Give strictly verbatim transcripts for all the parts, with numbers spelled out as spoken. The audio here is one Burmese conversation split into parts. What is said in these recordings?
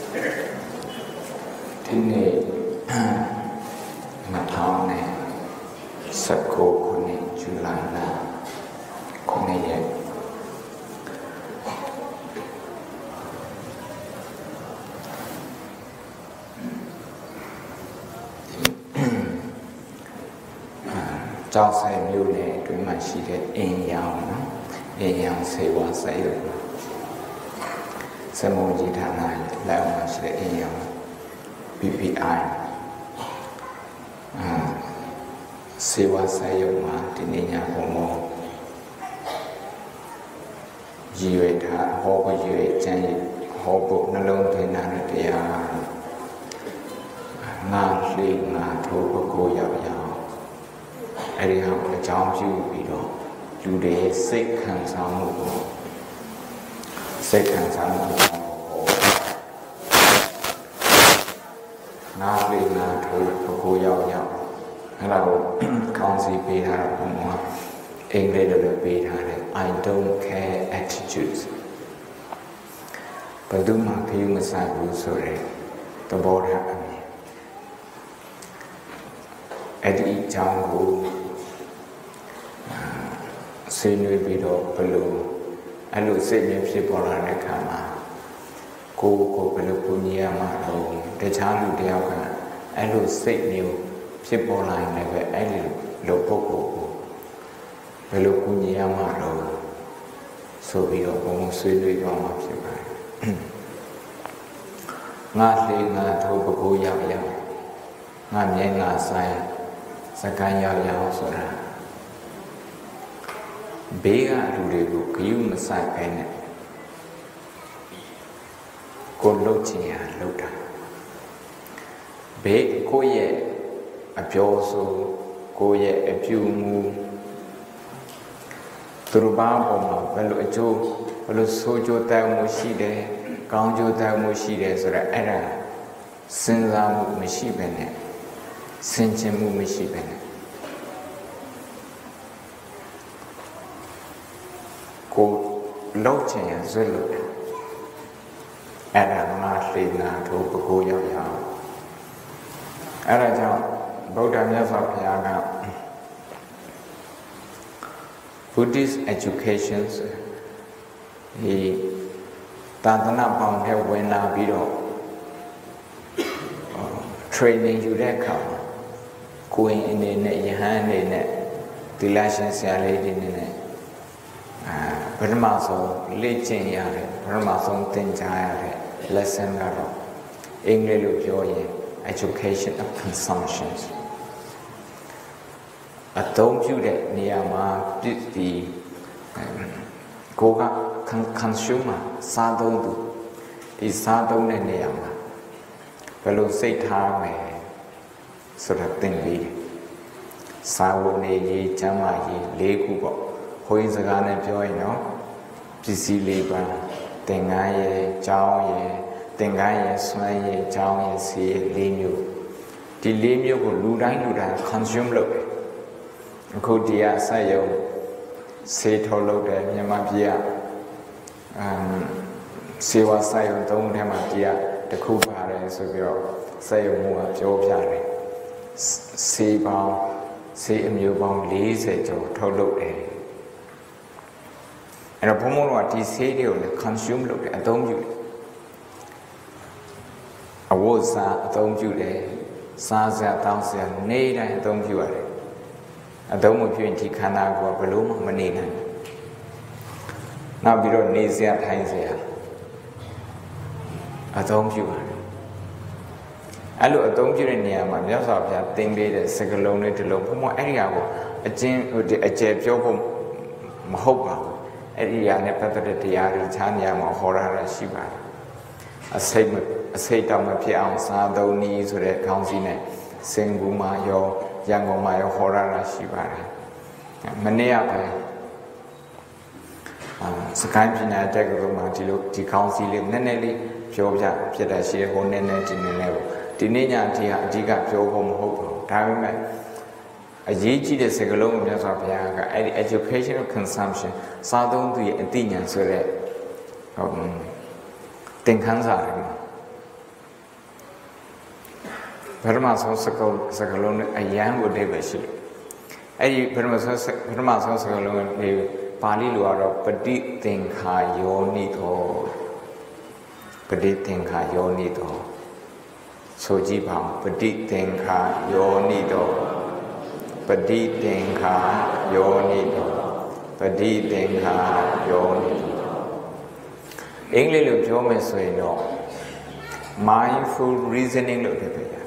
ที่นี่มาทำในสักโคคนนี้จุฬาลาคนนี้เองเจ้าใส่อยู่ในด้วยมันชีเดเอ็นยาวนะเอ็นยาวเสวาใส่อยู่สมุนจีฐานะแล้วมันชีเดเอ็นยาว พี พี ไอ เสวาใส่อยู่มาที่นี่เนี่ยผมมองยีเวทาหอบยีเวจันหอบนลงที่นั่นเดียงาลีงาทุกโกยาวยาวไอ้เรื่องของเจ้าชื่อปีดอยู่ในสิกขังสามุสิกขังสามุงาลีงาทุกโกยาวยาวเราคอนซีปีธาผมว่าเองได้เลยปีธาเลย I don't care attitudes ประตูมาที่มันสายบุษเลยตัวบอดฮะไอ้ที่เจ้ากูสิ่งนี้ไปดูไปดูไอ้ลูกสิ่งนี้พิบาลในขามากูกูไปดูปุญญามาดูแต่ช้าลูกเดียวกันไอ้ลูกสิ่งนี้พิบาลในแบบไอ้ลูกพวกกูไปดูปุญญามาดูสุบิโอผมสิ่งนี้ก็มาพิบาลงาสีงาทุบกูยาวยาวงาเมียงาใส่สกายยาวยาวสุดาเบียร์ดูดีบุกยุ่งมาใส่ไปเนี่ยคนโลกจีนโลกได้เบียร์ก็ยังอภิโสก็ยังอภิมูตรุบ้าผมเวลาจูเวลาสู้จูแต่มุชีเดกางจูแต่มุชีเดสุดาอะไรสินสามุไม่ชีเป็นเนี่ยสินเชมุไม่ชีเป็นเนี่ยกูโลกเชียร์สุดเลยอะไรมาสีนาทุกกูยาวยาวอะไรเจ้าบุตรเนี่ยสอบพยานา Buddhist education ที่ตานตนาบางแถวเวลาบิโด training อยู่ได้เขาคุยในในยานในเนี่ยติลาชินเสียเลยดีเนี่ยพระมาสงเล่นยาเลยพระมาสงเต้นใจเลย lesson ก็เราเองเลยลูกย่อย education of consumption อะตอมอยู่တဲ့နေရာမှာဒီကိုက consumer စားသုံးသူဒီစားသုံးတဲ့နေရာမှာဘယ်လိုစိတ်ထားမယ်ဆိုတာသင်ပြီးစာဝတ်နေရေးကျမ်းမာရေး၄ခုပေါ့ဘုန်းကြီးစကားနဲ့ပြောရင်တော့ပစ္စည်းလေးပါသင်္ကန်းရဲ့ကြောင်းရဲ့သင်္ကန်းရဲ့စွမ်းရဲ့ကြောင်းရဲ့စီရဲ့၄မျိုးဒီ၄မျိုးကိုလူတိုင်းလူတိုင်း consume လုပ်တယ်အခုဒီကဆက်ရုံစေထုတ်လုပ်တယ်မြန်မာပြည်ကအမ်စေဝါဆက်ရုံသုံးထဲမှာဒီကတခုပါတယ်ဆိုပြီးတော့ဆက်ရုံမှုကပြောပြတယ်စေပေါင်းစေအမျိုးပေါင်း၄၀ကျော်ထုတ်လုပ်တယ်အဲ့တော့ဘုံဘုံကဒီစေးတွေကိုလည်း consume လုပ်တယ်အသုံးပြုတယ်အဝတ်စားအသုံးပြုတယ်စားစရာတောင်းစရာနေတိုင်းအသုံးပြုရတယ်အသုံးမပြုရင်ဒီခန္ဓာကိုယ်ဘယ်လိုမှမနေနိုင်နောက်ပြီးတော့နေစရာထိုင်စရာအသုံးပြုရတယ်အဲ့လိုအသုံးပြုတဲ့နေရာမှာမြတ်စွာဘုရားသင်ပေးတဲ့စကားလုံးလေးတစ်လုံးဘုံဘုံအဲ့ဒီဟာကိုအကျဉ်းအကျယ်ပြောဖို့မဟုတ်ပါဘူးအဲ့ဒီဟာနဲ့ပတ်သက်တဲ့တရားတွေခြားနေရာမှာဟောရတာရှိပါတယ်အစိတ်အစိတ်တောင်မဖြစ်အောင်စာသုံးနည်းဆိုတဲ့ခေါင်းစည်းနဲ့စင်ကူမှာရောရန်ကုန်မှာရောဟောရတာရှိပါတယ်မနေ့ကပဲစကိုင်းပြည်နယ်တက္ကသိုလ်မှာဒီလိုဒီခေါင်းစည်းလေးနည်းနည်းလေးပြောပြဖြစ်တာရှိတယ်ဟိုနည်းနည်းဒီနည်းနည်းပေါ့ဒီနေ့ညအထိကအဓိကပြောဖို့မဟုတ်ဘူးဒါပေမဲ့အရေးကြီးတဲ့စကားလုံးကိုမြတ်စွာဘုရားကအဲ့ဒီ educational consumption စားသုံးသူရဲ့အသိဉာဏ်ဆိုတဲ့ဟုတ်သင်ခန်းစာတွေမှာပထမဆုံးစကုစကလုံးနဲ့အယံကိုအဓိပ္ပာယ်ရှိတယ်အဲ့ဒီပထမဆုံးပထမဆုံးစကလုံးကိုပါဠိလိုကတော့ပฏิသင်္ခါယောနိသောပฏิသင်္ခါယောနိသောဆိုကြည့်ပါဦးပฏิသင်္ခါယောနိသောပฏิသင်္ခါယောနိသောပฏิသင်္ခါယောနိသောအင်္ဂလိပ်လိုပြောမယ်ဆိုရင်တော့ mindful reasoning လို့ပြောပြရတယ်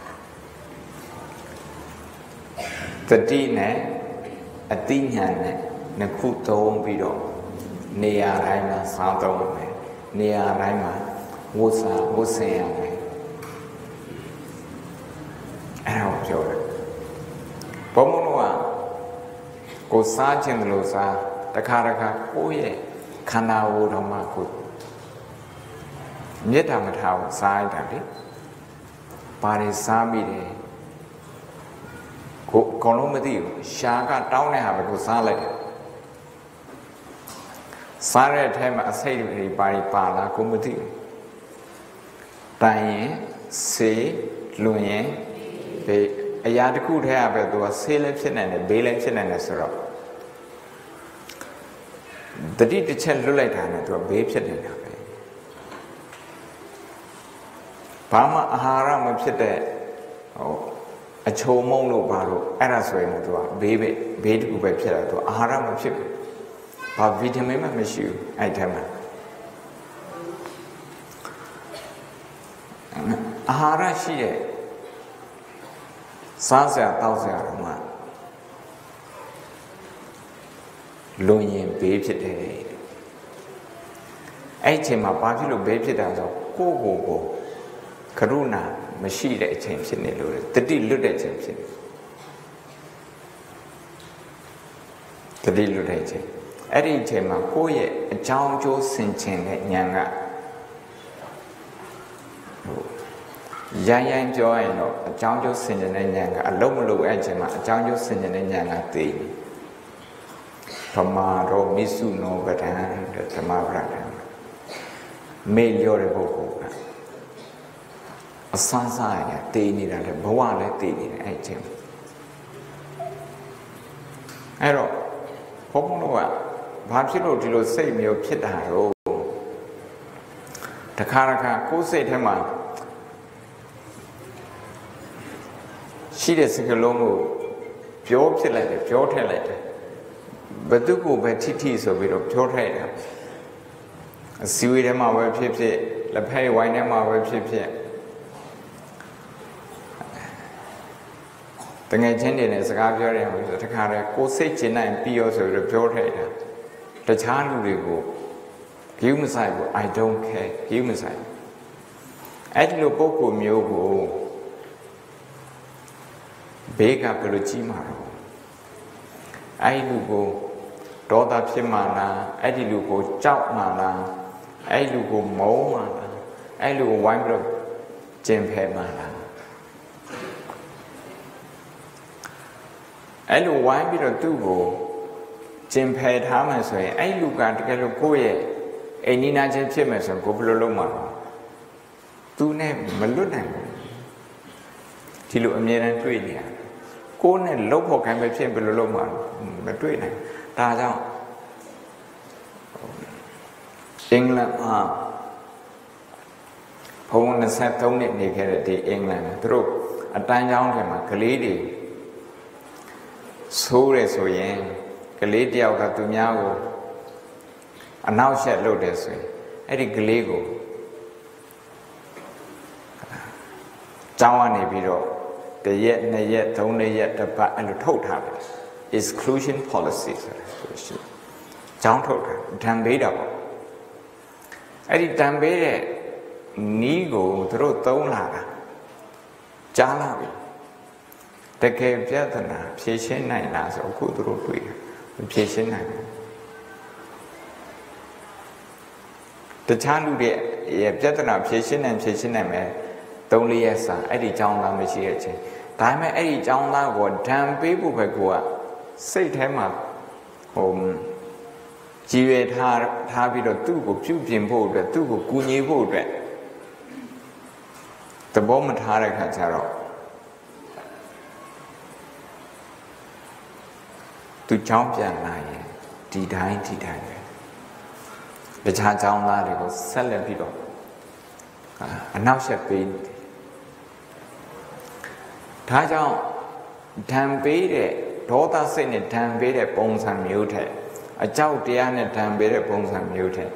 တတိနဲ့အတိညာဏ်နဲ့နှစ်ခုသုံးပြီးတော့နေရာတိုင်းမှာစားသုံးမယ်နေရာတိုင်းမှာဝတ်စားဝတ်ဆင်ရမယ်အဲ့ဒါကိုပြောတယ်ဘုံဘုံကကိုစားခြင်းလို့စားတခါတခါကိုယ့်ရဲ့ခန္ဓာကိုယ်တော်မှာကိုမေတ္တာမထားဘူးစားရတာလေပါရင်စားမိတယ်ကိုအကုန်လုံးမသိဘူးရှားကတောင်းတဲ့ဟာပဲကိုစားလိုက်တယ်စားတဲ့အထက်မှာအစိတ်တွေပါရီပါလာကိုမသိဘူးတိုင်ရင်ဆေးလွန်ရင်ဘေးအရာတစ်ခုတည်းကပဲသူကဆေးလည်းဖြစ်နိုင်တယ်ဘေးလည်းဖြစ်နိုင်တယ်ဆိုတော့တတိတစ်ချက်လွတ်လိုက်တာနဲ့သူကဘေးဖြစ်နေတာပဲဘာမှအာဟာရမဖြစ်တဲ့ဟိုအချိုမုံလို့ပါလို့အဲ့ဒါဆိုရင်သူကဘေးပဲဘေးတစ်ခုပဲဖြစ်တာသူအာဟာရမဖြစ်ဘူးဘာဗီတာမင်မှမရှိဘူးအဲ့ထက်မှာအာဟာရရှိတဲ့စားစရာတောက်စရာတော့မှလွန်ရင်ဘေးဖြစ်တယ်အဲ့အချိန်မှာဘာဖြစ်လို့ဘေးဖြစ်တာဆိုကိုယ့်ကိုယ်ကိုကရုဏာမရှိတဲ့အချိန်ဖြစ်နေလို့တတိလွတ်တဲ့အချိန်ဖြစ်နေတတိလွတ်တဲ့အချိန်အဲ့ဒီအချိန်မှာကိုယ့်ရဲ့အကြောင်းအကျိုးဆင်ခြင်တဲ့ဉာဏ်ကရန်ရန်ပြောရင်တော့အကြောင်းကျိုးဆင်ခြင်တဲ့ဉာဏ်ကအလုံးမလုံးအဲ့အချိန်မှာအကြောင်းကျိုးဆင်ခြင်တဲ့ဉာဏ်ကသိတယ်ဓမ္မတော်မိစုနောပဒံတဲ့ဓမ္မပဒံမေ့လျော့တဲ့ပုဂ္ဂိုလ်ကအဆန်းစားရတည်နေတာလေဘဝလည်းတည်နေတယ်အဲ့အချိန်အဲ့တော့ဘုန်းဘုန်းတို့ကဘာဖြစ်လို့ဒီလိုစိတ်မျိုးဖြစ်တာတော့တခါတခါကိုယ်စိတ်ထဲမှာရှိတဲ့စကလုံးကိုပြောဖြစ်လိုက်တယ်ပြောထည့်လိုက်တယ်ဘယ်သူကိုပဲထိထိဆိုပြီးတော့ပြောထည့်တယ်အစည်းအဝေးထဲမှာပဲဖြစ်ဖြစ်လက်ဖက်ဝိုင်းထဲမှာပဲဖြစ်ဖြစ်တငယ်ချင်းတွေနဲ့စကားပြောတယ်ဟိုတခါတည်းကိုစိတ်ကျင်နိုင်ပြီးရောဆိုပြီးတော့ပြောထည့်တာတခြားလူတွေကိုဂိူးမဆိုင်ဘူး I don't care ဂိူးမဆိုင်အဲ့ဒီလိုပုံကိုမျိုးကိုဘေးကဘယ်လိုကြီးမှာတော့အဲ့ဒီလူကိုဒေါသဖြစ်မှာလားအဲ့ဒီလူကိုကြောက်မှာလားအဲ့ဒီလူကိုမုန်းမှာလားအဲ့ဒီလူကိုဝိုင်းပြီးတော့ကျင်ဖယ်မှာလားအဲ့လိုဝိုင်းပြီးတော့သူ့ကိုကျင်ဖယ်ထားမှဆိုရင်အဲ့လူကတကယ်လို့ကိုယ့်ရဲ့အိမ်နီးနားချင်းဖြစ်မယ်ဆိုရင်ကိုဘယ်လိုလုပ်မှာလဲသူနဲ့မလွတ်နိုင်ဘူးဒီလိုအမြဲတမ်းတွေ့နေရကိုယ်နဲ့လှုပ်ဖို့ခိုင်းပဲဖြစ်ဘယ်လိုလုပ်မှာမတွေ့နိုင်ဒါကြောင့်အင်္ဂလန်မှာဘုံနှစ်ဆသုံးနှစ်နေခဲ့တဲ့ဒီအင်္ဂလန်သူတို့အတန်းကျောင်းထဲမှာကလေးတွေဆိုးတယ်ဆိုရင်ကလေးတယောက်ကသူများကိုအနောက်ရှက်လုပ်တယ်ဆိုရင်အဲ့ဒီကလေးကိုကျောင်းကနေပြီးတော့တရက်နှစ်ရက်သုံးနှစ်ရက်တစ်ပတ်အဲ့လိုထုတ်ထားတယ် exclusion policy ဆိုတာဆိုရှင်ကျောင်းထုတ်တာတံပေးတာပေါ့အဲ့ဒီတံပေးတဲ့နီးကိုသူတို့သုံးလာတာကြားလာပြီတကယ်ပြဿနာဖြေရှင်းနိုင်လားဆိုအခုသူတို့တွေ့တယ်မဖြေရှင်းနိုင်ဘူးတခြားလူတွေရဲ့ပြဿနာဖြေရှင်းနိုင်ဖြေရှင်းနိုင်မယ်သုံးလေးရက်စာအဲ့ဒီကျောင်းသားမရှိတဲ့အချိန်ဒါပေမဲ့အဲ့ဒီကျောင်းသားကိုဓာန်ပေးဖို့ပဲကိုကစိတ်ထဲမှာဟိုကြည်ရထားထားပြီးတော့သူ့ကိုပြုပြင်ဖို့အတွက်သူ့ကိုကူညီဖို့အတွက်သဘောမထားတဲ့ခါကျတော့သူเจ้าပြန်လာရင်ဒီတိုင်းဒီတိုင်းပဲတခြားเจ้าသားတွေကိုဆက်လက်ပြီးတော့အနောက်ဆက်ပေးနေတယ်ဒါကြောင့်ဓာန်ပေးတဲ့ဒေါသစိတ်နဲ့ဓာန်ပေးတဲ့ပုံစံမျိုးထက်အကြောက်တရားနဲ့ဓာန်ပေးတဲ့ပုံစံမျိုးထက်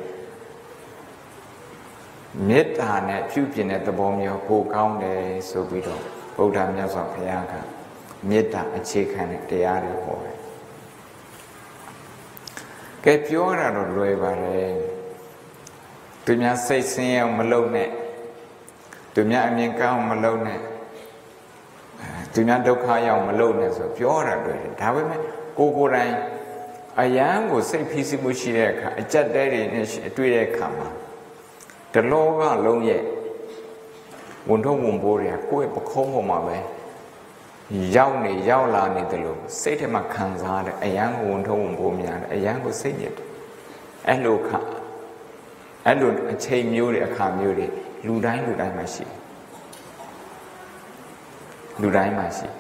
မေတ္တာနဲ့ပြုပြင်တဲ့သဘောမျိုးပိုကောင်းတယ်ဆိုပြီးတော့ဗုဒ္ဓမြတ်စွာဘုရားကမေတ္တာအခြေခံတဲ့တရားတွေဟောတယ်ကဲပြောရတော့လွယ်ပါတယ်သူများစိတ်ဆင်းရဲမလုပ်နဲ့သူများအမြင်ကောင်းမလုပ်နဲ့သူများဒုက္ခရောက်မလုပ်နဲ့ဆိုပြောရတော့တယ်ဒါပေမဲ့ကိုကိုယ်တိုင်အယံကိုစိတ်ဖိစီးမှုရှိတဲ့အခါအကြက်တဲတွေနဲ့တွေ့တဲ့အခါမှာတလောကလုံးရဲ့ဝန်ထုံဝန်ပိုးတွေကကိုယ့်ရဲ့ပခုံးပေါ်မှာပဲရောက်နေရောက်လာနေတယ်လို့စိတ်ထဲမှာခံစားတယ်အယံကိုဝန်ထုံဝန်ပိုးများတယ်အယံကိုစိတ်ညစ်တယ်အဲ့လိုခအဲ့လိုအချိန်မျိုးတွေအခါမျိုးတွေလူတိုင်းလူတိုင်းမှာရှိလူတိုင်းမှာရှိ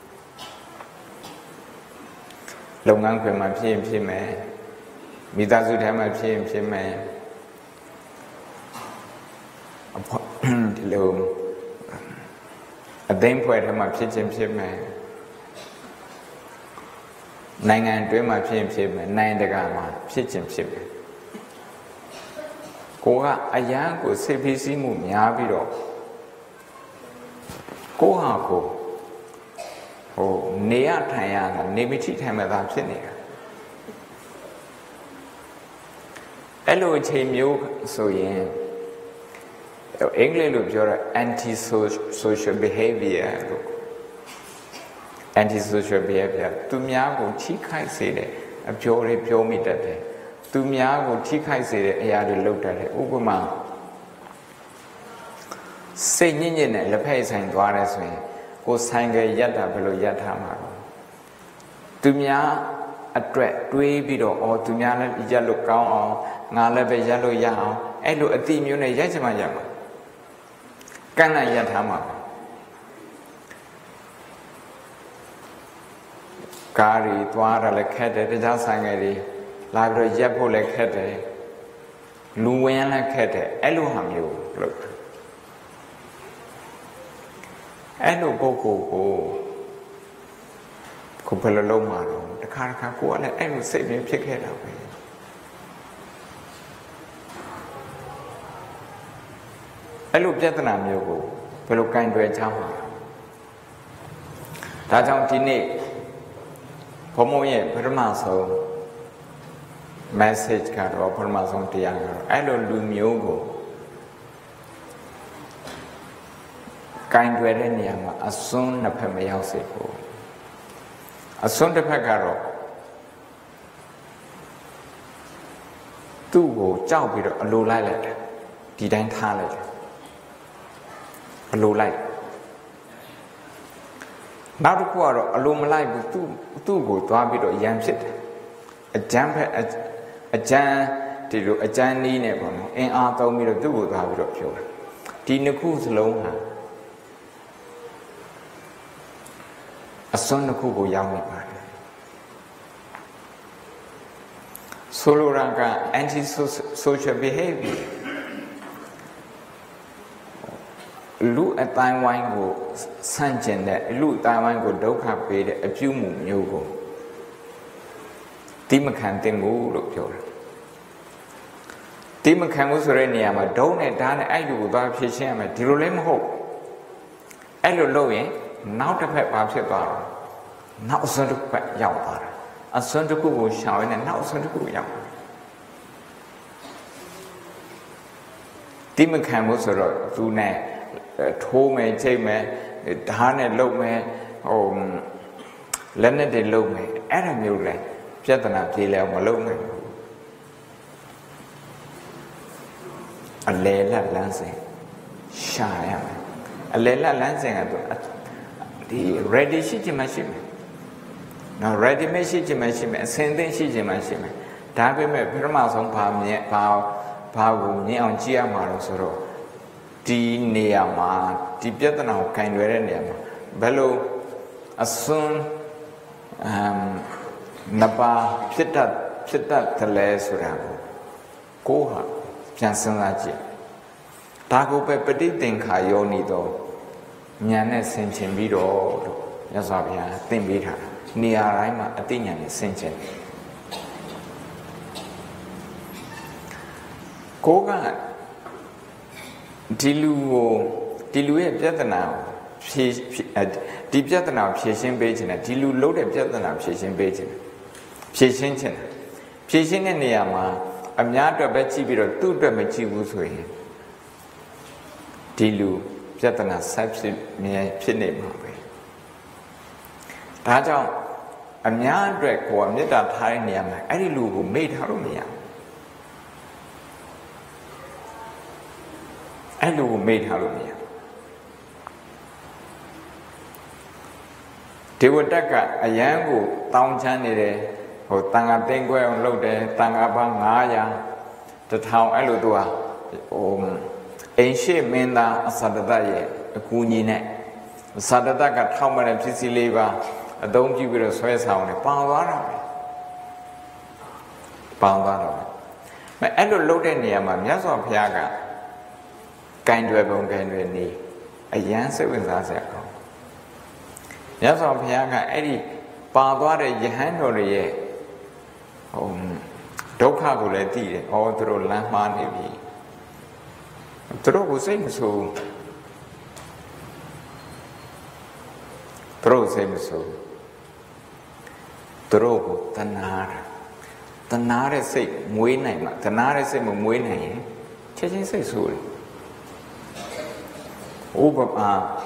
လုပ်ငန်းခွင်မှာဖြစ်ရင်ဖြစ်မယ်မိသားစုထဲမှာဖြစ်ရင်ဖြစ်မယ်ဒီလိုအသိဉာဏ်ဖွဲ့ထဲမှာဖြစ်ခြင်းဖြစ်မယ်နိုင်ငံတွင်းမှာဖြစ်ရင်ဖြစ်မယ်နိုင်ငံတကာမှာဖြစ်ခြင်းဖြစ်မယ်ကိုကအယံကိုစိတ်ဖိစီးမှုများပြီးတော့ကိုဟာကိုဟိုနေရထိုင်ရတာနေမချိထိုင်မှသာဖြစ်နေတာအဲ့လိုအချိန်မျိုးဆိုရင်အင်္ဂလိပ်လိုပြောတာ anti social behavior လို့ anti social behavior သူများကိုထိခိုက်စေတဲ့အပြောတွေပြောမိတတ်တယ်သူများကိုထိခိုက်စေတဲ့အရာတွေလုပ်တတ်တယ်ဥပမာစိတ်ညစ်ညစ်နဲ့လက်ဖက်ဆိုင်သွားတယ်ဆိုရင်ကိုဆိုင်ကရက်တာဘယ်လိုရက်ထားမှာလဲသူများအတွက်တွေးပြီးတော့အော်သူများလည်းရက်လို့ကောင်းအောင်ငါလည်းပဲရက်လို့ရအောင်အဲ့လိုအတိမျိုးနဲ့ရက်ချင်မှရက်မှာကန့်လန့်ရက်ထားမှာကားရီသွားရလည်းခက်တယ်တခြားဆိုင်ကတွေလာပြီးတော့ရက်ဖို့လည်းခက်တယ်လူဝင်လည်းခက်တယ်အဲ့လိုဟာမျိုးလုပ်အဲ့လိုပုဂ္ဂိုလ်ကိုကိုဘယ်လိုလုပ်မှာတော့တခါတခါကိုကလည်းအဲ့လိုစိတ်မျိုးဖြစ်ခဲ့တာပဲအဲ့လိုပြဿနာမျိုးကိုဘယ်လိုကင်တွယ်ချမှာဒါကြောင့်ဒီနေ့ဘုံဘုံရဲ့ပထမဆုံး message ကတော့ပထမဆုံးတရားကတော့အဲ့လိုလူမျိုးကိုကင်တွယ်တဲ့နေရာမှာအစွန်းနှစ်ဖက်မရောက်စေဘူးအစွန်းတစ်ဖက်ကတော့သူ့ကိုကြောက်ပြီးတော့အလိုလိုက်လိုက်တယ်ဒီတိုင်းထားလိုက်တယ်အလိုလိုက်နောက်တစ်ခုကတော့အလိုမလိုက်ဘူးသူ့သူ့ကိုသွားပြီးတော့ရန်ဖြစ်တယ်အကြမ်းဖက်အကြမ်းဒီလိုအကြမ်းနည်းနဲ့ပေါ့နော်အင်အားသုံးပြီးတော့သူ့ကိုသွားပြီးတော့ပြောတယ်ဒီနှစ်ခုစလုံးဟာအစွန်းတစ်ခုကိုရောက်နေပါတယ်ဆိုလိုတာက anti social behavior လူအတိုင်းဝိုင်းကိုဆန့်ကျင်တဲ့လူအတိုင်းဝိုင်းကိုဒုက္ခပေးတဲ့အပြုမှုမျိုးကိုတိမခံသင့်ဘူးလို့ပြောတယ်တိမခံဘူးဆိုတဲ့နေရာမှာဒုံးနဲ့ဓာတ်နဲ့အဲ့လူကိုသွားဖြည့်ရှင်းရမယ်ဒီလိုလည်းမဟုတ်အဲ့လိုလုပ်ရင်နောက်တစ်ဖက်ဘာဖြစ်သွားလဲနောက်အစွန်းတစ်ဖက်ရောက်သွားတယ်အစွန်းတစ်ခုကိုရှောင်ရင်းနဲ့နောက်အစွန်းတစ်ခုကိုရောက်တိမခံဘူးဆိုတော့သူနဲ့ထိုးမယ်ချိတ်မယ်ဓာတ်နဲ့လှုပ်မယ်ဟိုလက်နဲ့တွေလှုပ်မယ်အဲ့ဒါမျိုးလဲပြဿနာပြေလဲမလုပ်နိုင်ဘူးအလဲလက်လန်းစင်ရှာရမယ်အလဲလက်လန်းစင်ကတော့ဒီ ready ရှိချင်မှရှိမယ်နော် ready မရှိချင်မှရှိမယ်အစင်သင့်ရှိချင်မှရှိမယ်ဒါပေမဲ့ပထမဆုံးဘာမြင်ဘာဘာကိုမြင်အောင်ကြည့်ရမှာလို့ဆိုတော့ဒီနေရာမှာဒီပြဿနာကိုကင်တွယ်တဲ့နေရာမှာဘယ်လိုအစွန်းအမ် Napa Pita Pita the less Rabo. Go her, Jansen Laji. Tago Pepeti think I only do. Nyane Senchen Vido, Yazavia, Timbita, Nia Rima, Athenian Senchen. Koga Dilu Dilu Vietnam, Deep Vietnam, Pishin Beijing, Dilu loaded Vietnam, Pishin Beijing. Pishin, Pishin and Niama, a Miata Betty Biro, two Damachi Wusway. Dilu Vietnam, Sapsi, Mia Pinay. Taja, a Mian Drake or Mita Tiniam, Adilu who made Harumia. And who made Halloween. They would take a young town channel or Tanga Tengue and Lode, Tanga Bangaya, the town Eludua, Ancient Menda, Sadadaye, a Kunine, Sadadaga, Tower and Siciliva, a don't give it a sweat sound, a pound. Pound. My Elo Lode near my Yaso Piaga. Kind of a kind of a answer with us. Yes, of Yaga Eddie, Barbara Yahandori, um, Doka Guleti, or through Lamani. Through same so. Through same so. Through Tanara. Tanara say, Muina, Tanara say, Muina, changing say so. Over uh,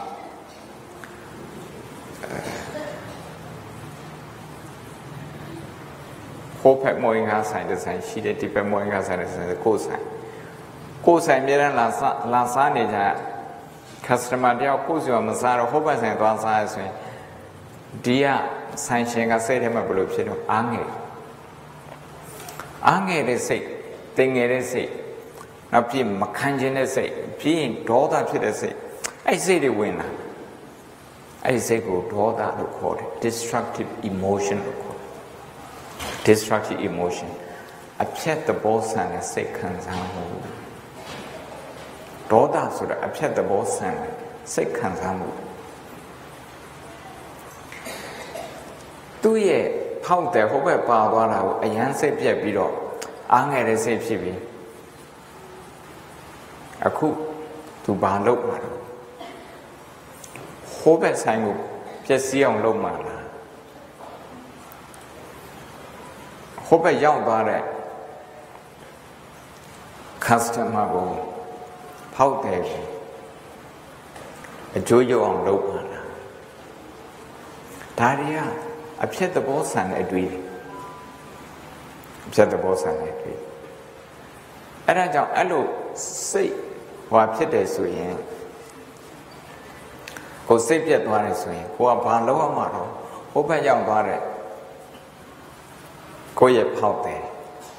Hope at Moing outside the sign, she did dip at Moing outside the cosine. Cosine Miran Lasani, customer Dia Cosio Masara, Hope as and Gonzales. Dia Sanchin, I said him a blue shade of Ange. Ange, they say, thing it is say, not being Makanjin, they say, being daughter to the say. I say the winner. I say go to that record. Destructive emotion record. Destructive emotion. Upset the boss and say Kansamu. Daughter so that upset the boss and say Kansamu. Two year, how the hope about a young say Pierre below. Angel say Pibi. A cook to Bando. Hope at Sangu, just young Loma. Hope at young Barre. Customer go. How there a joyo on Loma. Taria, upset the boss and a dream. Upset the boss and a dream. And I don't, hello, say, what upset is we Go save yet one is swing, go up on lower model, open young body. Go ye pout there.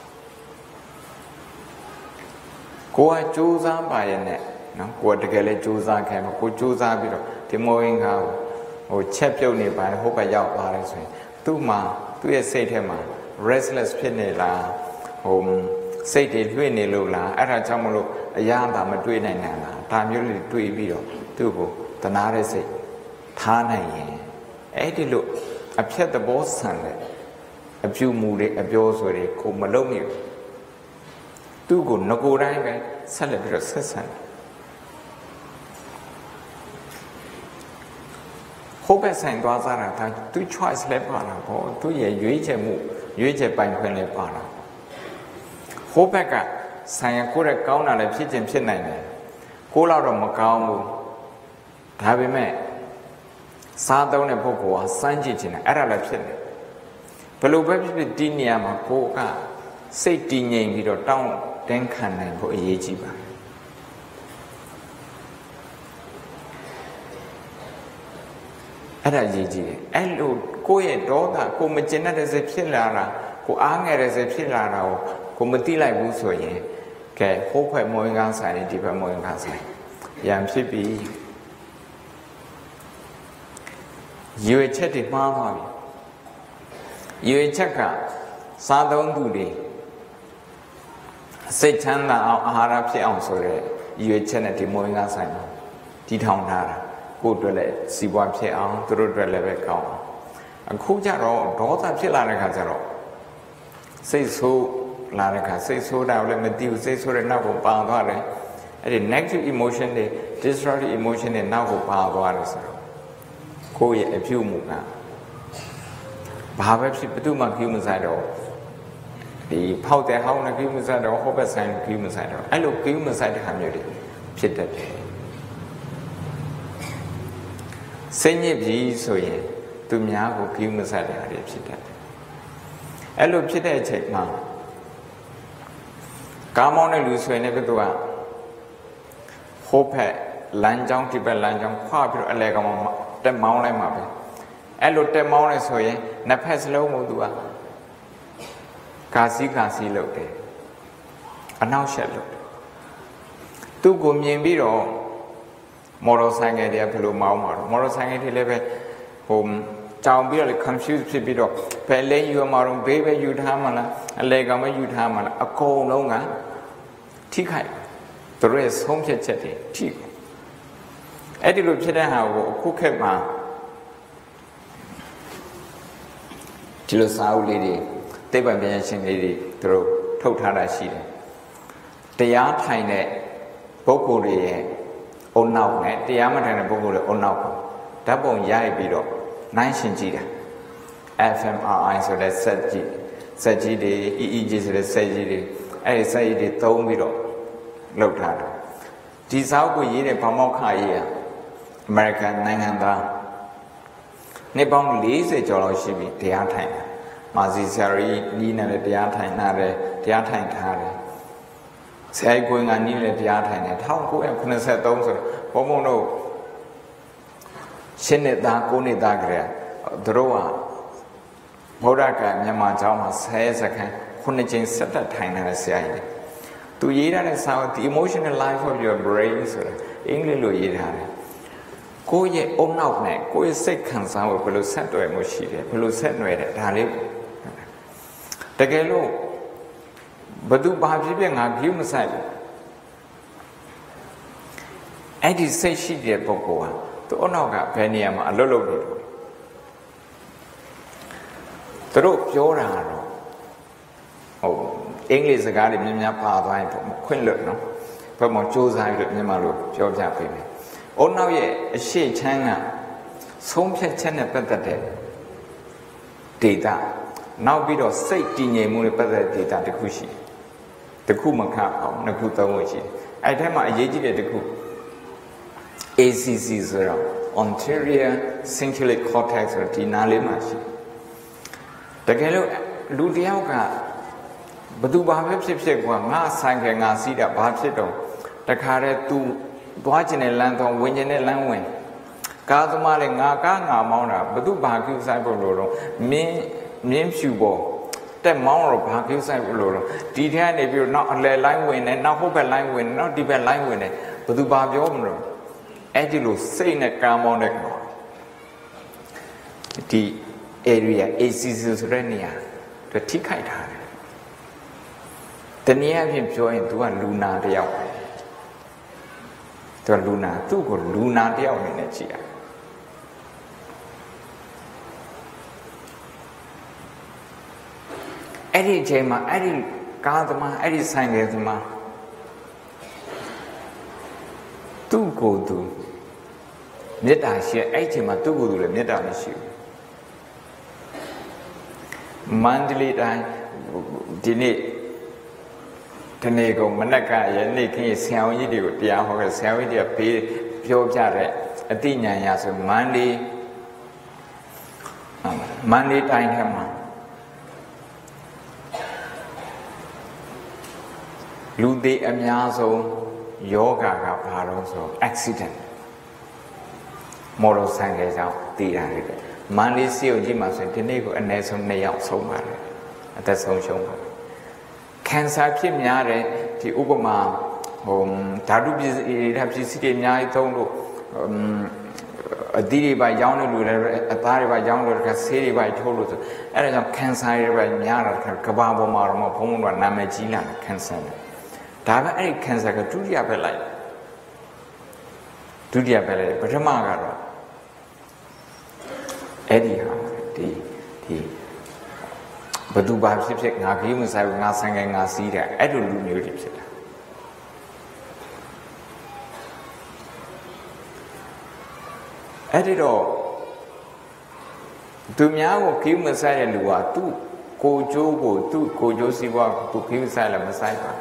Go a choose on by a net, no, go to get a choose on came, go choose on below, the mowing how, or chapel nearby, hope a young body swing. Two ma, two years say him, restless penny la, home, say the twinny lula, at a chamolo, a young dame doing an time you do it below, two go. The Nara say, Tana, Eddie look, upset the boss Sunday, a few moody, a biosway, called Malomio. Do go, no go right, celebrate session. Hope I sang Guazara, two choice lepana, or two year Yuja move, Yuja bank when lepana. Hope I got sang a good account on a pigeon pinay. Call out of Macau. Have a man. Sadon and Poco, Sanjin, Aralapin. Peluba Dinia Macoca, say Dinia with a town, then can and for Yejiba. Ada Gigi, and go a daughter, go Magena as a pillara, go Anger as a pillara, go Matila Busoye, que hope I'm mowing outside, deep I'm mowing outside. Yam Sipi. You a chatty mamma. ရွေချက်ကစားသုံးသူတွေစိတ်ချမ်းသာအောင်အာဟာရဖြစ်အောင်ဆိုတဲ့ရွေချက်နဲ့ဒီမွေးငါဆိုင်မှာတည်ထောင်ထားတာကိုယ့်အတွက်လည်းစီးပွားဖြစ်အောင်သူတို့အတွက်လည်းပဲကောင်းအောင်အခုကျတော့ဒေါသဖြစ်လာတဲ့ခါကျတော့စိတ်ဆိုးလာတဲ့ခါစိတ်ဆိုးတာလည်းမသိဘူးစိတ်ဆိုးတဲ့နောက်ကိုပါသွားတယ်အဲ့ဒီ negative emotion တွေ destructive emotion တွေနောက်ကိုပါသွားတယ်ဆိုတော့ကိုယ့်ရဲ့အပြုအမူကဘာပဲဖြစ်ဘယ်သူမှကြည့်မစားတော့ဒီဖောက်တဲ့ဟောင်းနဲ့ကြည့်မစားတော့ဟောဘက်ဆိုင်ကြည့်မစားတော့အဲ့လိုကြည့်မစားတဲ့ခါမျိုးတွေဖြစ်တတ်တယ်စိတ်ညစ်ပြီဆိုရင်သူများကိုကြည့်မစားတဲ့ဟာတွေဖြစ်တတ်တယ်အဲ့လိုဖြစ်တဲ့အချိန်မှာကားမောင်းတဲ့လူဆိုရင်လည်းသူကဟိုဘက်လမ်းကြောင်းဒီဘက်လမ်းကြောင်းခွာပြီးတော့အလဲကောင်တက်မောင်းလိုက်မှာပဲအဲ့လိုတက်မောင်းလိုက်ဆိုရင်နှစ်ဖက်စလုံးကိုသူကကာစီကာစီလုပ်တယ်အနောက်ရှက်လုပ်တယ်သူ့ကိုမြင်ပြီးတော့မော်တော်ဆိုင်ကယ်တွေကဘယ်လိုမောင်းမှာတော့မော်တော်ဆိုင်ကယ်တွေလည်းပဲဟိုကြောင်ပြီးတော့လေ confuse ဖြစ်ပြီးတော့ဘယ်လဲယူမှာတော့ဘေးပဲယူထားမှာလားအလဲကောင်ပဲယူထားမှာလားအကုန်လုံးကထိခိုက်သူတို့ရဲ့ဆုံးဖြတ်ချက်တွေထိအဲ့ဒီလိုဖြစ်တဲ့ဟာကိုအခုခေတ်မှာဒီလိုစာအုပ်လေးတွေသိပ္ပံပညာရှင်လေးတွေသူတို့ထုတ်ထားတာရှိတယ်တရားထိုင်တဲ့ပုဂ္ဂိုလ်တွေရဲ့အုံနောက်နဲ့တရားမထိုင်တဲ့ပုဂ္ဂိုလ်တွေအုံနောက်ကိုဓာတ်ပုံရိုက်ပြီးတော့နိုင်ရှင်ကြည့်တာ F M R I ဆိုတဲ့စက်ကြီးစက်ကြီးတွေ E E G ဆိုတဲ့စက်ကြီးတွေအဲ့ဒီစက်ကြီးတွေသုံးပြီးတော့လုပ်ထားတယ်ဒီစာအုပ်ကိုရေးတဲ့ဘာမောက်ခရေးရအမေရိကန်နိုင်ငံသားနှစ်ပေါင်း၄၀ကျော်လောက်ရှိပြီတရားထိုင်တာမာစီဆရာကြီးနီးနဲ့တရားထိုင်တာတယ်တရားထိုင်ထားတယ်ဆရာကြီးကိုငါနီးနဲ့တရားထိုင်တယ်၁၉၇၃ဆိုတော့ဘုံဘုံတို့ရှင်းနှစ်သားကိုနှစ်သားကလေးသူတို့ကဗုဒ္ဓကမြန်မာကျောင်းမှာဆယ်စက္ကန့်ခုနှစ်ချိန်ဆက်တက်ထိုင်နေတဲ့ဆရာကြီးသူရေးထားတဲ့စာအုပ် The Emotional Life of Your Brain ဆိုတာအင်္ဂလိပ်လိုရေးထားတယ်ကိုယ့်ရဲ့အုံနောက်နဲ့ကိုယ့်ရဲ့စိတ်ခံစားမှုဘယ်လိုဆက်တွယ်မှုရှိတယ်ဘယ်လိုဆက်နွယ်တယ်ဒါလေးတကယ်လို့ဘသူဘာဖြစ်ဖြစ်ငါကြည့်မဆိုင်ဘူးအဲ့ဒီစိတ်ရှိတဲ့ပုဂ္ဂိုလ်ဟာသူအုံနောက်ကဘယ်နေရာမှာအလွတ်လွတ်နေလို့သူတို့ပြောတာတော့ဟုတ်အင်္ဂလိပ်စကားတွေများများပါသွားရင်ခွင့်လွတ်နော်ဘယ်မှာစူးစမ်းပြီးမြန်မာလိုပြောပြပေးမယ်အုံနောက်ရဲ့အရှိချမ်းကဆုံးဖြတ်ချက်နဲ့ပတ်သက်တဲ့ဒေတာနောက်ပြီးတော့စိတ်တည်ငြိမ်မှုနဲ့ပတ်သက်တဲ့ဒေတာတစ်ခုရှိတစ်ခုမခအောင်နှစ်ခုသုံးခုရှိအဲ့ထဲမှာအရေးကြီးတဲ့တစ်ခု A C C ဆိုတော့ anterior cingulate cortex ဆိုတော့ဒီနားလေးမှာရှိတကယ်လို့လူတယောက်ကဘသူဘာပဲဖြစ်ဖြစ်ကွာငါဆိုင်ကငါစီးတာဘာဖြစ်တော့တခါတည်းသူသွားကျင်တဲ့လမ်းတော့ဝင်ကျင်တဲ့လမ်းဝင်ကားသမားလည်းငါကားငါမောင်းတာဘသူဘာကြည့်ဆိုင်ဖို့လို့တော့မင်းမြင်းဖြူပေါ်တက်မောင်းတော့ဘာကြည့်ဆိုင်ဖို့လို့တော့ဒီထဲကနေပြီးတော့နောက်အလဲလိုင်းဝင်တယ်နောက်ဟုတ်ဘက်လိုင်းဝင်တယ်နောက်ဒီဘက်လိုင်းဝင်တယ်ဘသူဘာပြောမလို့အဲ့ဒီလိုစိတ်နဲ့ကားမောင်းတဲ့ကောင်ဒီ area A C C ဆိုတဲ့နေရာသူထိခိုက်ထားတယ်တနည်းအားဖြင့်ပြောရင် तू ကလူနာတယောက်သူကလူနာသူ့ကိုလူနာတယောက်အနေနဲ့ကြည့်ရအဲ့ဒီအချိန်မှာအဲ့ဒီကားသမားအဲ့ဒီဆိုင်ကယ်သမားသူ့ကိုယ်သူမေတ္တာရှိအဲ့ဒီအချိန်မှာသူ့ကိုယ်သူလည်းမေတ္တာမရှိဘူးမန္တလေးတိုင်းဒီနေ့ဒီနေ့ကမနက်ကရနေ့ခင်းဆရာဝန်ကြီးတွေကိုတရားဟောခဲ့ဆရာဝန်ကြီးတွေကပေးပြောပြတဲ့အသိဉာဏ်ရဆိုမန္တလေးမန္တလေးတိုင်းထဲမှာလူသေးအများဆုံးယောဂကဘာလို့ဆို accident မော်တော်ဆိုင်ကကြောင့်တည်ရတယ်မန္တလေးစီုံကြီးမှာဆိုရင်ဒီနေ့ကိုအနည်းဆုံးနှစ်ယောက်ဆုံးပါတယ်အသက်ဆုံးရှုံးပါတယ်cancer ဖြစ်များတဲ့ဒီဥပမာဟိုဓာတုပစ္စည်းဓာတ်ပစ္စည်းတွေအများကြီးသုံးလို့အသီးတွေပါရောင်းလို့လူလည်းအသားတွေပါရောင်းလို့တခါဆေးတွေပါထိုးလို့ဆိုအဲ့ဒါကြောင့်ကန်ဆာတွေပါများတာတခါကဘာပေါ်မှာတော့ဘုံဘုံကနာမည်ကြီးလာတယ်ကန်ဆာဒါပဲအဲ့ဒီကန်ဆာကဒုတိယပဲလိုက်ဒုတိယပဲလိုက်ပထမကတော့အဲ့ဒီဟာဒီဒီဘသူဘာဖြစ်ဖြစ်ငါကြီးမဆိုင်ဘူးငါဆိုင်ငယ်ငါစီးတယ်အဲ့လိုလူမျိုးတွေဖြစ်တာအဲ့ဒီတော့သူများကိုကြီးမဆိုင်တဲ့လူကသူ့ကိုကျိုးကိုသူ့ကိုကျိုးစီးပွားသူကြီးမဆိုင်လည်းမဆိုင်ပါ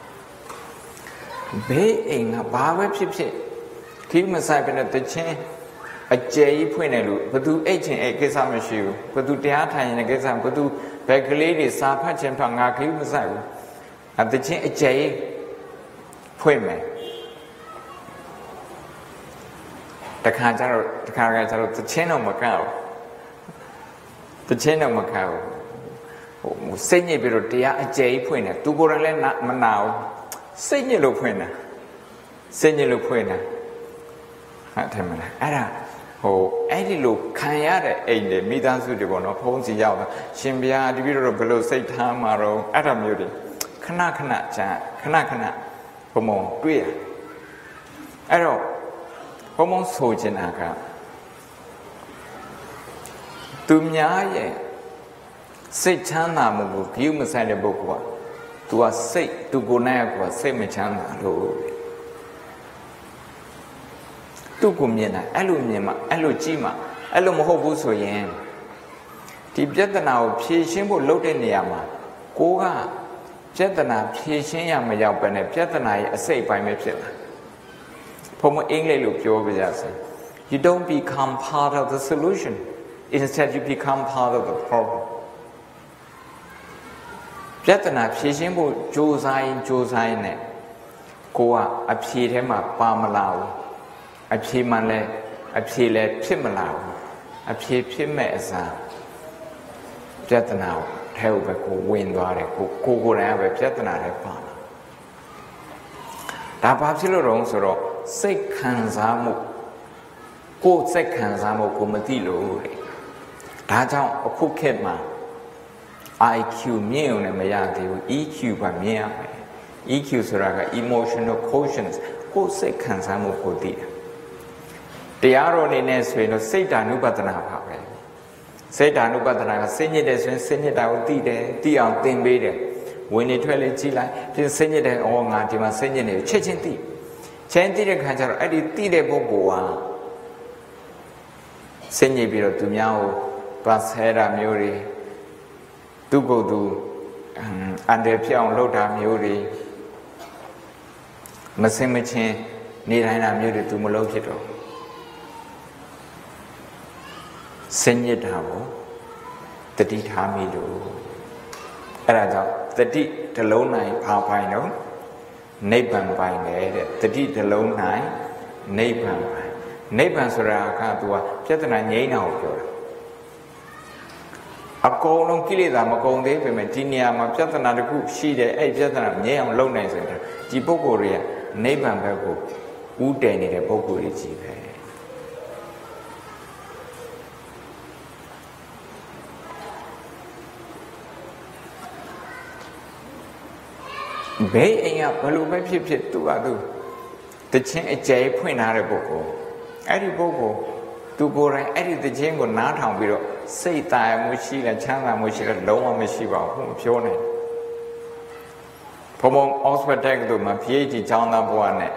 ဘေးအိမ်ကဘာပဲဖြစ်ဖြစ်ကြီးမဆိုင်တဲ့တချင်းအကျယ်ကြီးဖွင့်တယ်လို့ဘသူအိတ်ချင်အိတ်ကိစ္စမရှိဘူးဘသူတရားထိုင်ရင်ကိစ္စဘသူဘက်ကလေးတွေစာဖတ်ခြင်းတော့ငါကြီးမဆိုင်ဘူးအတချင်းအကျယ်ကြီးဖွင့်မယ်တခါကျတော့တခါကကျတော့တချင်းတော့မကောက်တချင်းတော့မကောက်ဟိုစိတ်ညစ်ပြီးတော့တရားအကျယ်ကြီးဖွင့်တယ်သူကိုယ်တိုင်လည်းမနာဘူးစိတ်ညစ်လို့ဖွင့်တာစိတ်ညစ်လို့ဖွင့်တာဟာတယ်မလားအဲ့ဒါဟိုအဲ့ဒီလိုခံရတဲ့အိမ်တွေမိသားစုတွေပေါ့နော်ဖုံးစီရောက်တာရှင်ဘုရားတပည့်တော်ဘယ်လိုစိတ်ထားမှာတော့အဲ့ဒါမျိုးတွေခဏခဏကြာခဏခဏဘုံဘုံတွေ့ရအဲ့တော့ဘုံဘုံဆိုချင်တာကသူများရဲ့စိတ်ချမ်းသာမှုကိုဂရုမစိုက်တဲ့ပုဂ္ဂိုလ်က तू ကစိတ်သူကိုယ်နဲ့ကစိတ်မချမ်းသာလို့သူ့ကိုမြင်တာအဲ့လိုမြင်မှအဲ့လိုကြည့်မှအဲ့လိုမဟုတ်ဘူးဆိုရင်ဒီပြဿနာကိုဖြေရှင်းဖို့လုပ်တဲ့နေရာမှာကိုကပြဿနာဖြေရှင်းရမရောက်ပဲနဲ့ပြဿနာရဲ့အစိတ်ပိုင်းပဲဖြစ်တာဘုံမအင်္ဂလိပ်လိုပြောပြကြစမ်း you don't become part of the solution instead you become part of the problem ပြဿနာဖြေရှင်းဖို့ကြိုးစားရင်ကြိုးစားရင်နဲ့ကိုကအဖြေထဲမှာပါမလာဘူးအဖြေမှလည်းအဖြေလည်းဖြစ်မလာဘူးအဖြေဖြစ်မဲ့အစားပြဿနာကိုထဲကိုပဲကိုဝင်သွားတယ်ကိုကိုကိုယ်တိုင်ကပဲပြဿနာတွေပါလာဒါဘာဖြစ်လို့တော့ဆိုတော့စိတ်ခံစားမှုကိုယ်စိတ်ခံစားမှုကိုမသိလို့တဲ့ဒါကြောင့်အခုခေတ်မှာ I Q မြင့်ုံနဲ့မရသေးဘူး E Q ကမြင့်ရမယ် E Q ဆိုတာက emotional quotient ကိုယ်စိတ်ခံစားမှုကိုသိတယ်တရားတော်အနေနဲ့ဆိုရင်တော့စိတ်ဓာနုပဒနာပါပဲစိတ်ဓာနုပဒနာကစိတ်ညစ်တယ်ဆိုရင်စိတ်ညစ်တာကိုသိတယ်သိအောင်သင်ပေးတယ်ဝင်နေထွက်လေကြည့်လိုက်ပြင်စိတ်ညစ်တယ်ဩငါဒီမှာစိတ်ညစ်နေချက်ချင်းသိချင်းသိတဲ့ခါကျတော့အဲ့ဒီသိတဲ့ပုဂ္ဂိုလ်ဟာစိတ်ညစ်ပြီးတော့သူများကိုပါဆဲတာမျိုးတွေသူ့ကိုယ်သူအန်တယ်ဖြစ်အောင်လုပ်တာမျိုးတွေမစင်မချင်းနေတိုင်းတာမျိုးတွေသူမလုပ်ဖြစ်တော့စင်ညစ်တာကိုတတိထားမိလို့အဲ့ဒါကြောင့်တတိတစ်လုံးနိုင်ဘာပိုင်တော့နိဗ္ဗာန်ပိုင်တယ်တဲ့တတိတစ်လုံးနိုင်နိဗ္ဗာန်ပိုင်နိဗ္ဗာန်ဆိုတာကသူကပြဿနာငြိမ်းတာကိုပြောတာအကုန်လုံးကိလေသာမကုန်သေးပေမဲ့ဒီနေရာမှာပြဿနာတစ်ခုရှိတယ်အဲ့ပြဿနာငြိမ်းအောင်လုပ်နိုင်ဆိုရင်ဒီပုဂ္ဂိုလ်တွေကနိဗ္ဗာန်ဘက်ကိုဥတည်နေတဲ့ပုဂ္ဂိုလ်တွေကြီးပဲဘေးအိမ်ကဘလို့ပဲဖြစ်ဖြစ်သူ့ဟာသူတခြင်းအကျယ်ဖွင့်ထားတဲ့ပုဂ္ဂိုလ်အဲ့ဒီပုဂ္ဂိုလ်သူကိုယ်တိုင်အဲ့ဒီတခြင်းကိုနားထောင်ပြီးတော့စိတ်တာမှုရှိတယ်ချမ်းသာမှုရှိတယ်လုံးဝမရှိပါဘူးပြောနေဘုံဘုံ Oxford တက္ကသိုလ်မှာ PhD ကျောင်းသားဘဝနဲ့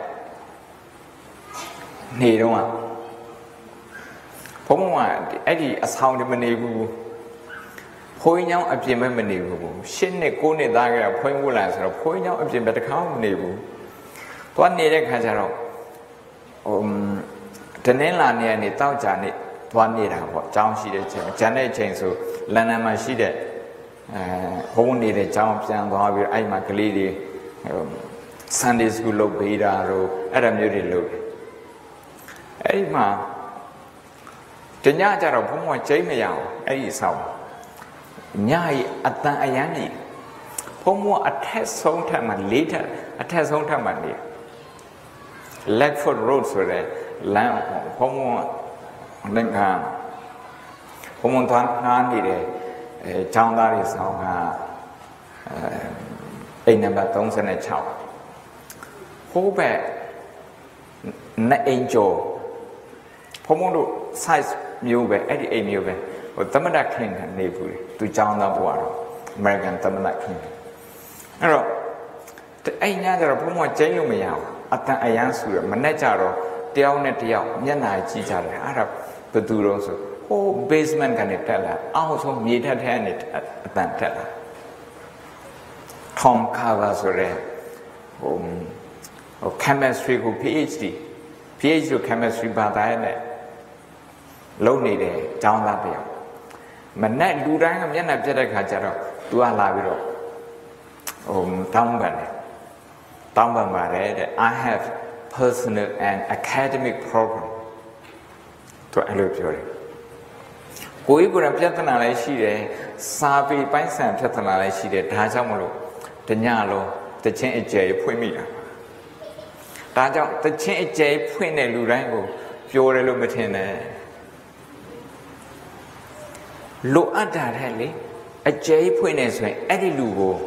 နေတော့ဘုံဘုံကအဲ့ဒီအဆောင်တမနေဘူးဘုန်းကြီးเจ้าအပြင်မဲ့မနေဘူးရှစ်နှစ်ကိုးနှစ်သားကဘုန်းကြီးလာဆိုတော့ဘုန်းကြီးเจ้าအပြင်ပဲတခါမှမနေဘူးသွားနေတဲ့ခါကျတော့ဟိုတနင်္လာနေ့ကနေတောက်ကြနေ့သွားနေတာပေါ့အကြောင်းရှိတဲ့ချိန်ဂျန်တဲ့ချိန်ဆိုလန်ဒန်မှာရှိတဲ့အဲဘုန်းနေတဲ့ကျောင်းပြန်သွားပြီးအဲ့မှာကလေးတွေ Sunday School လုပ်ပေးတာတော့အဲ့ဒါမျိုးတွေလုပ်တယ်အဲ့ဒီမှာတညကျတော့ဘုန်းကကျိမ့်မရအောင်အဲ့ဒီဆောင်ညရဲ့အတန်အယမ်းကြီးဘုံဘအထက်ဆုံးထပ်မှာလေးထပ်အထက်ဆုံးထပ်မှာနေ Legford Road ဆိုတဲ့လမ်းဘုံဘ nên là hôm môn toán ngán thì để trong đó thì sao là anh em bạn tông sẽ này chào hố bè nãy anh chỗ hôm môn độ size nhiều bè ấy thì anh nhiều bè ở tấm đá kinh là này vui tôi trong đó bỏ American tấm đá kinh rồi anh nhá rồi hôm môn chơi luôn mày nào ở tại anh ăn sủi mà nãy chả rồi tiêu này tiêu nhân này chỉ chả là Arab từ từ rồi số ô basement cái này thật là ao số miệt thật thế này tàn thật là Tom Carver số đấy um chemistry của PhD PhD của chemistry ba tay này lâu này đấy trong là điều mà nãy đủ đáng không nhân này chơi được cả chả rồi tôi ăn lại rồi um trong bản này trong bản mà đấy I have personal and academic problem to allude cô ấy cũng làm chất nào lại xí đấy, sa vi bánh sản chất nào lại xí đấy, đa trong một lúc, từ nhà lo, từ trên chế phơi mì à, đa trong từ trên chế phơi này lù đấy cô, phiêu đấy lúc mới thế này, lù ăn đa thế này, ở chế phơi này rồi, ở đây lù cô,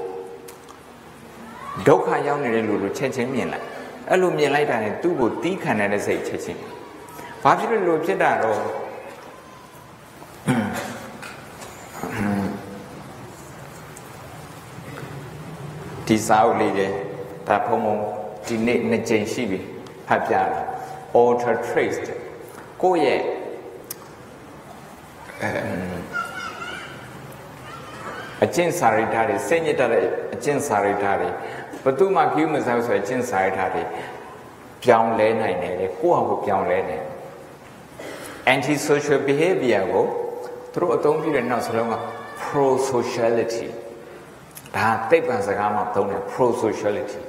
đâu khai nhau này lù lù trên trên miền lại, ở lù miền lại đa này, tu bổ tí khả năng là dậy trên trên, pháp chế lù chế đa rồi. Thì sao lấy đấy, ta phong mong thì nên nên change gì vậy, phải biết là alter trace, cô ye, ở trên sari thà đấy, sinh nhật đấy, ở trên sari thà đấy, bất tu mà kêu mình sao ở trên sari thà đấy, piang lệ này này đấy, cô học piang lệ này, anti-social behavior cô, tôi ở trong cái nào sẽ là pro-sociality. Đã tiếp cận sự cảm nhận này pro-sociality.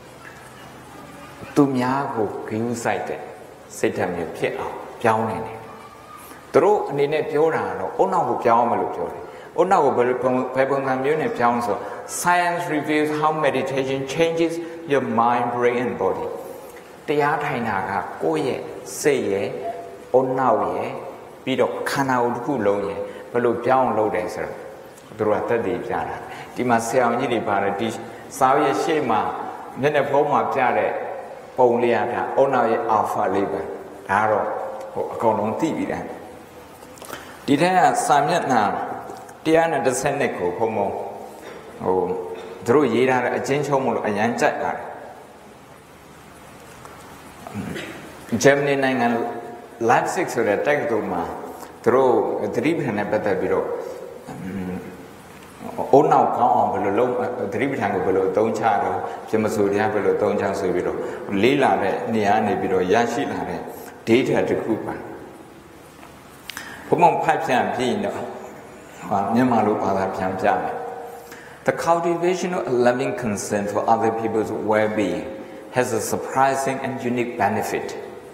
Tụi nhà của cứu sai đấy, sẽ làm nhiều chuyện ảo, giáo này này. Tôi nên nên giáo ra nó, ôn nào của giáo mà lúc giáo này, ôn nào của phải bằng làm nhiều này giáo so. Science reveals how meditation changes your mind, brain and body.တရားထိုင်တာကကိုယ့်ရဲ့စိတ်ရဲ့အုံနောက်ရဲ့ပြီးတော့ခန္ဓာကိုယ်တစ်ခုလုံးရဲ့ဘယ်လိုပြောင်းလုပ်တယ်ဆိုတော့သူတို့ကသက်တည်ပြတာဒီမှာဆရာဝန်ကြီးတွေပါတယ်ဒီစာရဲ့ရှေ့မှာမျက်နှာဖုံးမှာပြတဲ့ပုံလေးရတာအုံနောက်ရဲ့ alpha လေးပဲဒါကတော့ဟိုအကုန်လုံးသိပြီတဲ့ဒီထက်ကစာမျက်နှာတရားနဲ့တစ်ဆက်နှစ်ကိုဖုံးဖုံးဟိုသူတို့ရေးထားတဲ့အချင်းချုံးမလို့အရန်ကြိုက်တာဂျာမနီနိုင်ငံ Leipzig ဆိုတဲ့တက္ကသိုလ်မှာသူတို့သတိပဋ္ဌာန်နဲ့ပတ်သက်ပြီးတော့အုံနောက်ကောင်းအောင်ဘယ်လိုလုပ်သတိပဋ္ဌာန်ကိုဘယ်လိုအသုံးချတော့ပြမစိုးတရားဘယ်လိုအသုံးချဆိုပြီးတော့လေးလာတဲ့နေရာနေပြီးတော့ရရှိလာတဲ့ data တစ်ခုပါဘုံဖတ်ပြန်ပြီးတော့ဟာမြန်မာလိုဘာသာပြန်ပြမယ် The cultivation of a loving concern for other people's well-being has a surprising and unique benefit.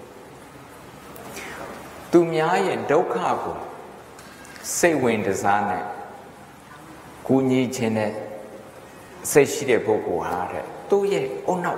သူများရဲ့ဒုက္ခကိုစိတ်ဝင်စားနဲ့ကူညီခြင်းနဲ့စိတ်ရှိတဲ့ပုဂ္ဂိုလ်ဟာတဲ့သူ့ရဲ့အုံနောက်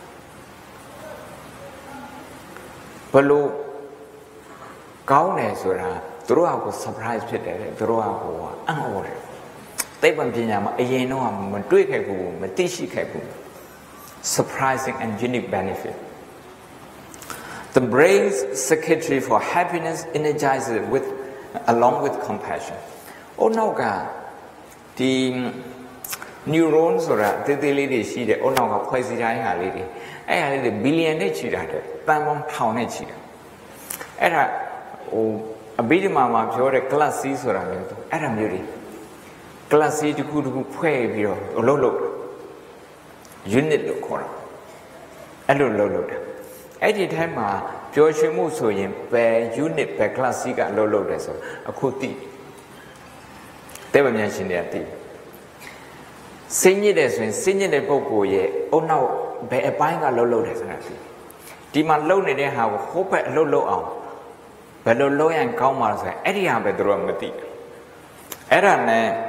ဘလို့ကောင်းတယ်ဆိုတာသူတို့ကကို surprise ဖြစ်တယ်သူတို့ကကိုအံ့ဩတယ်သိပ္ပံပညာမှာအရင်တော့မတွေ့ခဲ့ဘူးမသိရှိခဲ့ဘူး surprising and unique benefit. The brain's secretary for happiness energizes with along with compassion. Oh no, God. The neurons or the lady she the oh no, president lady. I had a billion each other, Tamon town each other. Era oh a bit mamma pure classes or a little. Era beauty. Classy to good pray your lolo. Unit look corner. Hello, lolo. At the time, George Musoyim, per unit per classic and low loaders, a cutie. They were mentioned their tea. Singing this when singing the book, oh now, by a buying a low loaders. Demand loaned they have hope at low low out. But low low and commas, any other drum with it. Eran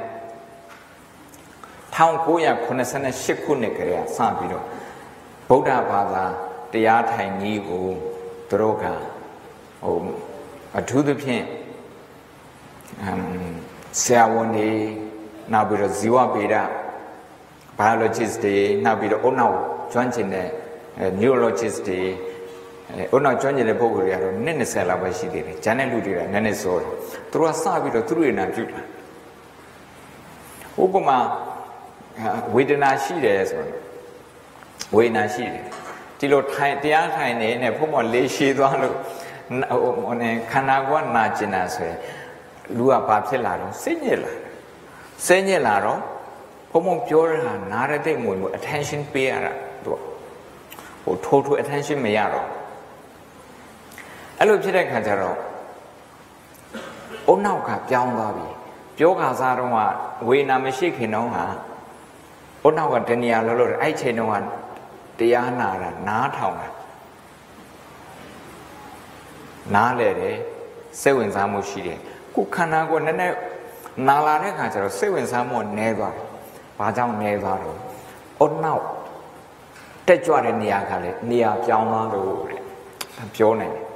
town Koya Kunasana Shikunik, some people. Boda Bada. တရားထိုင်ကြီးကိုသူတို့ကဟိုအထူးသဖြင့်အမ်ဆရာဝန်တွေနောက်ပြီးတော့ဇီဝဗေဒ biologist တွေနောက်ပြီးတော့အုံနောက်ကျွမ်းကျင်တဲ့ neurologist တွေအုံနောက်ကျွမ်းကျင်တဲ့ပုဂ္ဂိုလ်တွေကတော့နှစ်၂၀လောက်ပဲရှိသေးတယ်။ဂျန်တဲ့လူတွေကနည်းနည်းစောတယ်။သူတို့ကစပြီးတော့သူတို့ရနာပြုတာ။ဥပမာဝေဒနာရှိတယ်ဆိုတော့ဝေဒနာရှိတယ်ဒီလိုထိုင်တရားထိုင်နေနဲ့ဘုံမလေးရှိသွားလို့ဟိုခန္ဓာကိုယ်နာကျင်တာဆိုရင်လူကဘာဖြစ်လာတော့စိတ်ညစ်လာစိတ်ညစ်လာတော့ဘုံဘုံပြောရတာနားရတဲ့မွေမွေ attention ပေးရတာသူဟိုထိုးထိုး attention မရတော့အဲ့လိုဖြစ်တဲ့ခါကျတော့အုံနောက်ကပြောင်းသွားပြီပြောခါစားတော့ကဝေနာမရှိခင်တော့ဟာအုံနောက်ကတဏှာလို့လို့အဲ့ချိန်တော့ကတရားနာတာနားထောင်တာနားလေတယ်စိတ်ဝင်စားမှုရှိတယ်ခုခန္ဓာကိုယ်နည်းနည်းနာလာတဲ့ခါကျတော့စိတ်ဝင်စားမှုနည်းသွားတယ်။ဘာကြောင့်နည်းသွားတော့အုတ်နောက်တက်ကြွတဲ့နေရာကလည်းနေရာပြောင်းသွားလို့တဲ့ပြောနိုင်တယ်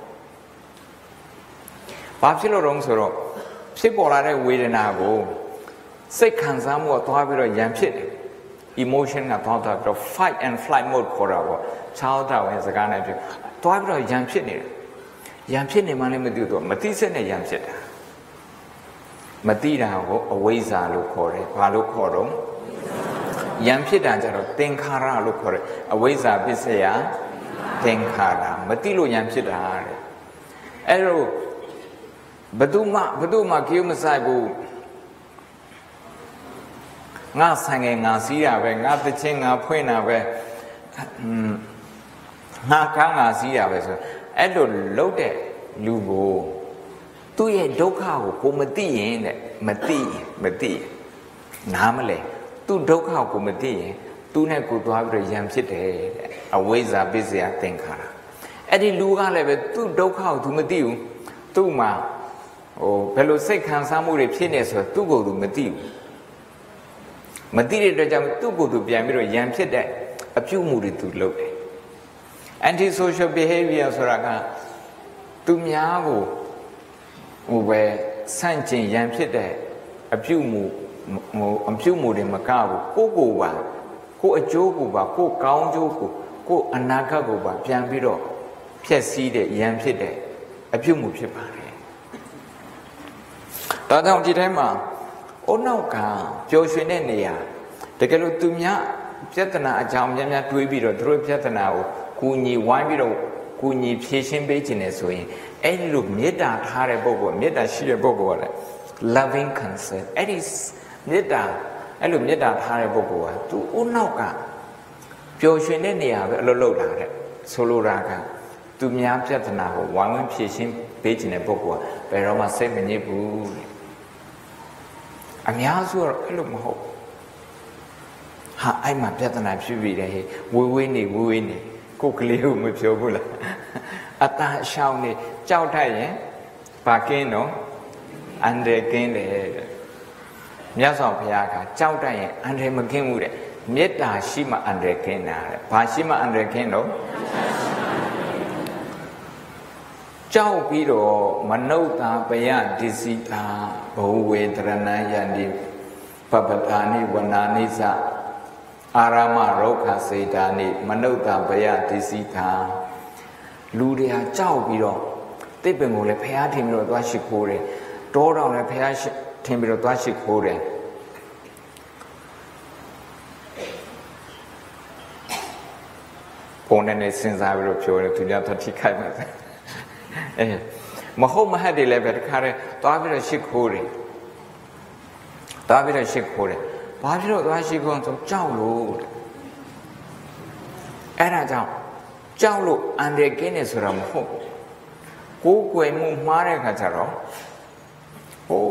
။ဘာဖြစ်လို့တော့ဆိုတော့ဖြစ်ပေါ်လာတဲ့ဝေဒနာကိုစိတ်ခံစားမှုကသွားပြီးတော့ရံဖြစ်တယ်။ emotion ကသွားသွားပြီးတော့ fight and flight mode ခေါ်တာပေါ့။ချောင်းတောင်ရဲ့စကားနဲ့ပြောသွားပြီးတော့ရံဖြစ်နေတယ်။ရံဖြစ်နေမှလည်းမသိဘူးမသိစက်နဲ့ရံဖြစ်တာမသိတာကိုအဝိဇ္ဇာလို့ခေါ်တယ်ဘာလို့ခေါ်တော့ယံဖြစ်တာကြတော့သင်္ခါရလို့ခေါ်တယ်အဝိဇ္ဇာပစ္စယသင်္ခါရမသိလို့ယံဖြစ်တာတဲ့အဲ့တော့ဘယ်သူမှဘယ်သူမှကြိုးမဆိုင်ဘူးငါဆိုင်ငယ်ငါစီးတာပဲငါတချင်းငါဖွင့်တာပဲငါကားငါစီးတာပဲဆိုအဲ့လိုလုပ်တဲ့လူကိုသူ့ရဲ့ဒုက္ခကိုကိုမသိရင်တဲ့မသိမသိနားမလဲသူ့ဒုက္ခကိုမသိရင်သူနဲ့ကိုသွားပြီးတော့ယံဖြစ်တယ်တဲ့အဝိဇ္ဇာပစ္စယသင်္ခါရအဲ့ဒီလူကလည်းပဲသူ့ဒုက္ခကိုသူမသိဘူးသူ့မှာဟိုဘယ်လိုစိတ်ခံစားမှုတွေဖြစ်နေဆိုတော့သူ့ကိုယ်သူမသိဘူးမသိတဲ့အတွက်ကြောင့်သူ့ကိုယ်သူပြန်ပြီးတော့ယံဖြစ်တဲ့အပြုမှုတွေသူလုပ်တယ် anti social behavior ဆိုတာကသူများကိုဟိုပဲဆန့်ကျင်ရန်ဖြစ်တဲ့အပြုမှုဟိုအပြုမှုတွေမကဘူးကိုကိုပါကိုအကျိုးကိုပါကိုကောင်းကျိုးကိုကိုအနာဂတ်ကိုပါပြန်ပြီးတော့ဖျက်ဆီးတဲ့ရန်ဖြစ်တဲ့အပြုမှုဖြစ်ပါတယ်။ဒါကြောင့်ဒီထဲမှာအုံနောက်ကပျော်ရွှင်တဲ့နေရာတကယ်လို့သူများပြဿနာအကြောင်းများများတွေးပြီးတော့သူတို့ပြဿနာကိုကူညီဝိုင်းပြီးတော့ကူညီဖြေရှင်းပေးခြင်းနဲ့ဆိုရင်အဲ့ဒီလိုမေတ္တာထားတဲ့ပုဂ္ဂိုလ်မေတ္တာရှိတဲ့ပုဂ္ဂိုလ်ကလည်း loving concern အဲ့ဒီမေတ္တာအဲ့လိုမေတ္တာထားတဲ့ပုဂ္ဂိုလ်ကသူအုံနောက်ကပျော်ရွှင်တဲ့နေရာပဲအလုပ်လုပ်တာတဲ့ဆိုလိုတာကသူများပြဿနာကိုဝိုင်းဝန်းဖြေရှင်းပေးခြင်းတဲ့ပုဂ္ဂိုလ်ကဘယ်တော့မှစိတ်မညစ်ဘူးအများစုကတော့အဲ့လိုမဟုတ်ဟာအဲ့မှာပြဿနာဖြစ်ပြီးတယ်ဝေးဝေးနေဝေးဝေးနေကိုယ်ကလေးကိုမပြောဘူးလားအတန်ရှောင်းနေကြောက်တတ်ရင်ဘာကင်းတော့အန္တရာယ်ကင်းတယ်တဲ့မြတ်စွာဘုရားကကြောက်တတ်ရင်အန္တရာယ်မကင်းဘူးတဲ့မေတ္တာရှိမှအန္တရာယ်ကင်းတာတဲ့ဘာရှိမှအန္တရာယ်ကင်းတော့ကြောက်ပြီးတော့မနုဿာပယဒိစီတာဘဝေတရဏယန္တိပပတာနိဝနာနိသအာရမရောခစေတာနိမနုဿာပယဒိစီတာလူတွေဟာကြောက်ပြီးတော့တိပ္ပံကိုလည်းဖျားထင်ပြီးတော့သွားရှိခိုးတယ်တောတောင်လည်းဖျားထင်ပြီးတော့သွားရှိခိုးတယ်ဘုံနဲ့နေစဉ်းစားပြီးတော့ပြောတယ်သူများတော့ထိခိုက်မှာအဲမဟုတ်မဟတ်တွေလည်းပဲတခါတည်းသွားပြီးတော့ရှိခိုးတယ်သွားပြီးတော့ရှိခိုးတယ်ဘာဖြစ်လို့သွားရှိခိုးဆိုကြောက်လို့အဲ့ဒါကြောင့်ကြောက်လို့အန္တရာယ်ကင်းနေဆိုတာမဟုတ်ကိုယ်ကွယ်မှုမှားတဲ့ခါကျတော့ဟို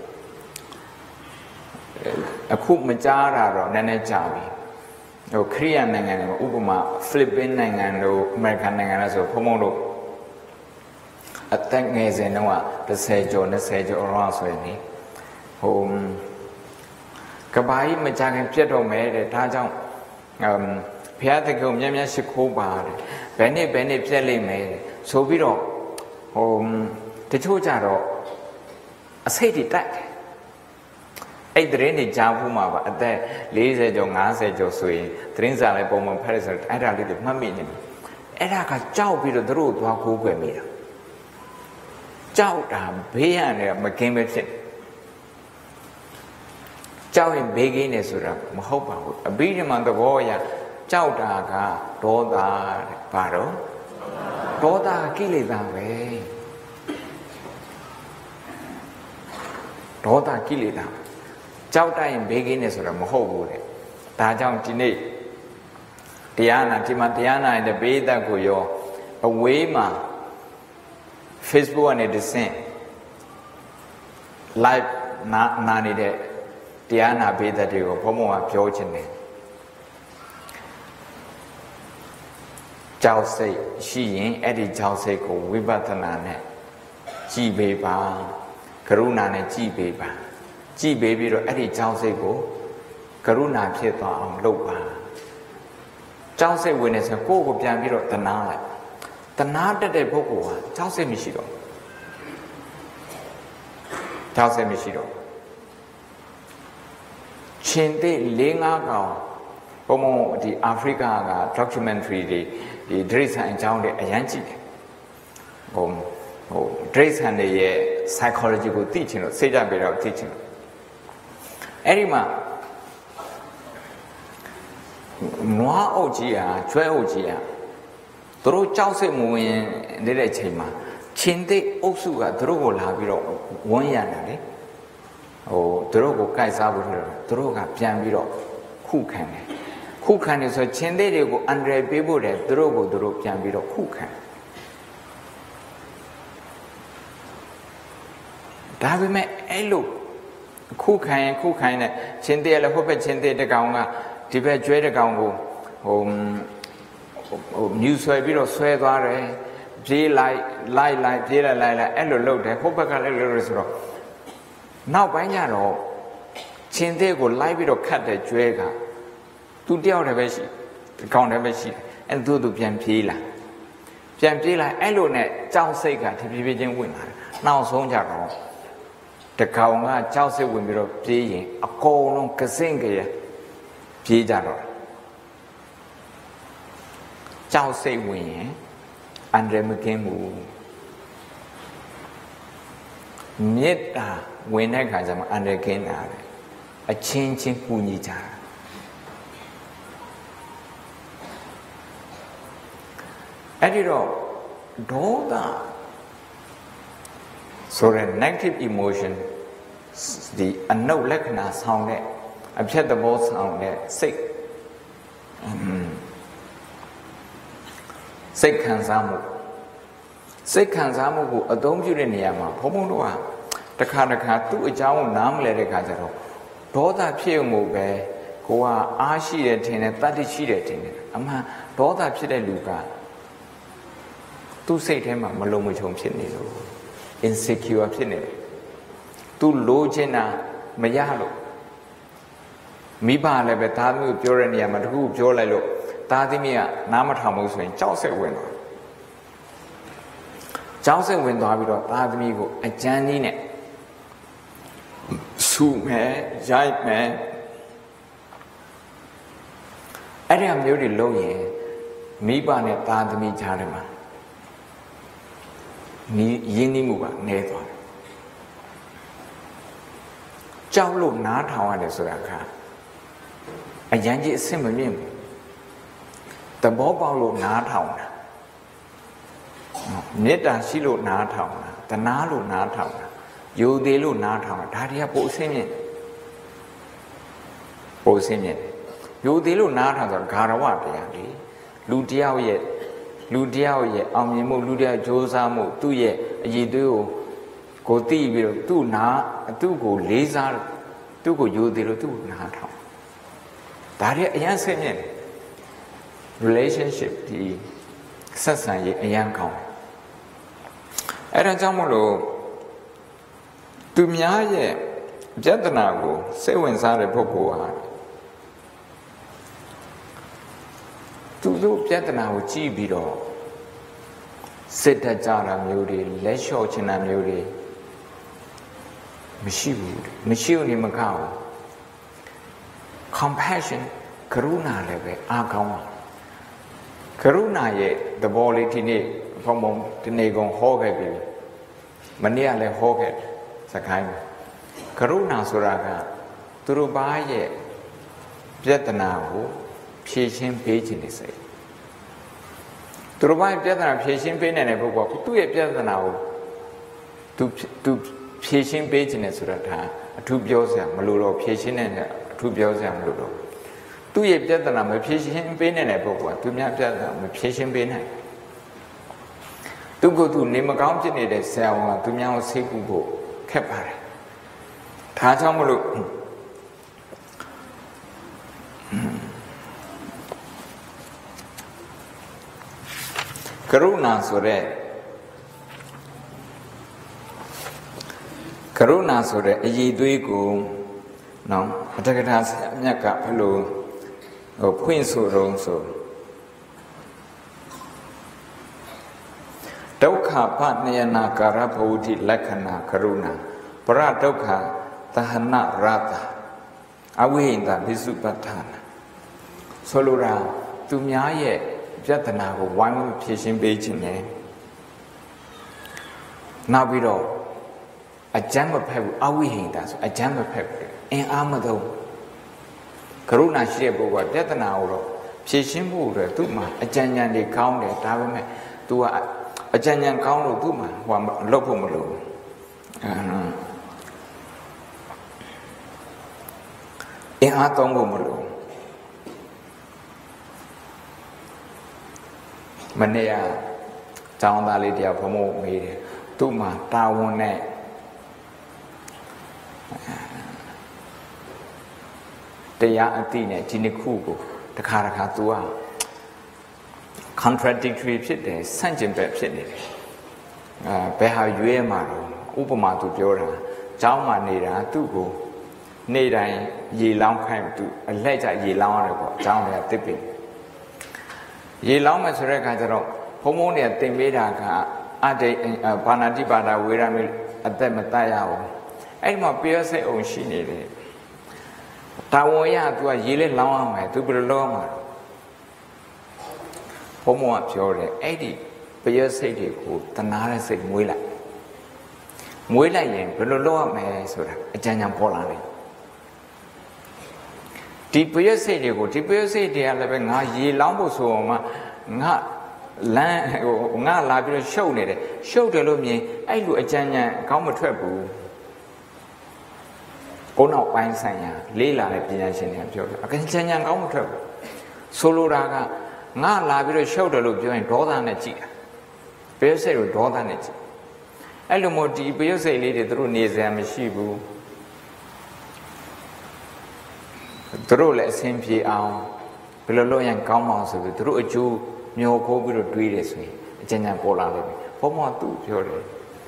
အခုမကြားတာတော့နည်းနည်းကြာပြီဟိုခရိယနိုင်ငံတွေဥပမာဖိလစ်ပင်းနိုင်ငံတို့အမေရိကန်နိုင်ငံတို့ဆိုဘုံဘုံတို့အသက်ငယ်စဉ်တုန်းကတစ်ဆယ်ကျော်နှစ်ဆယ်ကျော်လောက်ဆိုရင်ဟိုကဘာကြီးမကြခင်ပြတ်တော့မယ်တဲ့ဒါကြောင့်အမ်ဘုရားသခင်မြတ်မြတ်ရှိခိုးပါတယ်ဘယ်နှစ်ဘယ်နှစ်ပြတ်လိမ့်မယ်ဆိုပြီးတော့ဟိုတတချို့ကြတော့အစိတ်တွေတိုက်တယ်အဲ့သတင်းတွေကြားဖို့မှာပါအသက်၄၀ကျော်၅၀ကျော်ဆိုရင်သတင်းစာလည်းပုံမှန်ဖတ်ရဆိုအဲ့ဒါလေးတွေမှတ်မိနေပြီအဲ့ဒါကကြောက်ပြီးတော့သူတို့သွားကိုးကွယ်မိတာကြောက်တာဘေးရနေမကင်းပဲဖြစ်ကြောက်ရင်ဘေးကင်းနေဆိုတာမဟုတ်ပါဘူးအဘိဓမ္မာသဘောအရကြောက်တာကဒေါသတဲ့ဘာတော့ဒေါသကိလေသာပဲဒေါသကိလေသာကြောက်တိုင်းဘေးကင်းနေဆိုတာမဟုတ်ဘူးတဲ့ဒါကြောင့်ဒီနေ့တရားနာဒီမှာတရားနာတဲ့ဘေးသက်ကိုရောအဝေးမှာ Facebook ကနေတဆင့် live နာနာနေတဲ့တရားနာဘေးသက်တွေကိုဘုံဘုံကပြောချင်တယ်ကြောက်စိတ်ရှိရင်အဲ့ဒီကြောက်စိတ်ကိုဝိပဿနာနဲ့ကြည်ပေးပါကရုဏာနဲ့ကြည်ပေးပါကြည်ပေးပြီးတော့အဲ့ဒီကြောက်စိတ်ကိုကရုဏာဖြစ်သွားအောင်လုပ်ပါကြောက်စိတ်ဝင်နေဆိုကိုယ့်ကိုပြန်ပြီးတော့တနာလိုက်တနာတက်တဲ့ပုဂ္ဂိုလ်ဟာကြောက်စိတ်မရှိတော့ကြောက်စိတ်မရှိတော့ရှင်သိ၄၅ကောင်ဘုံဘုံဒီအာဖရိကက documentary တွေဒီဒရိษံအကြောင်းတွေအရန်ကြည့်တယ်ဟိုဟိုဒရိษံတွေရဲ့ psychology ကိုသိချင်လို့စိတ်ကြပေးတော့သိချင်လို့အဲ့ဒီမှာနွားအုပ်ကြီးဟာကျွဲအုပ်ကြီးဟာသူတို့ကြောက်စိတ်မဝင်နေတဲ့ချိန်မှာချင်းသိအုပ်စုကသူတို့ကိုလာပြီးတော့ဝန်းရနေတယ်ဟိုသူတို့ကိုကိုက်စားဖို့လို့သူတို့ကပြန်ပြီးတော့ခုခံတယ်ခုခံတယ်ဆိုချင်းသိတွေကိုအန္တရာယ်ပေးဖို့တယ်သူတို့ကိုသူတို့ပြန်ပြီးတော့ခုခံဒါပေမဲ့အဲ့လိုခုခံရင်ခုခံရင်ချင်းသိရလည်းဟိုဘက်ချင်းသိတဲ့ကောင်ကဒီဘက်ကျွဲတဲ့ကောင်ကိုဟိုဟိုမြူဆွဲပြီးတော့ဆွဲသွားတယ်ပြေးလိုက်လိုက်လိုက်ပြေးလိုက်လိုက်လိုက်အဲ့လိုလုပ်တယ်ဟိုဘက်ကလည်းလုပ်လို့ဆိုတော့နောက်ပိုင်းကျတော့ချင်းသေးကိုလိုက်ပြီးတော့ခတ်တဲ့ကျွဲကသူတယောက်တည်းပဲရှိဒီကောင်တည်းပဲရှိတယ်အဲ့သူသူပြန်ပြေးလာပြန်ပြေးလာအဲ့လိုနဲ့ကြောက်စိတ်ကတဖြည်းဖြည်းချင်းဝင်လာတယ်နောက်ဆုံးကြတော့တကောင်ကကြောက်စိတ်ဝင်ပြီးတော့ပြေးရင်အကုန်လုံးကစင့်ကြရပြေးကြတော့ကြောက်စိတ်ဝင်ရင်အန္တရာယ်မကင်းဘူးမေတ္တာဝင်တဲ့ခါကျမှအန္တရာယ်ကင်းတာလေအချင်းချင်းပူညီကြတာအဲ့ဒီတော့ဒေါသဆိုတဲ့ negative emotion ဒီအနုလက္ခဏာဆောင်တဲ့အဖြစ်သဘောဆောင်တဲ့စိတ်စိတ်ခံစားမှုစိတ်ခံစားမှုကိုအသုံးပြုတဲ့နေရာမှာဘုံဘုံတို့ကတစ်ခါတစ်ခါသူ့အကြောင်းကိုနားမလဲတဲ့ခါကျတော့ဒေါသဖြစ်မှုပဲကိုကအားရှိတယ်ထင်တယ်တတ္တိရှိတယ်ထင်တယ်အမှန်ဒေါသဖြစ်တဲ့လူကသူ့စိတ်ထဲမှာမလုံမခြုံဖြစ်နေလို့ insecure ဖြစ်နေတယ်သူလိုချင်တာမရလို့မိဘလည်းပဲသားသမီးကိုပြောတဲ့နေရာမှာတခုပြောလိုက်လို့သားသမီးကနားမထောင်ဘူးဆိုရင်ကြောက်စိတ်ဝင်သွားကြောက်စိတ်ဝင်သွားပြီးတော့သားသမီးကိုအကြမ်းကြီးနဲ့ဆူမယ်ရိုက်မယ်အဲ့ဒီအမျိုးတွေလုပ်ရင်မိဘနဲ့သားသမီးကြားထဲမှာနီးရင်းနှီးမှုကနည်းသွားတယ်ကြောက်လို့နားထောင်ရတယ်ဆိုတာကအရန်ကြီးအဆင်မမြင့်ဘူးသဘောပေါက်လို့နားထောင်တာမေတ္တာရှိလို့နားထောင်တာတနာလို့နားထောင်တာယူသေးလို့နားထောင်တာဒါတွေကပိုအဆင်မြင့်ပိုအဆင်မြင့်ယူသေးလို့နားထောင်ဆိုတာဂါရဝတရားလေလူတယောက်ရဲ့လူတယောက်ရဲ့အောင်မြင်မှုလူတယောက်ကြိုးစားမှုသူ့ရဲ့အည်သွေးကိုကိုသိပြီးတော့သူ့နာသူ့ကိုလေးစားသူ့ကိုယူသေးလို့သူ့ကိုနားထောင်ဒါတွေအရင်ဆင်မြင့် relationship ဒီဆက်ဆံရေးအရင်ကောင်းအဲ့ဒါကြောင့်မလို့သူများရဲ့ပြဿနာကိုစိတ်ဝင်စားတဲ့ပုဂ္ဂိုလ်ဟာသူတို့ပြဿနာကိုကြည့်ပြီးတော့စစ်တကြတာမျိုးတွေလက်လျှော့ချင်တာမျိုးတွေမရှိဘူးမရှိဘူးနေမကောက် compassion ကရုဏာလည်းပဲအားကောင်းပါကရုဏာရဲ့သဘောလေးဒီနေ့ဘုံဘုံဒီနေ့ကုန်ဟောခဲ့ပြီမနေ့ကလည်းဟောခဲ့စကိုင်းကရုဏာဆိုတာကသူတို့ဘာရဲ့ပြဿနာကိုဖြေရှင်းပေးခြင်းနဲ့စိတ်သူတို့ဘာပြဿနာဖြေရှင်းပေးနိုင်တဲ့ပုဂ္ဂိုလ်ကသူ့ရဲ့ပြဿနာကိုသူသူဖြေရှင်းပေးခြင်းနဲ့ဆိုတာဒါအထူးပြောစရာမလိုတော့ဖြေရှင်းတဲ့အထူးပြောစရာမလိုတော့သူ့ရဲ့ပြဿနာမဖြေရှင်းပေးနိုင်တဲ့ပုဂ္ဂိုလ်ကသူများပြဿနာမဖြေရှင်းပေးနိုင်သူကသူနေမကောင်းဖြစ်နေတဲ့ဆရာဝန်ကသူများကိုဆေးကုဖို့ခက်ပါတယ်ဒါကြောင့်မလို့ကရုဏာဆိုတဲ့ကရုဏာဆိုတဲ့အည်သွေးကိုနော်အတက္ကထာဆရာမြတ်ကဘယ်လိုဟိုဖွင့်ဆိုတော့ဆိုဒုက္ခပနယနာကာရဘဝတိလက္ခဏာကရုဏာပရဒုက္ခသဟနရတအဝိဟိတဘိစုပဋ္ဌာနာဆိုလိုတာသူများရဲ့ပြဿနာကိုဝိုင်းဝန်းဖြေရှင်းပေးခြင်းနဲ့နောက်ပြီးတော့အကျမ်းမဖက်ဘူးအဝိဟိတဆိုအကျမ်းမဖက်ဘူးအင်အားမသုံးကရုဏာရှိတဲ့ပုဂ္ဂိုလ်ကပြဿနာကိုတော့ဖြေရှင်းဖို့အတွက်သူ့မှာအကြံဉာဏ်တွေကောင်းတယ်ဒါပေမဲ့ तू ကအကြံဉာဏ်ကောင်းလို့သူ့မှာဟိုလောက်ဖို့မလိုဘူးအင်အားသုံးဖို့မလိုမနေ့ကကျောင်းသားလေးတယောက်ဘုံဘုံမေးတယ်သူ့မှာတာဝန်နဲ့တရားအသိနဲ့ဒီနှစ်ခုကိုတခါတခါ तू อ่ะ contradictory ဖြစ်တယ်ဆန့်ကျင်ဘက်ဖြစ်နေတယ်အဲဘယ်ဟာရွေးမှာတော့ဥပမာ तू ပြောတာကျောင်းမှာနေတာသူ့ကိုနေ့တိုင်းရေလောင်းခိုင်း तू အလှည့်ကျရေလောင်းရတယ်ပေါ့ကျောင်းတွေကတစ်ပင်ရေလောင်းမယ်ဆိုတဲ့အခါကျတော့ဘုံဘုံတွေကတင်ပေးတာကအတေဘာနာတိပါဒဝေရမိအသက်မတတ်ရဘူးအဲ့ဒီမှာပျောစိတ်အောင်ရှိနေတယ်တာဝန်ရ तू ကရေလေးလောင်းရမယ် तू ဘယ်လိုလုပ်မှာဘုံဘုံကပြောတယ်အဲ့ဒီပျောစိတ်တွေကိုတနာတဲ့စိတ်မွေးလိုက်မွေးလိုက်ရင်ဘယ်လိုလုပ်ရမလဲဆိုတာအကြံဉာဏ်ပေါ်လာတယ်ဒီပျောစိတ်တွေကိုဒီပျောစိတ်တွေကလည်းပဲငါရေလောင်းဖို့ဆိုမှငါလမ်းဟိုငါလာပြီးတော့ရှုပ်နေတယ်ရှုပ်တယ်လို့မြင်အဲ့လိုအကြံဉာဏ်ကောင်းမထွက်ဘူးကိုယ်နောက်ပိုင်းဆိုင်ရာလေးလာတဲ့ပညာရှင်တွေကပြောတယ်အကြံဉာဏ်ကောင်းမထွက်ဘူးဆိုလိုတာကငါလာပြီးတော့ရှုပ်တယ်လို့ပြောရင်ဒေါသနဲ့ကြည့်တာပျောစိတ်ကိုဒေါသနဲ့ကြည့်အဲ့လိုမျိုးဒီပျောစိတ်လေးတွေသူတို့နေစရာမရှိဘူးသူတို့လည်းအဆင်ပြေအောင်ဘယ်လိုလုပ်ရင်ကောင်းမအောင်ဆိုပြီးသူတို့အကျိုးမျောခိုးပြီးတော့တွေးတယ်ဆိုရင်အကျဉ်းချုပ်ပေါ်လာလိမ့်မယ်ဘုံမသူပြောတယ်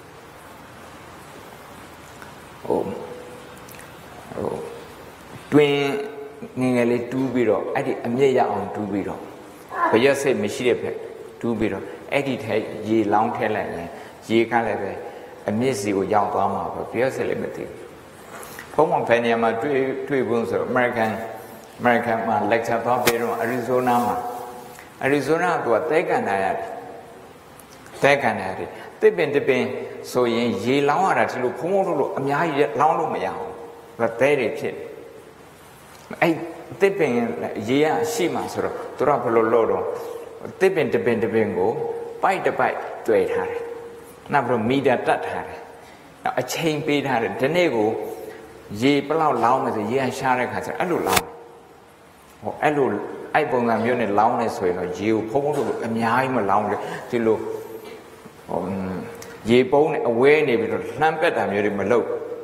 ဟိုဟိုတွင်ငငယ်လေးတူးပြီးတော့အဲ့ဒီအမြင့်ရအောင်တူးပြီးတော့ဘရက်စိတ်မရှိတဲ့ဖက်တူးပြီးတော့အဲ့ဒီထဲရေလောင်းထည့်လိုက်ရင်ရေကလည်းပဲအမြင့်စီကိုရောက်သွားမှာပဲဘရက်စိတ်လည်းမသိဘူးဘုံမဖယ်နေမှာတွေ့တွေ့ဖို့ဆို American American မှာ lecture သွားပြီးတော့ Arizona မှာ Arizona ကတဲကန်တာရတယ်တဲကန်တာရတယ်တစ်ပင်တစ်ပင်ဆိုရင်ရေလောင်းရတာဒီလိုဖုံးဖုံးလို့အများကြီးလောင်းလို့မရဘူးဒါတဲတွေဖြစ်အဲ့တစ်ပင်ရေရရှိမှဆိုတော့သူကဘယ်လိုလုပ်တော့တစ်ပင်တစ်ပင်တစ်ပင်ကိုပိုက်တစ်ပိုက်တွေ့ထားတယ်နောက်ပြီးတော့မီတာတတ်ထားတယ်နောက်အချိန်ပေးထားတယ်ဒီနေ့ကိုရေဘလောက်လောင်းမယ်ဆိုရေရှားတဲ့ခါကျအဲ့လိုလောင်းဟိုအဲ့လိုအဲ့ပုံစံမျိုးနဲ့လောင်းနေဆိုရင်တော့ရေကိုဖုံးဖုံးလို့အများကြီးမလောင်းဘူးဒီလိုဟိုရေပုံးနဲ့အဝဲနေပြီးတော့လှမ်းပက်တာမျိုးတွေမလုပ်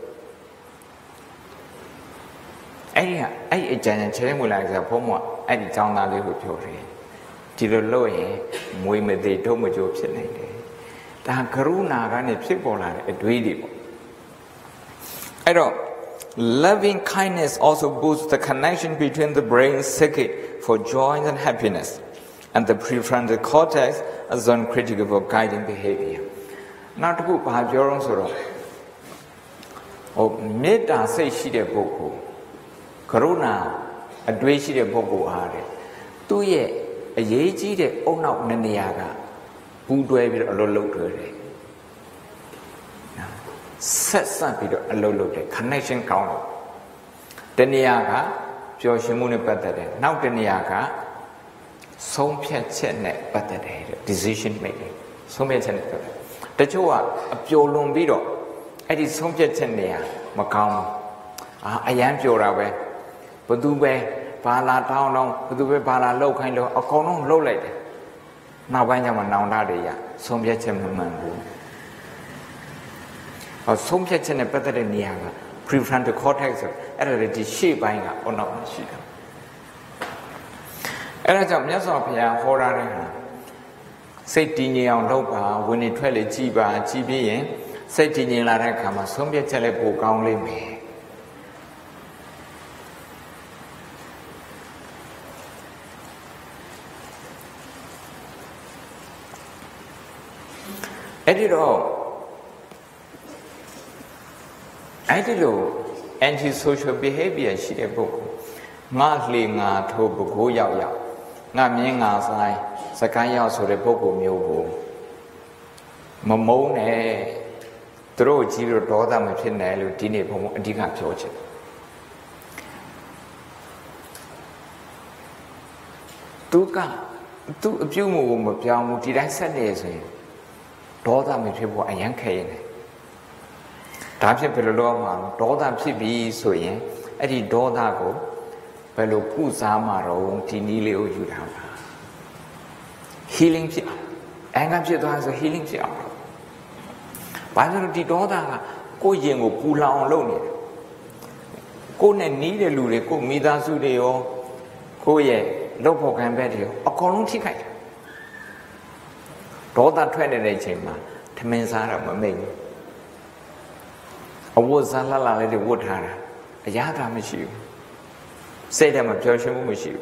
အဲ့ဒီအဲ့ဒီအကြံဉာဏ်ချဲမွေလာကြဖုံးမအဲ့ဒီចောင်းသားလေးကိုပြောတယ်ဒီလိုလုပ်ရင်မွေမသေးဒုမကြိုးဖြစ်နိုင်တယ်ဒါကရုဏာကနေဖြစ်ပေါ်လာတဲ့အတွေးတွေပေါ့အဲ့တော့loving kindness also boosts the connection between the brain's circuit for joy and happiness and the prefrontal cortex as uncritical for guiding behavior. Not to put behavior sort of meta say she the boku, Corona, a dway the boku are two ye a yeji the own out Naniaga, who do a low to set something a low load, connection count. The Niaga, Joshimuni better now the Niaga, so piacere better decision making. So piacere. The Joa, a pure lombido, it is so piacere, Macam. I am pure away. But do we, Pala town, but do we Pala low kind of a column low lady. Now when I'm now Nadia, so piacere mango. Or so piacere better than Niaga. Prefrontal cortex, edited sheep buying or not sheep. And I'm just up here, horror. Say Dini on Lopa, when it tell a Jiba, G B N, say Dini Larakama, some be telebo only me. Edit all. I did all anti-social behavior, she a book. Martly nga to book yao yao. Nga ming as I, Sakaya so the book of Myobo. Mamone throw zero daughter Machinello, Dini from Diga George. Tuka, two a few more of Yamu did I say this? Daughter Machibo and young cane. Tapsi Peloma, daughter Pibi, so yen, Eddie daughter go, Pelo Pusamaro, Tinilio Yudama. Healing Pia, Angam has a healing Pia. By the daughter, go yen or Pula on Loni. Go and need a lure, go Mida Sudeo, go ye, Lopo Cambetio, a colontica. Daughter twenty chamber, Temensara Mamay. A wood Zalala lady wood hara, a yada machine. Say them a Joshua machine.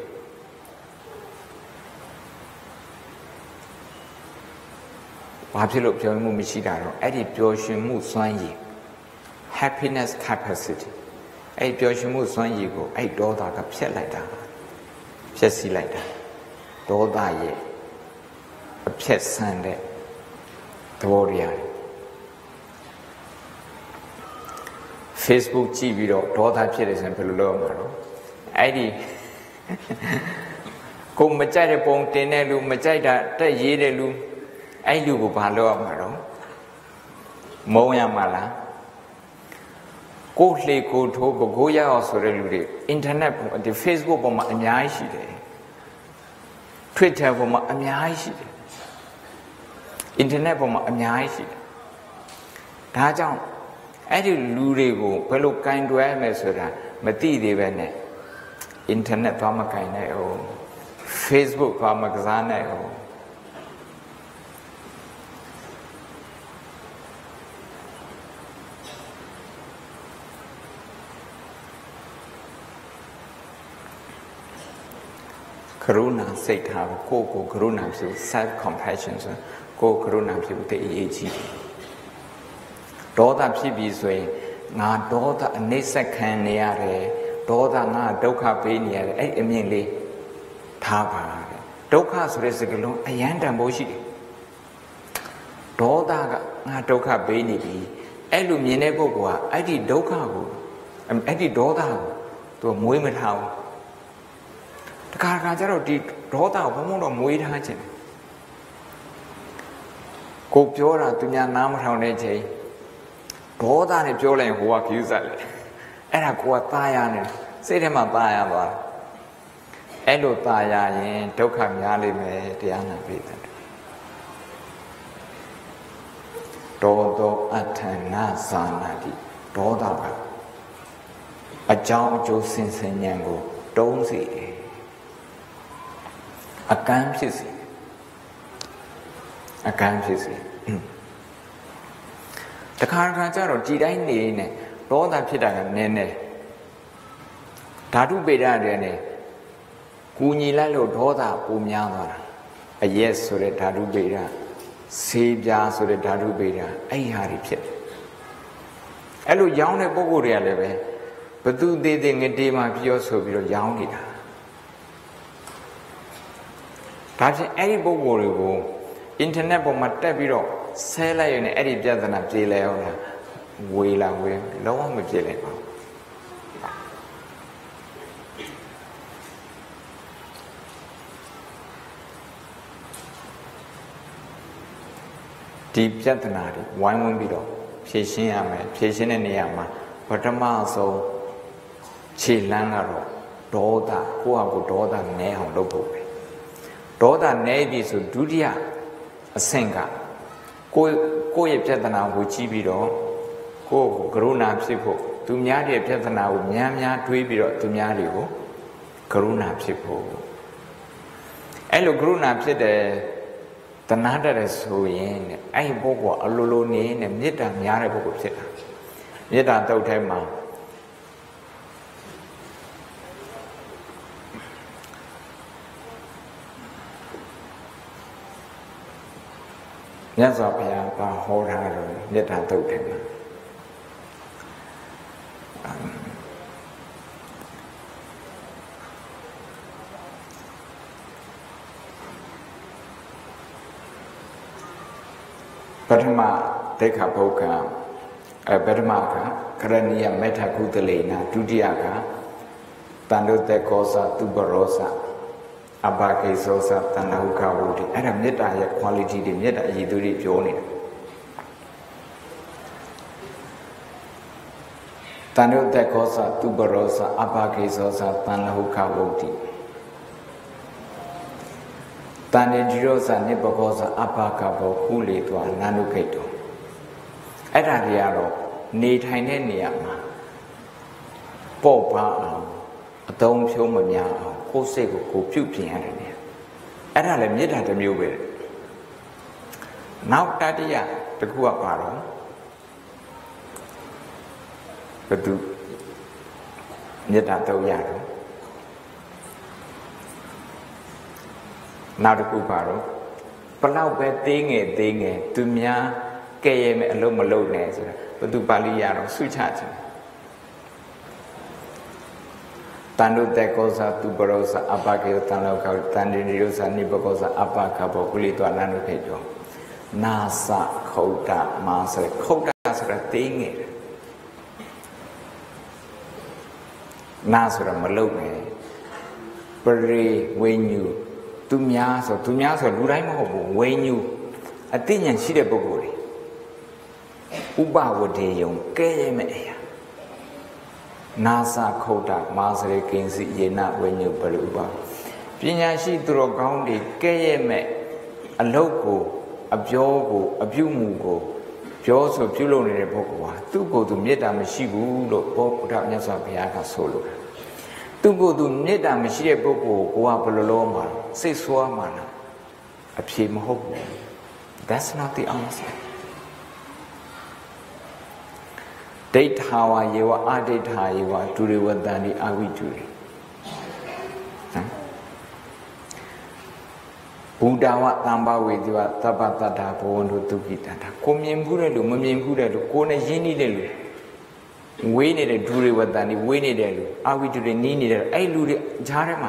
Papilo Jomu Michidaro, Eddie Joshua Musanyi. Happiness capacity. A Joshua Musanyi go, a daughter of Pet like that. Jessie like that. Daughter ye. A Pet Sunday. The warrior. Facebook T V daughter Peter and Pelomaro. Adi Come Machada Pong Tenelu, Machada, Tayelu, Aidu Palo Maro Moya Mala Go Lay Go to Goya also relude. Internet, the Facebook of Manyaishi, Twitter of Manyaishi, Internet of Manyaishi. Tajam. Adi Lurego, Pelo kind to Amazora, Mati de Vene, Internet Pamakaine, Facebook Pamakazane. Karuna Sekha, Koko, Karuna, self compassion, Go Karuna, people take E G. Daughter Pibi's way, na daughter a Nesa can neare, daughter na Doka Benia, a immediately Taba. Doka's residual, a yanda moshi. Daughter na Doka Beni, Eluminebo, I did Doka, and Eddie daughter to a Muimet house. The Carcajaro did daughter of Momo Muid Hatchin. Go Jora to Yanam Hound. Daughter is Jolan who walk usually. And I go a Tayan, say them a Tayaba. Elo Tayan, Tokam Yali, Diana Peter. Dodo Atana Sanadi, Doda. A John Josin Senyango, don't see. A campsisi. A campsisi. The Carcajaro did I name, Doda Pita Nene Tatu Beda Dene Kuni Lalo Doda Pumiana အရက်ဆိုတဲ့ဓာတုဗေဒဆေးပြားဆိုတဲ့ဓာတုဗေဒအဲ့ဟာတွေဖြစ်တယ်အဲ့လိုရောင်းတဲ့ပုဂ္ဂိုလ်တွေကလည်းပဲဘသူသေးသေးငတေးမှပြောဆိုပြီးတော့ရောင်းနေတာဒါဖြင့်အဲ့ဒီပုဂ္ဂိုလ်တွေကိုအင်တာနက်ပေါ်မှာတက်ပြီးတော့ဆဲလိုက်ရင်အဲ့ဒီပြဿနာပြေလည်အောင်လားဝေလာဝေလုံးဝမပြေလည်ပါဘူးဒီပြဿနာတွေဝိုင်းဝန်းပြီးတော့ဖြေရှင်းရမယ်ဖြေရှင်းတဲ့နေရာမှာပထမဆုံးခြေလမ်းကတော့ဒေါသကိုယ့်ဟာကိုယ်ဒေါသနည်းအောင်လုပ်ဖို့ပဲဒေါသနည်းပြီဆိုဒုတိယအဆင့်ကကိုယ်ကိုယ့်ရဲ့ပြဿနာကိုကြည့်ပြီးတော့ကိုယ့်ကိုကရုဏာဖြစ်ဖို့သူများရဲ့ပြဿနာကိုများများတွေးပြီးတော့သူများတွေကိုကရုဏာဖြစ်ဖို့အဲ့လိုကရုဏာဖြစ်တဲ့တဏှာတရဆိုရင်အဲ့ဒီပုဂ္ဂိုလ်အလိုလိုနေနဲ့မေတ္တာများတဲ့ပုဂ္ဂိုလ်ဖြစ်တာမေတ္တာတုတ်ထဲမှာမြတ်စွာဘုရားကဟောထားတယ်မေတ္တာတုတ်ထဲမှာပထမဒိဋ္ဌဘုက္ခအဲပထမကကရဏီယမေတ္တာကုသလေနာဒုတိယကတန်တုတေကောသသူပရောသအဘဂိသောသတဏှုခဝုဒ္ဓိအဲ့ဒါမေတ္တာရဲ့ quality တွေမေတ္တာအရည်သူတွေပြောနေတာတန်တုတေကောသသူပရောသအဘဂိသောသတဏှုခဝုဒ္ဓိတန်တေဒီရောသနိပကောသအဘကဘောကုလေတွာနာနုခိတ်တောအဲ့ဒါတွေကတော့နေထိုင်တဲ့နေရာမှာပေါ့ပါအောင်အတုံးဖြုံးမများအောင်ကိုယ်စိတ်ကိုကိုပြုပြင်ရတယ်နေအဲ့ဒါလည်းမေတ္တာတစ်မျိုးပဲနောက်တတိယတစ်ခုကပါတော့ဘယ်သူမေတ္တာတော့ရတယ်နောက်တစ်ခုပါတော့ဘလောက်ပဲသေးငယ်သေးငယ်သူများကဲ့ရဲ့မဲ့အလုံးမလုံးနဲ့ဆိုတာဘယ်သူပါဠိရတော့ဆုချခြင်းတန်တုတေကောသသူပရောသအပကေတန်လောကတန်တိရိယောသနိပကောသအပကဘောကုလိတောနန္ဒုခေတောနာသခုတ်တမာဆိုခုတ်တဆိုတာသေးငယ်နာဆိုတာမလုံးနဲ့ပရိဝိညုသူများဆိုသူများဆိုလူတိုင်းမဟုတ်ဘူးဝိညုအသိဉာဏ်ရှိတဲ့ပုဂ္ဂိုလ်တွေဥပဝဒေယုံကဲရဲမဲ့အရာနာသခုတ်တမာစရိကိဉ္စီယေနဝိညုပရိဥပပညာရှိသူတော်ကောင်းတွေကဲရဲမဲ့အလုတ်ကိုအပြောကိုအပြုမှုကိုပြောဆိုပြုလုပ်နေတဲ့ပုဂ္ဂိုလ်ဟာသူ့ကိုယ်သူမေတ္တာမရှိဘူးလို့ဘုရားမြတ်စွာဘုရားကဆိုလို့သူ့ကိုယ်သူမေတ္တာမရှိတဲ့ပုဂ္ဂိုလ်ကိုကဘယ်လိုလုပ်မှာစိတ်ဆိုးမှာလားအဖြေမဟုတ်ဘူး That's not the answer ဒိဋ္ဌာဝယေဝအဒိဋ္ဌာယေဝဒုရဝတ္တန်ဒီအဝိတုရိဟမ်ဘုဒ္ဓဝတံဘဝေတိဝသဗ္ဗတတ္ထာဘဝန္တုတုကိတ္တာကိုမြင်ဘူးတဲ့လူမမြင်ဘူးတဲ့လူကိုနဲ့ရင်းနှီးတဲ့လူဝေးနေတဲ့ဒုရဝတ္တန်ဒီဝေးနေတဲ့လူအဝိတုရိနီးနေတဲ့အဲ့လူတွေဈာထဲမှာ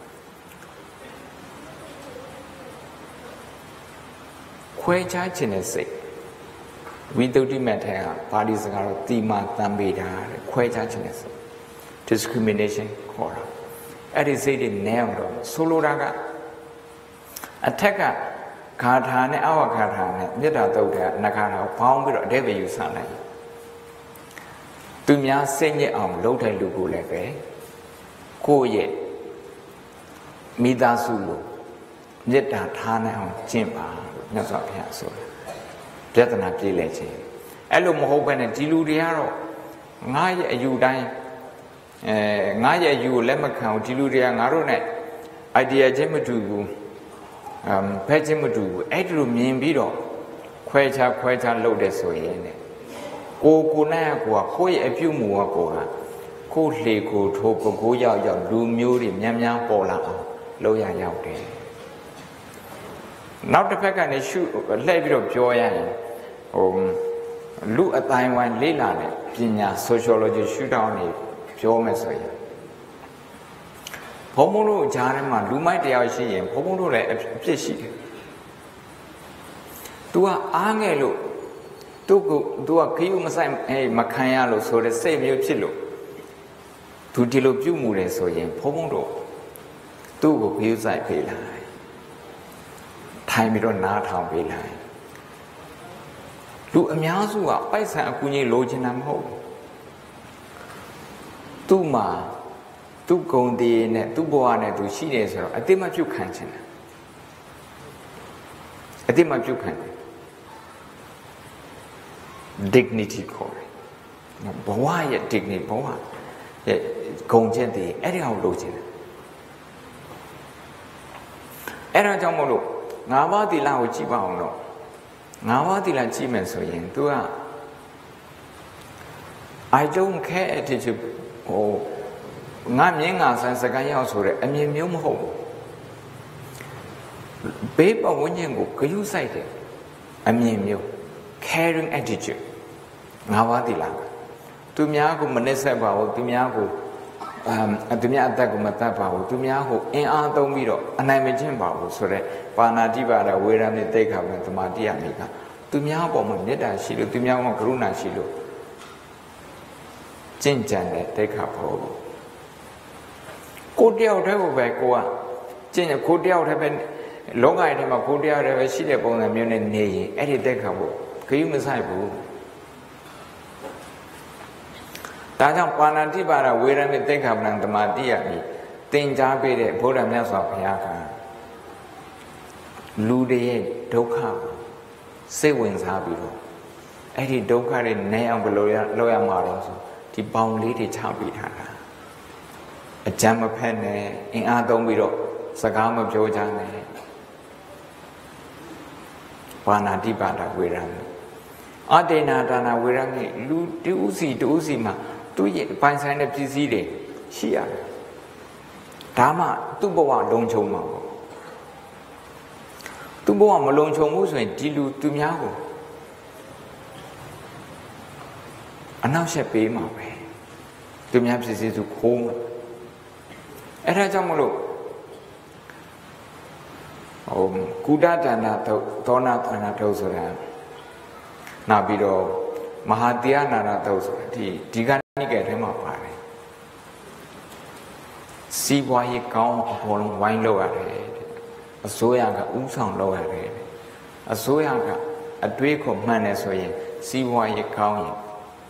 ခွဲခြားခြင်းနဲ့စိတ်ဝိသုဒ္ဓိမတ်ထဲကပါဠိစကားတော့တိမာတံပေတာတဲ့ခွဲခြားခြင်းနဲ့စိတ် discrimination ခေါ်တာအဲ့ဒီစိတ်တွေနည်းအောင်တော့ဆိုလိုတာကအထက်ကဂါထာနဲ့အဝဂါထာနဲ့မေတ္တာတုတ်တဲ့နဂါထာကိုပေါင်းပြီးတော့အဓိပ္ပာယ်ယူဆလိုက်သူများစိတ်ညစ်အောင်လုပ်တဲ့လူကိုလည်းပဲကိုယ့်ရဲ့မိသားစုလိုမေတ္တာထားနိုင်အောင်ကျင့်ပါလို့မြတ်စွာဘုရားဆိုတယ်ပြဿနာပြေလည်ခြင်းအဲ့လိုမဟုတ်ဘဲနဲ့ဒီလူတွေကတော့ငါရဲ့အယူတိုင်းအဲငါရဲ့အယူကိုလက်မခံဘူးဒီလူတွေကငါတို့နဲ့ idea ချင်းမတူဘူးအမ်ဖက်ချင်းမတူဘူးအဲ့ဒီလိုမြင်ပြီးတော့ခွဲခြားခွဲခြားလုပ်တဲ့ဆိုရင်ねကိုကိုနဲ့ကိုကကိုယ့်ရဲ့အပြုမူကကိုကကိုယ်လှေကိုထိုးကိုကိုရောက်ရောက်လူမျိုးတွေများများပေါ်လာအောင်လုပ်ရရောက်တယ်နောက်တစ်ဖက်ကနေရှုလှည့်ပြီးတော့ပြောရရင်ဟိုလူအတိုင်းဝိုင်းလေးလာတဲ့ပညာ sociology ရှုထောင့်နေပြောမယ်ဆိုရင်ဘုံဘုံတို့ကြားထဲမှာလူမိုက်တရားရှိရင်ဘုံဘုံတို့လည်းအဖြစ်ရှိတယ်။ तू ကအားငယ်လို့သူ့ကို तू ကခီးဦးမဆိုင်အေးမခံရလို့ဆိုတဲ့စိတ်မျိုးဖြစ်လို့ तू ဒီလိုပြုမှုတယ်ဆိုရင်ဘုံဘုံတို့သူ့ကိုခီးဦးဆိုင်ပေးလိုက်ထိုင်ပြီးတော့နားထောင်ပေးလိုက်လူအများစုကပိုက်ဆံအကူကြီးလိုချင်တာမဟုတ်ဘူးသူ့မှာသူ့ဂုဏ်တည်နဲ့သူ့ဘဝနဲ့သူရှိတယ်ဆိုတော့အတိမပြုတ်ခံချင်တယ်အတိမပြုတ်ခံတယ် dignity ခေါ်တယ်ဘဝရဲ့ dignity ဘဝရဲ့ဂုဏ်ချက်တည်အဲ့ဒီအောင်လိုချင်တယ်အဲ့ဒါကြောင့်မို့လို့ငါးပါးသီလကိုကြည့်ပါအောင်တော့ငါးပါးသီလကြည့်မယ်ဆိုရင် तू က I don't care attitude ဟိုငါမြင်ငါဆန်းစကားရောက်ဆိုတဲ့အမြင်မျိုးမဟုတ်ဘူးဘေးပဝန်းကျင်ကိုဂရုစိုက်တယ်အမြင်မျိုး caring attitude ငါးပါးသီလသူများကိုမနစ်ဆက်ပါဘူးသူများကိုအသူများအသက်ကိုမတတ်ပါဘူးသူများကိုအင်အားသုံးပြီးတော့အနိုင်မကျင့်ပါဘူးဆိုတော့ပါဏာတိပါဒဝေရမိတိတ်ခါပဲသမာတိယမိကသူများအပေါ်မှာမေတ္တာရှိလို့သူများကကရုဏာရှိလို့ကျင့်ကြံတဲ့တိတ်ခါဖို့ကိုတယောက်တည်းကိုပဲကိုကကျင့်ရကိုတယောက်တည်းပဲလောကရဲ့ထဲမှာကိုတယောက်တည်းပဲရှိတဲ့ပုံစံမျိုးနဲ့နေရင်အဲ့ဒီတိတ်ခါဖို့ခရီးမဆိုင်ဘူးဒါကြောင့်ပါဏာတိပါဒဝေရမိတိတ်ခါပဏံသမာတိယမိသင်ကြားပေးတဲ့ဘုရားမြတ်စွာဘုရားကလူတွေရဲ့ဒုက္ခကိုစိတ်ဝင်စားပြီးတော့အဲ့ဒီဒုက္ခတွေနည်းအောင်ဘယ်လိုလုပ်ရမှာလဲဆိုဒီပေါင်လေးတွေချပေးထားတာအကြမ်းမဖက်နဲ့အင်အားသုံးပြီးတော့စကားမပြောကြနဲ့ပါဏာတိပါဒဝေရမိအတေနာဒါနာဝေရမိလူတူးစီတူးစီမှာသူ့ရဲ့ပိုင်ဆိုင်တဲ့ပစ္စည်းတွေရှိရတယ်ဒါမှသူ့ဘဝလုံခြုံမှာပေါ့သူ့ဘဝမလုံခြုံဘူးဆိုရင်ဒီလူသူများကိုအနောက်ရှက်ပေးမှာပဲသူများပစ္စည်းစုခိုးမှာအဲ့ဒါကြောင့်မလို့ဟိုကုဒတန္တသောနာတန္တထုတ်ဆိုတာနောက်ပြီးတော့မဟာတရားနာနာထုတ်ဆိုတာဒီဒီကနိကေထဲမှာပါတယ်စီးပွားရေးကောင်းအပေါ်လုံးဝိုင်းလောက်ရတယ်အစိုးရကဥဆောင်လောက်ရတယ်အစိုးရကအတွေးကိုမှန်တယ်ဆိုရင်စီးပွားရေးကောင်းရင်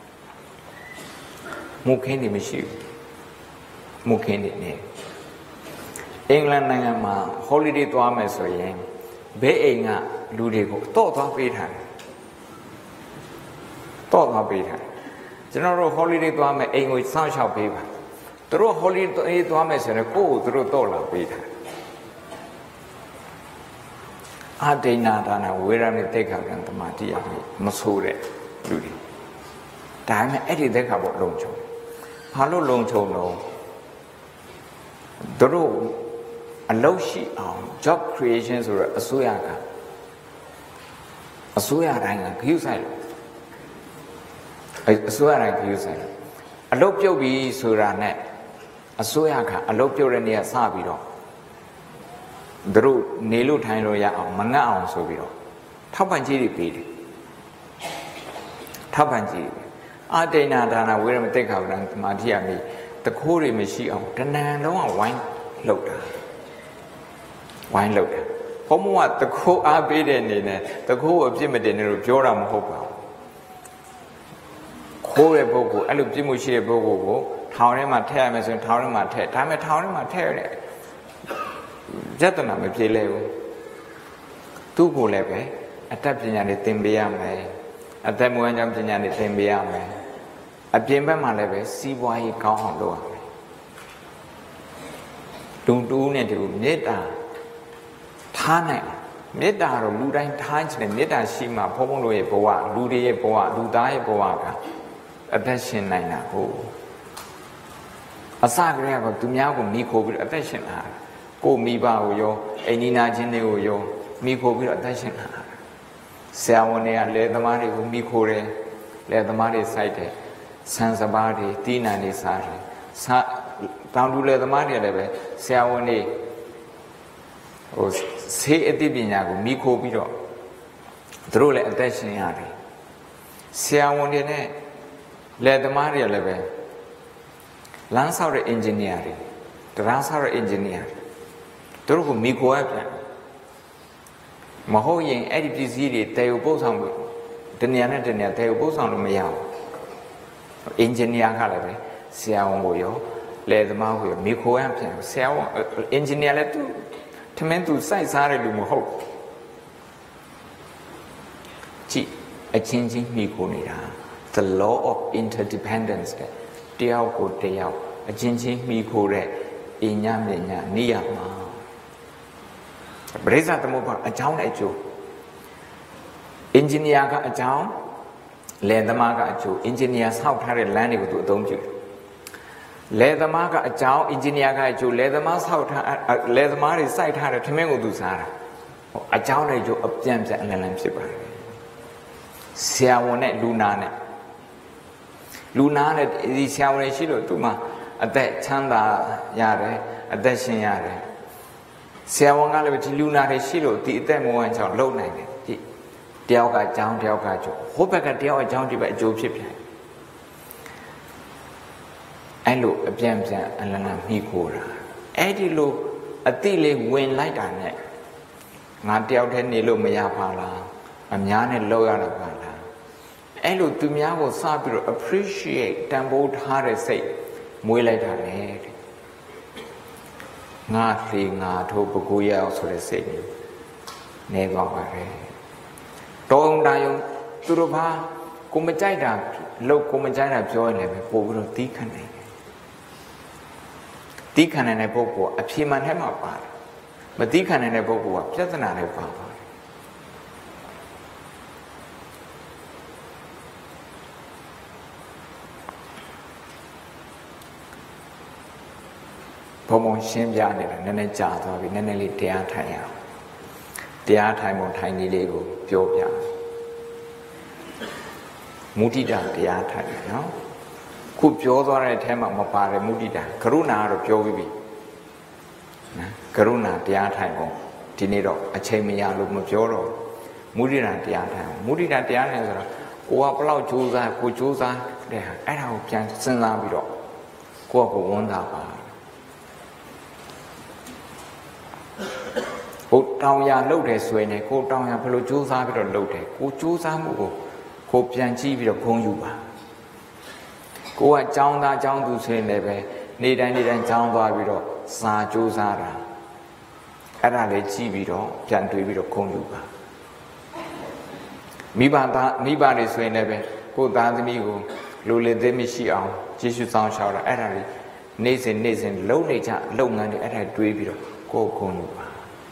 မုခင်းနေမရှိဘူးမုခင်းနေနေအင်္ဂလန်နိုင်ငံမှာ holiday သွားမယ်ဆိုရင်ဘေးအိမ်ကလူတွေကိုတော့သွားပေးထားတယ်တော့သွားပေးထားတယ်ကျွန်တော်တို့ holiday သွားမယ်အိမ်ကိုစောင့်ရှောက်ပေးပါသူတို့ holiday သွားမယ်ဆိုရင်ကိုယ့်ကိုသူတို့တော့လာပေးထားတယ်အဒိနာဒါနာဝေရမိတိတ်ခါကံတမာတိယမဆိုးတဲ့လူတွေဒါပေမဲ့အဲ့ဒီတိတ်ခါပေါ့လုံချုံဘာလို့လုံချုံတော့သူတို့အလုပ်ရှိအောင် job creation ဆိုတော့အစိုးရကအစိုးရတိုင်းကခရုဆိုင်လို့အစိုးရတိုင်းခရုဆိုင်လို့အလုပ်ပြုတ်ပြီဆိုတာနဲ့အစိုးရကအလုပ်ပြုတ်တဲ့နေ့ကစပြီးတော့သူတို့နေလို့ထိုင်လို့ရအောင်မငတ်အောင်ဆိုပြီးတော့ထောက်ပံ့ကြေးတွေပေးတယ်ထောက်ပံ့ကြေးအတေနာဒါနာဝေရမတိတ်ခါဗလံသမာဓိယမိတခိုးတွေမရှိအောင်တဏ္ဍလုံးကဝိုင်းလှုပ်တာဝိုင်းလှုပ်တာဘုံဘုံကတခိုးအားပေးတဲ့အနေနဲ့တခိုးအပြစ်မတင်နဲ့လို့ပြောတာမဟုတ်ပါဘူးခိုးတဲ့ပုဂ္ဂိုလ်အဲ့လိုပြစ်မှုရှိတဲ့ပုဂ္ဂိုလ်ကိုထောင်ထဲမှာထည့်ရမယ်ဆိုရင်ထောင်ထဲမှာထည့်ဒါပေမဲ့ထောင်ထဲမှာထည့်ရတဲ့ယတနာမပြေလဲဘူးသူ့ကိုလည်းပဲအတတ်ပညာတွေသင်ပေးရမယ်အသက်မွေးကြောင်းပညာတွေသင်ပေးရမယ်အပြင်ဘက်မှာလည်းပဲစီးပွားရေးကောင်းအောင်လုပ်ရမယ်လူတူးနဲ့တူမေတ္တာထားနိုင်မေတ္တာတော့လူတိုင်းထားချင်တယ်မေတ္တာရှိမှဘုံဘုံတို့ရဲ့ဘဝလူတွေရဲ့ဘဝလူသားရဲ့ဘဝကအသက်ရှင်နိုင်တာဟုတ်အစကတည်းကသူများကိုမိခိုးပြီးအသက်ရှင်တာကိုမိဘကိုရောအိမ်နီးနာချင်းတွေကိုရောမိခိုပြီးတော့အသက်ရှင်လာတာဆရာဝန်တွေကလေသမားတွေကိုမိခိုတယ်လေသမားတွေစိုက်တယ်ဆန်စပါးတွေတီးနှံတွေစားတယ်စားတောင်တူလေသမားတွေလည်းပဲဆရာဝန်တွေဟိုဆေးအသိပညာကိုမိခိုပြီးတော့သူတို့လည်းအသက်ရှင်ရတယ်ဆရာဝန်တွေနဲ့လေသမားတွေလည်းပဲလမ်းဆောက်တဲ့ engineer တွေတရားဆောက်တဲ့ engineer တွေတို့ကိုမိခိုရပြန်မဟုတ်ရင်အဲ့ဒီပစ္စည်းတွေတည်ယူပို့ဆောင်လို့တနေရာနဲ့တနေရာတည်ယူပို့ဆောင်လို့မရဘူး engineer ကလည်းပဲဆရာဝန်ကိုရောလေသမားကိုရောမိခိုရပြန်ဆရာဝန် engineer လည်းသူထမင်းသူစိုက်စားတဲ့လူမဟုတ်ကြည့်အချင်းချင်းမိခိုနေတာ the law of interdependence တဲ့တယောက်ကိုတယောက်အချင်းချင်းမိခိုတဲ့အညမြညာနေရမှာပရိစ္ဆသမုပ္ပါအကြောင်းနဲ့အကျိုး engineer ကအကြောင်းလယ်သမားကအကျိုး engineer ဆောက်ထားတဲ့လမ်းတွေကိုသူအသုံးပြုတယ်လယ်သမားကအကြောင်း engineer ကအကျိုးလယ်သမားဆောက်ထားလယ်သမားတွေစိုက်ထားတဲ့ထမင်းကိုသူစားတာအကြောင်းနဲ့အကျိုးအပြန်ပြန်အလန်လန်ဖြစ်ပါတယ်ဆရာဝန်နဲ့လူနာနဲ့လူနာနဲ့ဒီဆရာဝန်တွေရှိလို့သူမှအသက်ချမ်းသာရတယ်အသက်ရှင်ရတယ်ဆရာဝန်ကလည်းဒီလူနာတွေရှိလို့ဒီအသက်မဝမ်းချောင်းလုံနိုင်တယ်ဒီတယောက်ကအကြောင်းတယောက်ကကျိုးဟိုဘက်ကတယောက်အကြောင်းဒီဘက်အကျိုးဖြစ်ပြန်အဲ့လိုအပြန်ပြန်အလနာမိခိုးတာအဲ့ဒီလိုအတိလေးဝင်လိုက်တာနဲ့ငါတယောက်တည်းနေလို့မရပါလားအများနဲ့လောက်ရတာပါလားအဲ့လိုသူများကိုစပြီးတော့ appreciate တန်ဖိုးထားတဲ့စိတ်မွေးလိုက်တာလေငါသေငါထိုးပကူရအောင်ဆိုတဲ့စိတ်နဲ့နေသွားပါပဲတောင်းတယုံသူတို့ဘာကိုမကြိုက်တာလို့ကိုမကြိုက်တာပြောရင်လည်းပို့ပြီးတော့တီးခတ်နိုင်တယ်တီးခတ်နိုင်တဲ့ပုဂ္ဂိုလ်အဖြေမှန်ထဲမှာပါတယ်မတီးခတ်နိုင်တဲ့ပုဂ္ဂိုလ်ကပြဿနာတွေပါပါတယ်ဘုံဘုံရှင်းပြနေတာနည်းနည်းကြာသွားပြီနည်းနည်းလေးတရားထိုင်ရအောင်တရားထိုင်ပုံထိုင်နည်းလေးကိုပြောပြမုဒိတာတရားထိုင်တယ်နော်ခုပြောသွားတဲ့အထဲမှာမပါတယ်မုဒိတာကရုဏာကတော့ပြောပြီးပြီနော်ကရုဏာတရားထိုင်ပုံဒီနေ့တော့အချိန်မရလို့မပြောတော့မုဒိတာတရားထိုင်မုဒိတာတရားထိုင်ဆိုတော့ကိုကဘလောက်ကြိုးစားကိုကြိုးစားတဲ့ဟာအဲ့ဒါကိုပြန်စဉ်းစားပြီးတော့ကိုကကိုဝန်တာပါကိုတောင်ရလှုပ်တယ်ဆိုရင်လည်းကိုတောင်ရဘယ်လိုကြိုးစားပြီးတော့လှုပ်တယ်ကိုကြိုးစားမှုကိုကိုပြန်ကြည့်ပြီးတော့ဂုဏ်ယူပါကိုကကြောင်းသားကြောင်းသူဆိုရင်လည်းပဲနေ့တိုင်းနေ့တိုင်းကြောင်းသွားပြီးတော့စာကြိုးစားတာအဲ့ဒါလေးကြည့်ပြီးတော့ပြန်တွေးပြီးတော့ဂုဏ်ယူပါမိဘသားမိဘတွေဆိုရင်လည်းပဲကိုသားသမီးကိုလူလေသေးမရှိအောင်ကျေးဇူးဆောင်ရှောက်တာအဲ့ဒါလေးနေ့စဉ်နေ့စဉ်လုံနေကြလုပ်ငန်းတွေအဲ့ဒါတွေးပြီးတော့ကိုဂုဏ်ယူပါ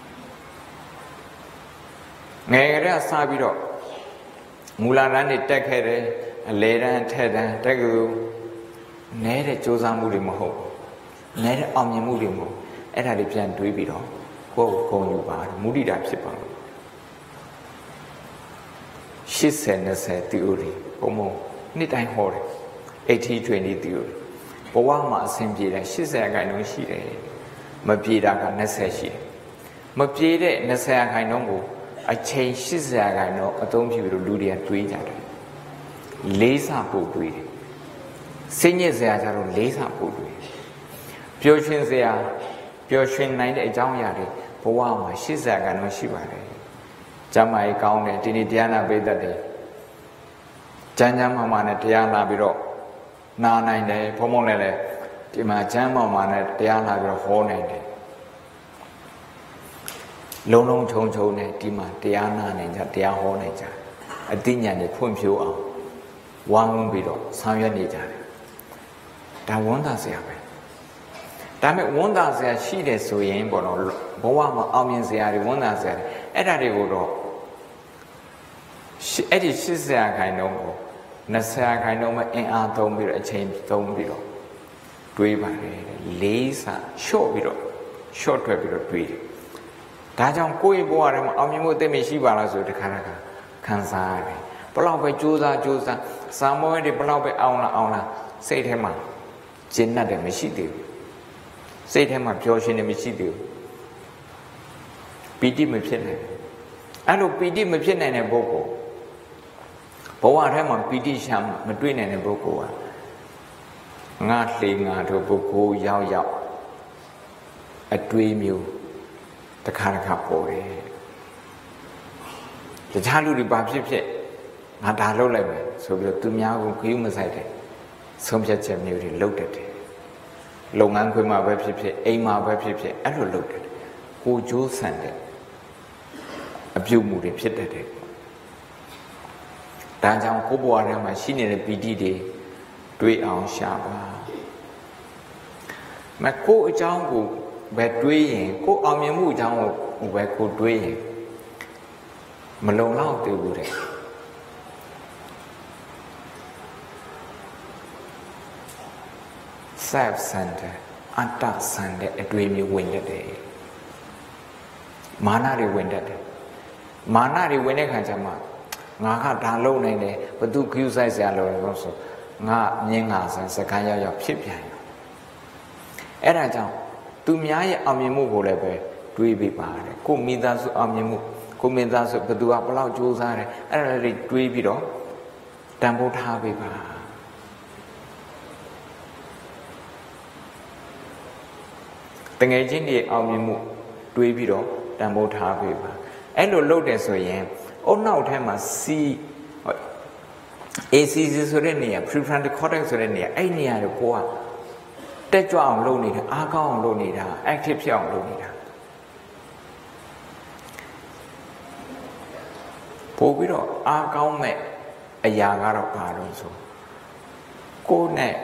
ငယ်ကလေးကစပြီးတော့မူလတန်းတွေတက်ခဲ့တယ်အလေတန်းထက်တန်းတက်ကူနဲတဲ့စူးစမ်းမှုတွေမဟုတ်နဲတဲ့အောင်မြင်မှုတွေမဟုတ်အဲ့ဒါတွေပြန်တွေးပြီးတော့ကိုယ်ကိုဂုဏ်ယူပါမုဒိတာဖြစ်ပါလို့ရှစ်ဆယ်နှစ်ဆယ် theory ဘုံဘုံနှစ်တိုင်းဟောတယ် eighty twenty theory ဘဝမှာအဆင်ပြေတယ်ရှစ်ဆယ်ခိုင်နှုန်းရှိတယ်မပြေတာကနှစ်ဆယ်ရှိတယ်မပြေတဲ့နှစ်ဆယ်ခိုင်နှုန်းကိုအချိန်ရှစ်ဆယ်ခိုင်နှုန်းအသုံးပြုပြီးတော့လူတွေကတွေးကြတယ်လေးဆပို့တွေးတယ်စိတ်ညစ်စရာကြတော့လေးဆပို့တွေးပျော်ရွှင်စရာပျော်ရွှင်နိုင်တဲ့အကြောင်းအရာတွေဘဝမှာရှစ်ဆယ်ခိုင်နှုန်းရှိပါတယ်ကျမ်းမာရေးကောင်းတယ်ဒီနေ့တရားနာပေးတတ်တယ်ကျမ်းကျမ်းမာမာနဲ့တရားနာပြီးတော့နာနိုင်တယ်ဘုံဘုံလည်းလည်းဒီမှာကျမ်းမာမာနဲ့တရားနာပြီးတော့ဟောနိုင်တယ်လုံးလုံးချုံချုံနဲ့ဒီမှာတရားနာနိုင်ကြတရားဟောနိုင်ကြအသိဉာဏ်တွေဖွံ့ဖြိုးအောင်ဝမ်းဝန်းပြီးတော့ဆောင်ရွက်နေကြတယ်ဒါဝန်တာစရာပဲဒါပေမဲ့ဝန်တာစရာရှိတယ်ဆိုရင်ပေါ့နော်ဘဝမှာအောင်မြင်စရာတွေဝန်တာစရာတွေအဲ့ဒါတွေကိုတော့အဲ့ဒီရှစ်ဆရာခိုင်နှုန်းကိုနှစ်ဆရာခိုင်နှုန်းမှာအင်အားသုံးပြီးတော့အချိန်သုံးပြီးတော့တွေးပါတယ်လေးစာရှော့ပြီးတော့ရှော့ထွက်ပြီးတော့တွေးတယ်ဒါကြောင့်ကိုယ့်ရဲ့ဘဝထဲမှာအောင်မြင်မှုသိမရှိပါလားဆိုတခါတခါခံစားရတယ်ဘလောက်ပဲကြိုးစားကြိုးစားစာမောတွေဘလောက်ပဲအောင်လားအောင်လားစိတ်ထဲမှာကျဉ်းတ်တယ်မရှိသေးဘူးစိတ်ထဲမှာပျော်ရွှင်တယ်မရှိသေးဘူးပီတိမဖြစ်နိုင်အဲ့လိုပီတိမဖြစ်နိုင်တဲ့ပုဂ္ဂိုလ်ဘဝထဲမှာပီတိရှာမတွေ့နိုင်တဲ့ပုဂ္ဂိုလ်ကငါလှေငါတို့ပုဂ္ဂိုလ်ရောက်ရောက်အတွေးမျိုးတခါတခါပေါ်တယ်တခြားလူတွေဘာဖြစ်ဖြစ်ငါဒါလုပ်လိုက်မယ်ဆိုပြီးတော့သူများကိုခရူးမဆိုင်တဲ့ဆုံးဖြတ်ချက်မျိုးတွေလုပ်တတ်တယ်လုပ်ငန်းခွင်မှာပဲဖြစ်ဖြစ်အိမ်မှာပဲဖြစ်ဖြစ်အဲ့လိုလုပ်တတ်တယ်ကိုကြိုးဆန်တဲ့အပြုမှုတွေဖြစ်တတ်တယ်ဒါကြောင့်ကိုယ်ဘဝထဲမှာရှိနေတဲ့ပီတိတွေတွေးအောင်ရှာပါမကိုအကြောင်းကိုပဲတွေးရင်ကိုအောင်မြင်မှုအကြောင်းကိုပဲကိုတွေးရင်မလုံလောက်သေးဘူးတဲ့ self center အတ္တဆန်တဲ့အတွေ့အမျိုးဝင်တတ်တယ်မာနတွေဝင်တတ်တယ်မာနတွေဝင်တဲ့ခါကျမှငါကဒါလုပ်နိုင်တယ်ဘသူခ ्यू ဆိုင်ဆရာလို့လို့ဆိုငါမြင်းငါဆန်စကားရောက်ရောက်ဖြစ်ပြန်ရောအဲ့ဒါကြောင့်သူများရဲ့အောင်မြင်မှုကိုလည်းပဲတွေးပြီးပါတယ်ကိုမိသားစုအောင်မြင်မှုကိုမိသားစုဘသူကဘလောက်ကြိုးစားတယ်အဲ့ဒါတွေတွေးပြီးတော့တန်ဖိုးထားပေးပါတငယ်ချင်းတွေအောင်မြင်မှုတွေးပြီးတော့တန်ဖိုးထားပေးပါအဲ့လိုလုပ်တယ်ဆိုရင်အုတ်နောက်ထဲမှာ C A C C ဆိုတဲ့နေရာ prefrontal cortex ဆိုတဲ့နေရာအဲ့နေရာကိုကိုကတက်ကြွအောင်လုပ်နေတာအားကောင်းအောင်လုပ်နေတာ active ဖြစ်အောင်လုပ်နေတာပို့ပြီးတော့အားကောင်းမဲ့အရာကတော့ဘာလို့ဆိုကိုယ်နဲ့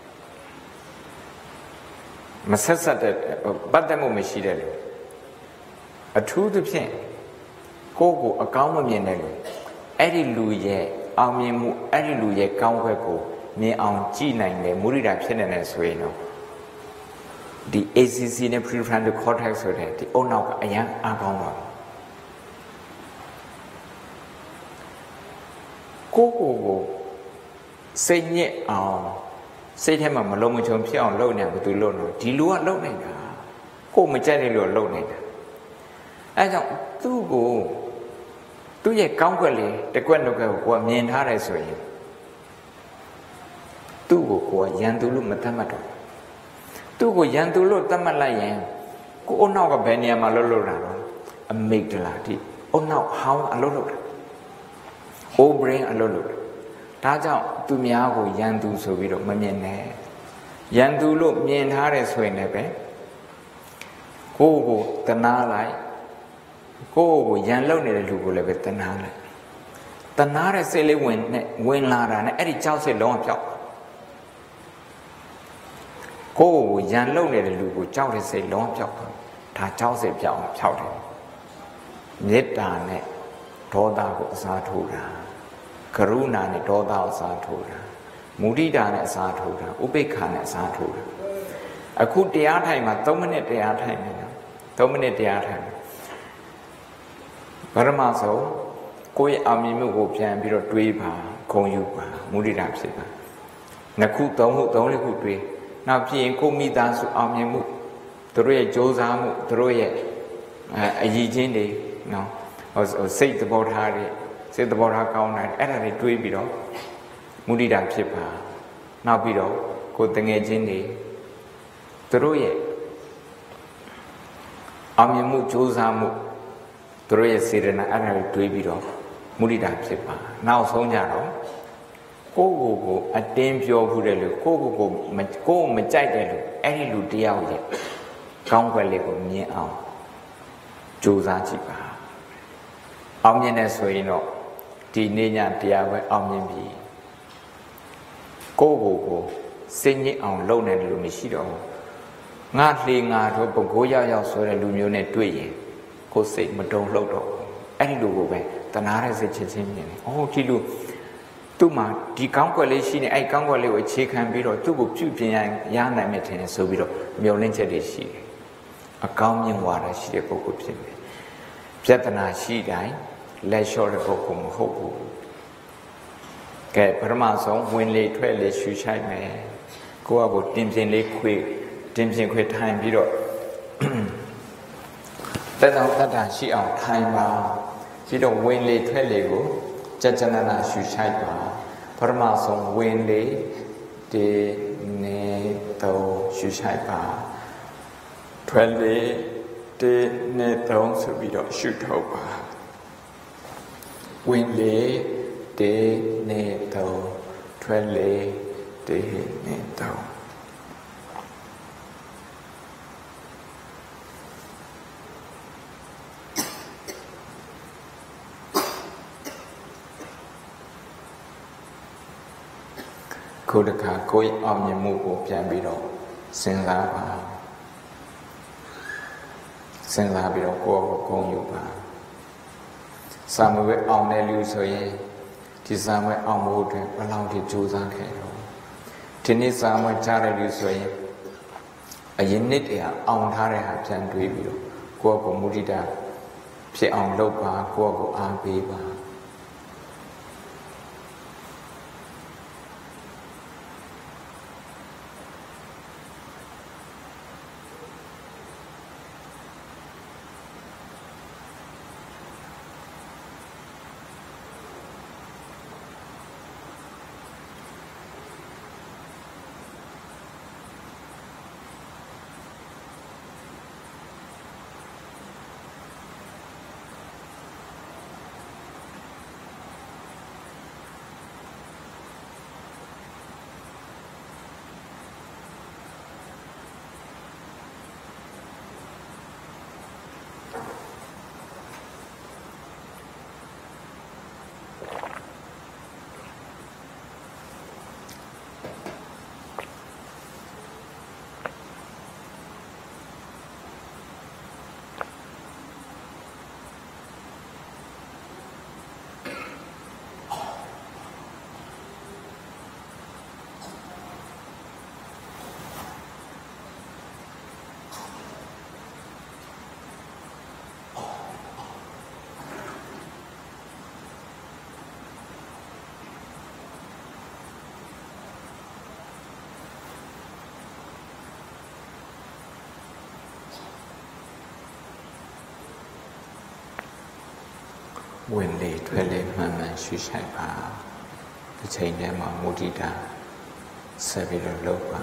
မဆက်ဆက်တဲ့ပတ်သက်မှုမရှိတဲ့လူအထူးသဖြင့်ကိုယ့်ကိုအကောင်းမမြင်တဲ့လူအဲ့ဒီလူရဲ့အောင်မြင်မှုအဲ့ဒီလူရဲ့ကောင်းဘက်ကိုမြင်အောင်ကြည့်နိုင်တယ်မုဒိတာဖြစ်နေတယ်ဆိုရင်တော့ဒီ A C C နဲ့ prefrontal cortex ဆိုတဲ့ဒီအုတ်နောက်ကအရန်အားကောင်းပါကိုယ့်ကိုယ်ကိုစိတ်ညစ်အောင်စိတ်ထဲမှာမလုံးမချုံဖြစ်အောင်လုပ်နေဘယ်သူလုပ်လို့ဒီလူကလုပ်နေတာကိုယ်မကြိုက်တဲ့လူကလုပ်နေတာအဲကြောင့်သူ့ကိုသူ့ရဲ့ကောင်းကွက်လေးတကွက်နှုတ်ကွက်ကိုကိုယ်မြင်ထားတယ်ဆိုရင်သူ့ကိုကိုယ်ရန်သူလို့မသတ်မှတ်တော့သူ့ကိုရန်သူလို့သတ်မှတ်လိုက်ရင်ကိုယ်အနောက်ကဘယ်နေရာမှာလှုပ်လှုပ်တာတော့အမိတ်တလာတိအနောက်ဟောင်းအလှုပ်လှုပ်တာ old brain အလှုပ်လှုပ်တာဒါကြောင့်သူများကိုရန်သူဆိုပြီးတော့မမြင်နဲ့ရန်သူလို့မြင်ထားတယ်ဆိုရင်လည်းပဲကိုယ့်ကိုတနာလိုက်ကိုယ့်ကိုရန်လုံနေတဲ့လူကိုလည်းပဲတနာလိုက်တနာတဲ့စိတ်လေးဝင်နဲ့ဝင်လာတာနဲ့အဲ့ဒီကြောက်စိတ်လုံးဝပြောက်ကိုယ့်ကိုရန်လုံနေတဲ့လူကိုကြောက်တဲ့စိတ်လုံးဝပြောက်သွားဒါကြောက်စိတ်ပြောက်အောင်ဖြောက်တယ်မေတ္တာနဲ့ဒေါသကိုအစားထိုးတာကရုဏာနဲ့ဒေါသကိုအစားထိုးတာမုဒိတာနဲ့အစားထိုးတာဥပိ္ပခာနဲ့အစားထိုးတာအခုတရားထိုင်မှာသုံးမိနစ်တရားထိုင်နေတယ်သုံးမိနစ်တရားထိုင်ပရမဆိုကိုယ့်ရဲ့အာမြင်မှုကိုပြန်ပြီးတော့တွေးပါဂုဏ်ယူပါမုဒိတာဖြစ်ပါနှစ်ခုသုံးခုသုံးလေးခုတွေးနောက်ဖြစ်ရင်ကိုမိသားစုအောင်မြင်မှုသူတို့ရဲ့ကြိုးစားမှုသူတို့ရဲ့အရည်ချင်းတွေနော်ဟိုစိတ်သဘောထားတွေစိတ်သဘောထားကောင်းတာအဲ့ဒါတွေတွေးပြီးတော့မုဒိတာဖြစ်ပါနောက်ပြီးတော့ကိုတငယ်ချင်းတွေသူတို့ရဲ့အောင်မြင်မှုကြိုးစားမှုသူတို့ရဲ့စေတနာအဲ့ဒါတွေတွေးပြီးတော့မုဒိတာဖြစ်ပါနောက်ဆုံးကြတော့ကိုယ့်ကိုယ်ကိုအတင်းပြောမှုတဲ့လူကိုယ့်ကိုယ်ကိုကိုယ်မကြိုက်တဲ့လူအဲ့ဒီလူတယောက်ရဲ့ကောင်းကွက်လေးကိုမြင်အောင်ကြိုးစားကြည့်ပါအောင်မြင်တယ်ဆိုရင်တော့ဒီနေ့ညတရားပဲအောင်မြင်ပြီကိုယ့်ကိုယ်ကိုစိတ်ညစ်အောင်လုပ်နေတယ်လို့မရှိတော့ဘူးငါလှေငါတို့ပုဂ္ဂိုလ်ရောက်ရောက်ဆိုတဲ့လူမျိုးနဲ့တွေ့ရင်ကိုယ်စိတ်မတုံ့လှုပ်တော့ဘူးအဲ့ဒီလူကိုပဲတနာတဲ့စိတ်ချင်းချင်းမြင်တယ်။အော်ဒီလူသူ့မှာဒီကောင်းကွက်လေးရှိနေအဲ့ကောင်းကွက်လေးကိုအခြေခံပြီးတော့သူ့ကိုပြုပြင်ရနိုင်မယ်ထင်တယ်ဆိုပြီးတော့မျှော်လင့်ချက်တွေရှိတယ်။အကောင်းမြင်ဝါဒရှိတဲ့ပုဂ္ဂိုလ်ဖြစ်တယ်။ပြဿနာရှိတိုင်းလက်လျှော့တဲ့ပုဂ္ဂိုလ်မဟုတ်ဘူးကဲပထမဆုံးဝင်လေထွက်လေရှူချိုက်မယ်ကိုယ့်အကိုတင်ပြင်းလေးခွေတင်ပြင်းခွေထိုင်ပြီးတော့တက်တော့တတ်တာရှိအောင်ထိုင်ပါပြီးတော့ဝင်လေထွက်လေကိုကြကြနနာရှူချိုက်ပါပထမဆုံးဝင်လေဒီနေတော့ရှူချိုက်ပါထွက်လေဒီနေတော့ဆိုပြီးတော့ရှူထုတ်ပါဝင်လေဒီနေတော့ထွက်လေဒီနေတော့ကိုယ်တခါကိုယ်အောင်မြင်မှုကိုပြန်ပြီးတော့စဉ်းစားပါစဉ်းစားပြီးတော့ကိုယ်ကိုဂုဏ်ယူပါစာမွေးအောင်တဲ့လူဆိုရင်ဒီစာမွေးအောင်ဖို့အတွက်ဘယ်လောက်ထိကြိုးစားခဲ့တော့ဒီနေ့စာမွေးကြားတဲ့လူဆိုရင်အရင်နှစ်တည်းအောင်ထားတဲ့ဟာပြန်တွေးပြီးတော့ကိုယ့်ကိုမုဒိတာဖြစ်အောင်လုပ်ပါကိုယ့်ကိုအားပေးပါဝင်လေထွက်လေမှန်မှန်ရှုရှိုက်ပါဒီချိန်ထဲမှာမုဒိတာဆက်ပြီးတော့လုပ်ပါ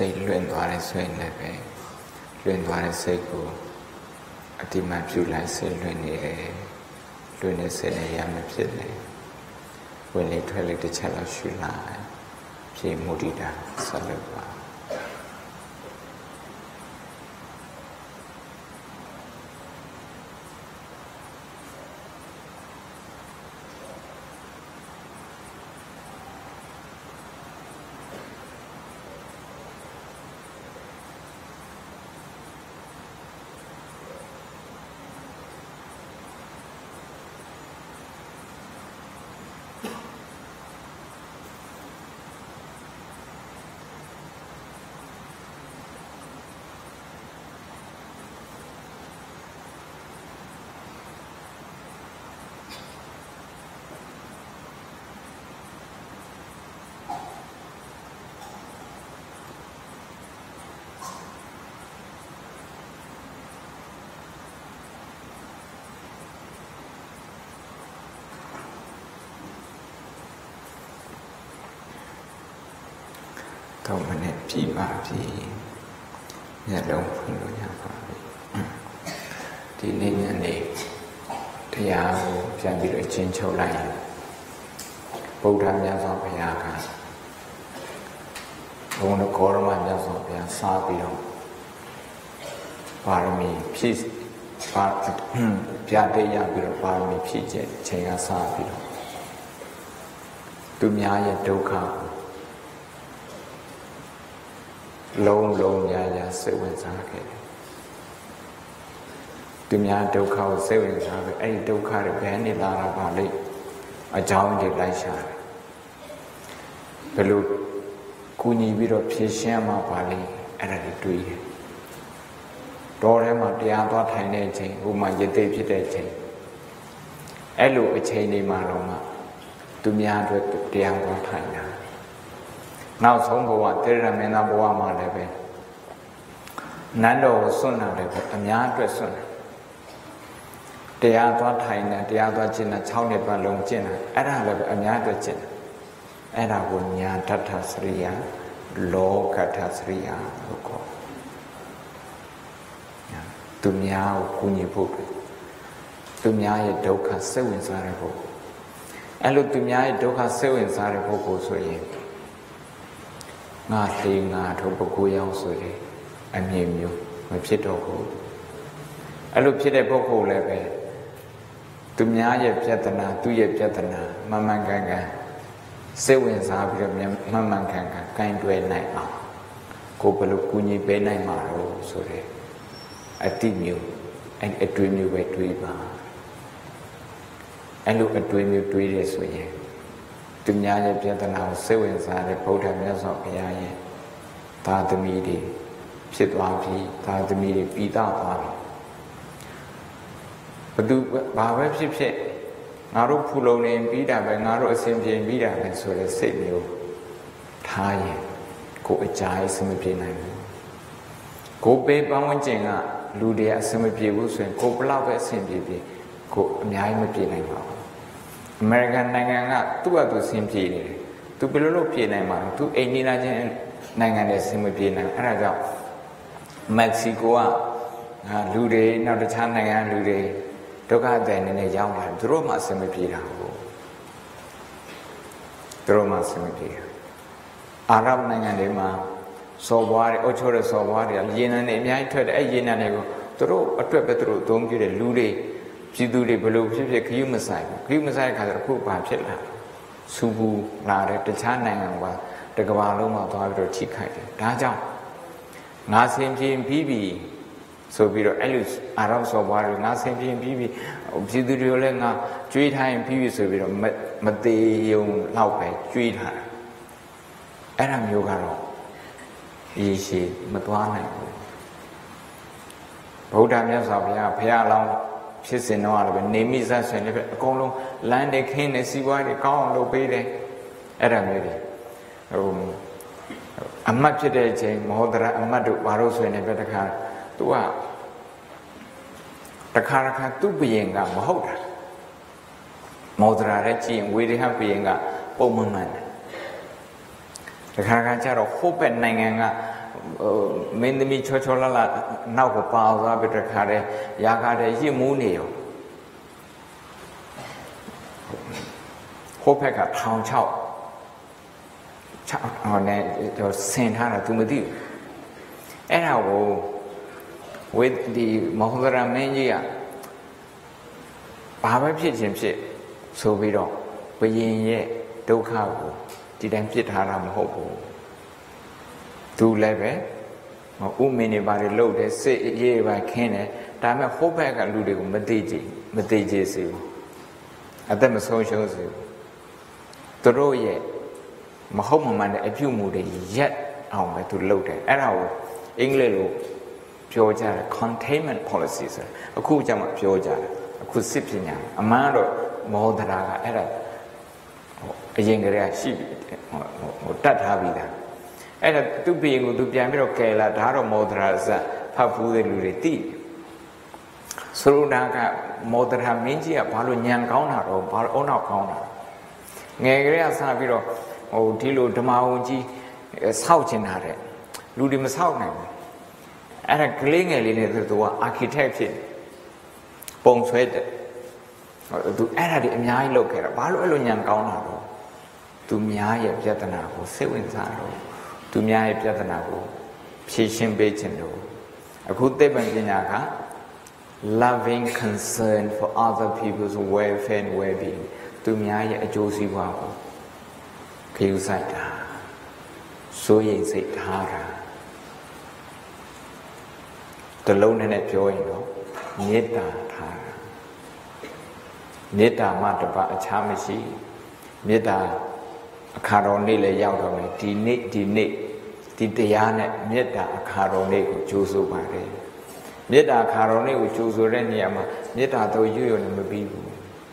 စိတ်လွင့်သွားတဲ့ဆိုရင်လည်းပဲလွင့်သွားတဲ့စိတ်ကိုအတိမပြုလိုက်စိတ်လွင့်နေတယ်လွင့်နေစိတ်နဲ့ရမဖြစ်နေဝင်လေထွက်လေတစ်ချက်လောက်ရှုလိုက်ပြေမုဒိတာဆက်လုပ်ပါတော့မနဲ့ပြပါပြီမျက်လုံးဖွင့်လို့ရပါပြီဒီနေ့ညနေတရားကိုပြန်ပြီးတော့အချင်းချုပ်လိုက်ရင်ဗုဒ္ဓမြတ်စွာဘုရားကဘုံတော်ကောရမမြတ်စွာဘုရားစားပြီးတော့ပါရမီဖြည့်ပါပြတဲ့ရပြီးတော့ပါရမီဖြည့်ခြင်းချိန်ကစားပြီးတော့သူများရဲ့ဒုက္ခလုံးလုံးညာညာစိတ်ဝင်စားခဲ့တယ်သူများဒုက္ခကိုစိတ်ဝင်စားပြီးအဲ့ဒီဒုက္ခတွေဘယ်နေလာတာပါလဲအကြောင်းတွေလိုက်ရှာတယ်ဘယ်လိုကူညီပြီးတော့ဖြေရှင်းမှာပါလဲအဲ့ဒါတွေတွေးတယ်တော်ထဲမှာတရားသွားထိုင်တဲ့အချိန်ဟိုမှာရသေးဖြစ်တဲ့အချိန်အဲ့လိုအချိန်တွေမှာတော့မှသူများအတွက်တရားသွားထိုင်တာနောက်ဆုံးဘဝတေရမင်းသားဘဝမှာလည်းပဲနန်းတော်ကိုစွန့်တာလည်းပဲအများအတွက်စွန့်တယ်တရားသွားထိုင်တယ်တရားသွားကျင့်တာ၆နှစ်ပတ်လုံးကျင့်တာအဲ့ဒါလည်းပဲအများအတွက်ကျင့်တယ်အဲ့ဒါကိုညာတထစရိယလောကထစရိယလို့ခေါ်သူများကိုကူညီဖို့သူများရဲ့ဒုက္ခစိတ်ဝင်စားတဲ့ပုဂ္ဂိုလ်အဲ့လိုသူများရဲ့ဒုက္ခစိတ်ဝင်စားတဲ့ပုဂ္ဂိုလ်ဆိုရင်ငါသေးငါတို့ပုဂ္ဂိုလ်ရောက်ဆိုရင်အမြင်မျိုးမဖြစ်တော့ဘူးအဲ့လိုဖြစ်တဲ့ပုဂ္ဂိုလ်လည်းပဲသူများရဲ့ပြဿနာသူ့ရဲ့ပြဿနာမှန်မှန်ကန်ကန်စိတ်ဝင်စားပြီးတော့မှန်မှန်ကန်ကန်ကင်တွယ်နိုင်အောင်ကိုယ်ဘယ်လိုကူညီပေးနိုင်မှာလို့ဆိုတဲ့အတိမျိုးအဲ့အတွေ့မျိုးပဲတွေးပါအဲ့လိုအတွေ့မျိုးတွေးရဆိုရင်သူများရဲ့ပြဿနာကိုစိတ်ဝင်စားတဲ့ဗုဒ္ဓမြတ်စွာဘုရားရဲ့သာသမီတွေဖြစ်သွားပြီသာသမီတွေပြီးသားသွားပြီဘသူဘာပဲဖြစ်ဖြစ်ငါတို့ဖူလုံနေပြီးတာပဲငါတို့အစဉ်ပြေပြီးတာပဲဆိုတဲ့စိတ်မျိုးထားရင်ကိုယ်အကြိုက်အစမပြေနိုင်ဘူးကိုယ်ပေးပန်းဝန်းကျင်ကလူတွေအစမပြေဘူးဆိုရင်ကိုယ်ဘလောက်ပဲအစဉ်ပြေပြေကိုယ်အများကြီးမပြေနိုင်ပါဘူးအမေရိကန်နိုင်ငံကသူ့အတူဆင်ပြေနေတယ်သူဘယ်လိုလုပ်ပြေနိုင်မှာလဲသူအိမ်နီးချင်းနိုင်ငံတွေဆင်မပြေနိုင်အဲ့ဒါကြောင့်မက္ကဆီကိုကလူတွေနောက်တခြားနိုင်ငံလူတွေဒုက္ခတဲ့နေနဲ့ရောက်လာသူတို့မှဆင်မပြေတာဟုတ်သူတို့မှဆင်မပြေတာအာရဗ်နိုင်ငံတွေမှာစော်ဘွားတွေအုတ်ချိုးတဲ့စော်ဘွားတွေကရေနံတွေအများကြီးထွက်တယ်အဲ့ရေနံတွေကိုသူတို့အတွက်ပဲသူတို့အသုံးပြုတဲ့လူတွေပြည်သူတွေဘယ်လိုဖြစ်ဖြစ်ခရီးမဆိုင်ဘူးခရီးမဆိုင်တဲ့ခါကျတော့အခုဘာဖြစ်လာစူဘူးလာတဲ့တခြားနိုင်ငံကတကဘာလုံးမှာသွားပြီးတော့ထိခိုက်တယ်ဒါကြောင့်ငါဆင်ပြေပြီးပြီဆိုပြီးတော့အဲ့လိုအာရဗ်စော်ဘွားတွေငါဆင်ပြေပြီးပြီပြည်သူတွေလည်းငါကြွေးထားရင်ပြီးပြီဆိုပြီးတော့မသေးုံလောက်ပဲကြွေးထားတာအဲ့ဒါမျိုးကတော့ရေရှည်မသွားနိုင်ဘူးဗုဒ္ဓမြတ်စွာဘုရားဘုရားလောင်းဖြစ်စဉ်တော့လည်းပဲနေမိဇတ်ဆိုရင်လည်းအကုန်လုံးလမ်းတွေခင်းနေစီးပွားတွေကောင်းအောင်လုပ်ပေးတယ်အဲ့ဒါမျိုးတွေဟိုအမတ်ဖြစ်တဲ့အချိန်မဟောဒရအမတ်တို့ဘာလို့ဆိုရင်လည်းတခါသူကတခါတခါသူ့ဘယင်ကမဟုတ်တာမောဒရာရဲ့ကြည့်ရင်ဝေဒဟဘယင်ကပုံမှန်မှန်တယ်တခါတခါကျတော့ဟိုဘက်နိုင်ငံကမင်းသမီးချောချောလာလာနောက်ကိုပါသွားပြီးတခါတည်းရာခါတည်းရစ်မူးနေရောဟိုဘက်ကထောင်ချောက်ချောက်ဟောနေတော့ဆင်ထားတာ तू မသိဘူးအဲ့ဒါကိုဝေဒီမဟုတ်ရမင်းကြီးကဘာပဲဖြစ်ခြင်းဖြစ်ဆိုပြီးတော့ဘယင်ရဲ့ဒုက္ခကိုဒီတိုင်းပြစ်ထားတာမဟုတ်ဘူးသူလည်းပဲဥမင်းတွေဘာတွေလုပ်တယ်စိတ်ရေးပါခင်းတယ်ဒါပေမဲ့ဟိုဘက်ကလူတွေကိုမသိကြည့်မသိကြည့်စေဘူးအသက်မဆုံးရှုံးစေဘူးသူတို့ရဲ့မဟုတ်မမှန်တဲ့အပြုမှုတွေရက်အောင်ပဲသူလုပ်တယ်အဲ့ဒါကိုအင်္ဂလိပ်လိုပြောကြတယ် containment policy ဆိုအခုကျမှပြောကြတယ်အခုစစ်ပညာအမှန်တော့မောဒရာကအဲ့ဒါအရင်ကတည်းကရှိပြီဟိုတတ်ထားပြီးသားအဲ့ဒါသူ့ဘီရင်ကိုသူပြန်ပြီးတော့ကယ်လာဒါတော့မောဒရာဇတ်ဖတ်ဖူးတဲ့လူတွေသိဆိုလိုတာကမောဒရာမင်းကြီးကဘာလို့ညံကောင်းတာတော့ဘာလို့အုံနောက်ကောင်းတာငယ်ကလေးကစပြီးတော့ဟိုဒီလိုဓမ္မဝန်ကြီးဆောက်ချင်တာတဲ့လူတွေမဆောက်နိုင်ဘူးအဲ့ဒါကလေးငယ်လေးနဲ့သူက architect ဖြစ်ပုံဆွဲတယ်သူအဲ့ဒါတွေအများကြီးလုပ်ခဲ့တာဘာလို့အဲ့လိုညံကောင်းတာတော့သူများရဲ့ပြဿနာကိုစိတ်ဝင်စားတော့သူများရဲ့ပြဿနာကိုဖြေရှင်းပေးခြင်းလို့အခုသိပ္ပံပညာက loving concern for other people's welfare and well-being သူများရဲ့အကျိုးစီးပွားကိုခရူးဆိုင်တာစိုးရိမ်စိတ်ထားတာတလုံးနဲ့ပြောရင်တော့မေတ္တာထားတာမေတ္တာမှတပါအခြားမရှိမေတ္တာအခါတော်နေ့လည်းရောက်တော့မယ်ဒီနေ့ဒီနေ့ဒီတရားနဲ့မေတ္တာအခါတော်နေ့ကိုကြိုးဆိုပါတယ်မေတ္တာအခါတော်နေ့ကိုကြိုးဆိုတဲ့နေရာမှာမေတ္တာတော့ရွရွနဲ့မပြီးဘူး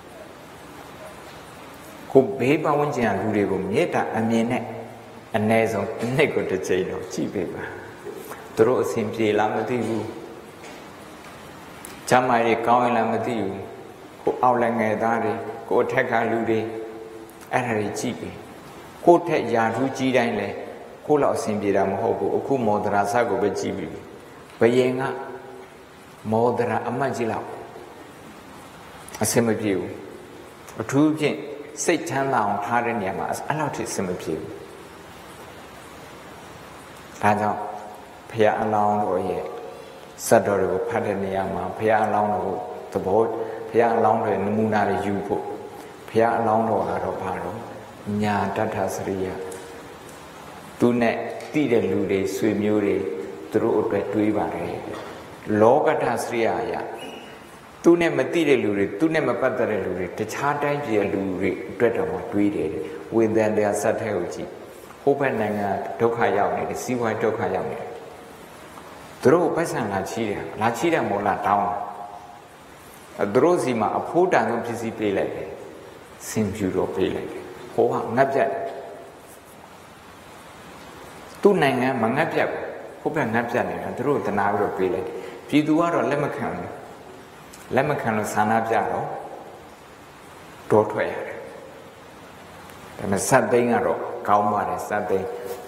ကိုဘေးပဝန်းကျင်လူတွေကိုမေတ္တာအမြင်နဲ့အ ਨੇ ဆုံးတစ်နှစ်ကိုတစ်ချိန်တော့ကြည့်ပေးပါသူတို့အစဉ်ပြေလားမသိဘူးကျမ်းမာရေးကောင်းရင်လည်းမသိဘူးကိုအောက်လည်းငယ်သားတွေကိုအထက်ကလူတွေအဲ့ဒါတွေကြည့်ပြီကိုထက်ယာထူးကြီးတိုင်းလဲကိုလောက်အစဉ်ပြေတာမဟုတ်ဘူးအခုမောဒရာစကိုပဲကြည့်ပြီဘယင်ကမောဒရာအမတ်ကြီးလောက်အစဉ်မပြေဘူးအထူးဖြင့်စိတ်ချမ်းသာအောင်ထားတဲ့နေရာမှာအဲ့လောက်ထိအစဉ်မပြေဘူးဒါကြောင့်ဘုရားအလောင်းတော်ရဲ့စတ်တော်တွေကိုဖတ်တဲ့နေရာမှာဘုရားအလောင်းတော်ကိုသဘောဘုရားအလောင်းတော်ရဲ့နမူနာတွေယူဖို့ဘုရားအလောင်းတော်ကတော့ဘာလို့ညာတတ္ထစရိယသူနဲ့တိတဲ့လူတွေဆွေမျိုးတွေသူတို့အတွက်တွေးပါတယ်လောကတ္ထစရိယအရာသူနဲ့မတိတဲ့လူတွေသူနဲ့မပတ်သက်တဲ့လူတွေတခြားတိုင်းပြည်လူတွေအတွက်တော့တွေးတယ်ဝေဒန်တရားစက်ထဲကိုကြည့်ဟိုဘက်နိုင်ငံဒုက္ခရောက်နေတယ်စီးပွားဒုက္ခရောက်နေတယ်သူတို့ပိုက်ဆံလာချီးတယ်လာချီးတယ်မို့လားတောင်းသူတို့စီမှာအဖိုးတန်ဆုံးပစ္စည်းပေးလိုက်တယ်စင်ဖြူတော့ပေးလိုက်တယ်ဟိုကငတ်ပြတ်သူ့နိုင်ငံမငတ်ပြတ်ဟိုဘက်ငတ်ပြတ်နေတာသူတို့တနာပြီးတော့ပေးလိုက်တယ်ပြည်သူကတော့လက်မခံဘူးလက်မခံလို့ဆန္ဒပြတော့တောထွက်ရတယ်ဒါပေမဲ့စက်သိန်းကတော့ကောင်းပါတယ်စက်သိန်း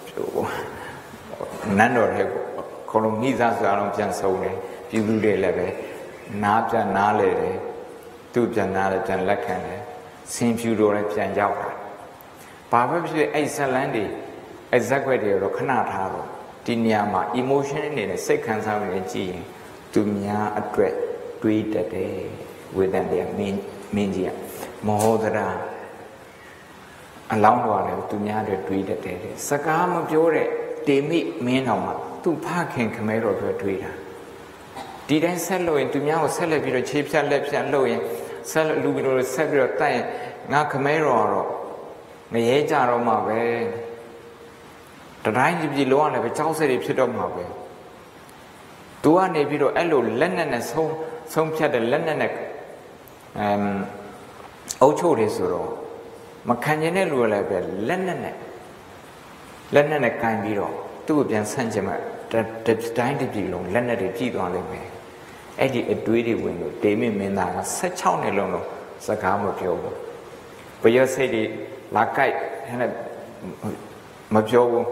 နန်းတော်ထဲကိုခလုံးမိသားစုအလုံးပြန်ဆုံးတယ်ပြည်သူတွေလည်းပဲနားပြန်နားလေတယ်သူ့ပြန်နားလည်းပြန်လက်ခံတယ်ဆင်ဖြူတော်လည်းပြန်ရောက်တာဘာပဲဖြစ်ဖြစ်အဲ့ဇက်လန်းတွေအဲ့ဇက်ွက်တွေတော့ခဏထားတော့ဒီနေရာမှာ emotion အနေနဲ့စိတ်ခံစားနေကြည့်ရင်သူများအတွက်တွေးတတ်တယ်ဝေဒန်တရားမင်းမင်းကြီးကမောဒရာအလောင်းတော်လည်းသူများတွေတွေးတတ်တယ်စကားမပြောတဲ့တေမိမင်းတော်မှာသူ့ဖခင်ခမဲတော်တွေတွေးတာဒီတိုင်းဆက်လို့ရင်သူများကိုဆက်လက်ပြီးတော့ခြေဖြတ်လက်ဖြတ်လို့ရင်ဆက်လူပြီးတော့ဆက်ပြီးတော့တိုက်ရင်ငါခမဲတော်တော့မရဲကြတော့မှပဲတတိုင်းကြည့်ပြီးလောကလည်းပဲကြောက်စိတ်တွေဖြစ်တော့မှာပဲသူကနေပြီးတော့အဲ့လိုလက်နဲ့နဲ့ဆုံးဆုံးဖြတ်တဲ့လက်နဲ့နဲ့အမ်အုပ်ချုပ်တယ်ဆိုတော့မခံကျင်တဲ့လူကလည်းပဲလက်နဲ့နဲ့လက်နဲ့နဲ့ကန်ပြီးတော့သူ့ကိုပြန်ဆန့်ကျင်မှတိုင်းတစ်ပြည်လုံးလက်နဲ့တွေပြည်သွားလိမ့်မယ်အဲ့ဒီအတွေးတွေဝင်လို့ဒေမိမင်းသားကဆယ့်ခြောက်နှစ်လုံးလုံးစကားမပြောဘူးဘယစိတ်တွေလာကြိုက်ဟဲ့မပြောဘူး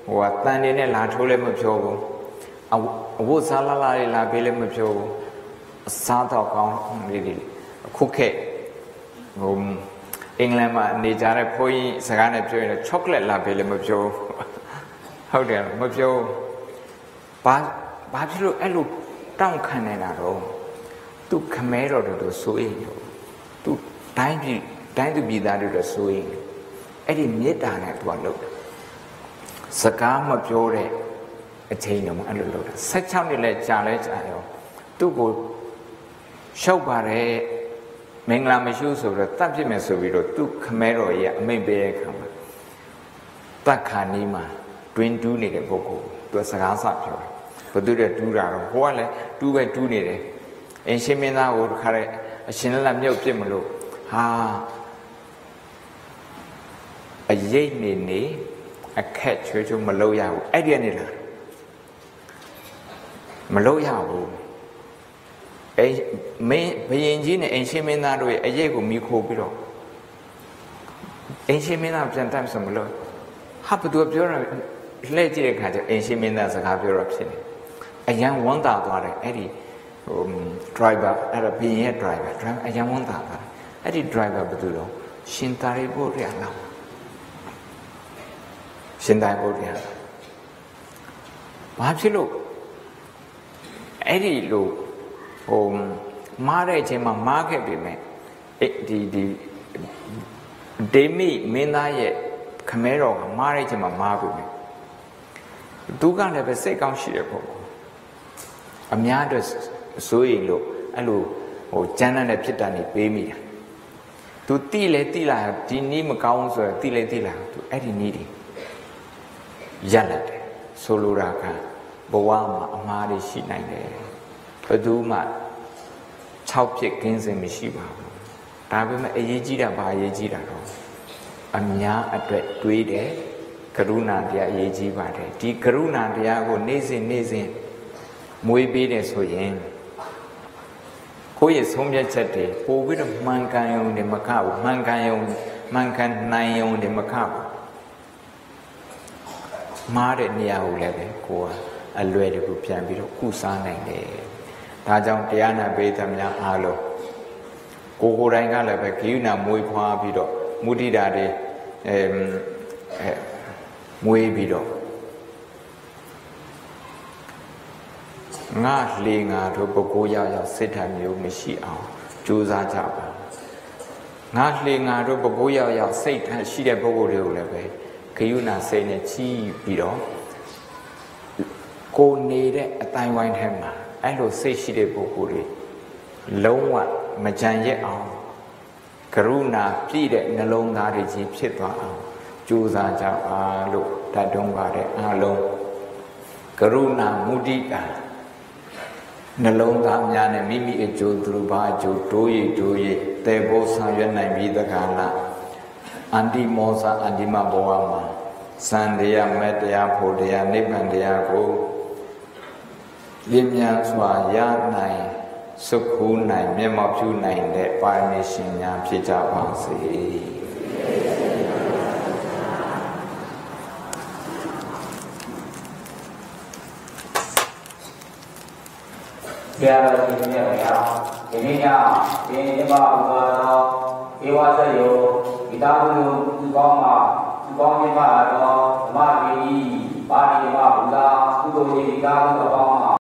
ဟိုကတန်နေနဲ့လာထိုးလည်းမပြောဘူးအဝတ်စားလာလာလေးလာပေးလည်းမပြောဘူးအစားတော့ကောင်းလေးလေးခုခေတ်ဟိုအင်္ဂလန်မှာနေကြတဲ့ဘုန်းကြီးစကားနဲ့ပြောရင်ချောကလက်လာပေးလည်းမပြောဟုတ်တယ်မပြောဘာဘာဖြစ်လို့အဲ့လိုတောင့်ခံနေတာတော့သူခမဲတော်တို့ဆိုရင်သူတိုင်းပြည်တိုင်းသူပြည်သားတို့ဆိုရင်အဲ့ဒီမေတ္တာနဲ့သူကလုပ်တယ်စကားမပြောတဲ့အချိန်တုန်းကအဲ့လိုလုပ်တာ၁၆နှစ်လဲကြာလဲကြာရောသူ့ကိုရှောက်ပါတယ်မင်္ဂလာမရှိဆိုတော့တတ်ပြစ်မယ်ဆိုပြီးတော့သူခမဲတော်ကြီးအမိန့်ပေးတဲ့အခါမှာတတ်ခါနီးမှာတွင်တူးနေတဲ့ပုဂ္ဂိုလ်သူစကားစပြောတယ်ဘသူတွေတူးတာတော့ဟိုကလည်းတူးပဲတူးနေတယ်အင်ရှင်မင်းသားကိုတခါတည်းအရှင်လက်မြုပ်ပြစ်မလို့ဟာအရေးနေနေအခက်ချွေချွမလုပ်ရဘူးအဲ့ဒီကနေလားမလုပ်ရဘူးအဲမင်းဘယင်ကြီးနဲ့အင်ရှင်မင်းသားတို့ရဲ့အရေးကိုမိခိုးပြီးတော့အင်ရှင်မင်းသားပြန်တတ်ဆိုမလို့ဟာဘသူပြောတာလှည့်ကြည့်တဲ့ခါကျအင်ရှင်မင်းသားစကားပြောတော့ဖြစ်နေအရန်ဝမ်းသာသွားတယ်အဲ့ဒီဟို driver အဲ့ဒါဘယင်ရဲ့ driver driver အရန်ဝမ်းသာသွားတယ်အဲ့ဒီ driver ဘသူတော့ရှင်သာရိပုတ္တရာလားရှင်သာရိပုတ္တရာဘာဖြစ်လို့အဲ့ဒီလိုဟိုမားတဲ့အချိန်မှာမားခဲ့ပြီမဲ့ဒီဒီဒေမိမင်းသားရဲ့ခမဲတော်ကမားတဲ့အချိန်မှာမားပြီမဲ့သူကလည်းပဲစိတ်ကောင်းရှိတဲ့ပုံအများအတွက်ဆိုရင်လို့အဲ့လိုဟိုကျန်းတဲ့ဖြစ်တာနေပေးမိတာသူတိလေတိလာဒီနီးမကောင်းဆိုရတိလေတိလာသူအဲ့ဒီနီးတွေရက်လက်တယ်ဆိုလိုတာကဘဝမှာအမှားတွေရှိနိုင်တယ်ဘယ်သူမှ၆ဖြစ်ကင်းစင်မရှိပါဘူးဒါပေမဲ့အရေးကြီးတာဘာအရေးကြီးတာတော့အများအတွက်တွေးတယ်ကရုဏာတရားအရေးကြီးပါတယ်ဒီကရုဏာတရားကိုနေ့စဉ်နေ့စဉ်မွေးပေးတယ်ဆိုရင်ကိုယ့်ရဲ့ဆုံးဖြတ်ချက်တွေပို့ပြီးတော့မှန်ကန်ရုံနဲ့မကဘူးမှန်ကန်ရုံမှန်ကန်နိုင်ရုံနဲ့မကဘူးမှားတဲ့နေရာကိုလည်းပဲကိုယ်ကအလွယ်တကူပြန်ပြီးတော့ကုစားနိုင်တယ်ဒါကြောင့်တရားနာပိဋကများအားလုံးကိုကိုယ်တိုင်ကလည်းပဲဂိယူနာမွေးဖွားပြီးတော့မုဒိတာတွေအဲအဲမွေးပြီးတော့ငါလေငါတို့ပုဂ္ဂိုလ်ရောက်ရောက်စိတ်ဓာတ်မျိုးမရှိအောင်ကြိုးစားကြပါငါလေငါတို့ပုဂ္ဂိုလ်ရောက်ရောက်စိတ်ဓာတ်ရှိတဲ့ပုဂ္ဂိုလ်တွေကိုလည်းပဲဂိယူနာစိတ်နဲ့ချီးပြီးတော့ကိုနေတဲ့အတိုင်းဝိုင်းထဲမှာအဲ့လိုစိတ်ရှိတဲ့ပုဂ္ဂိုလ်တွေလုံးဝမကြံရက်အောင်ကရုဏာပြည့်တဲ့နှလုံးသားတွေကြီးဖြစ်သွားအောင်ကြိုးစားကြပါလို့တတ်တွန်းပါတဲ့အားလုံးကရုဏာမုဒိတာနှလုံးသားများနဲ့မိမိအကျိုးသူတို့ဘာအကျိုးတိုးရတိုးရတည်ဖို့ဆောင်ရွက်နိုင်ပြီးတကားလားအန္တိမောဇအန္တိမဘဝမှာစံတရားမဲ့တရားဖို့တရားနိဗ္ဗာန်တရားကိုလင်းမြန်စွာရနိုင်စုခူးနိုင်မျက်မှောက်ပြုနိုင်တဲ့ပါရမီရှင်များဖြစ်ကြပါစေဘုရားတော်ရှင်မြတ်ဗျာဒီနေ့ညဒီနေ့ပါဘုရားတော်ဧဝဇယောဒီတာဘုလူဒီကောင်းမှာဒီကောင်းမြတ်ပါတော်ဓမ္မဝိနည်းပါဠိဓမ္မဘုရားကုသိုလ်ကြီးဒီကားတော်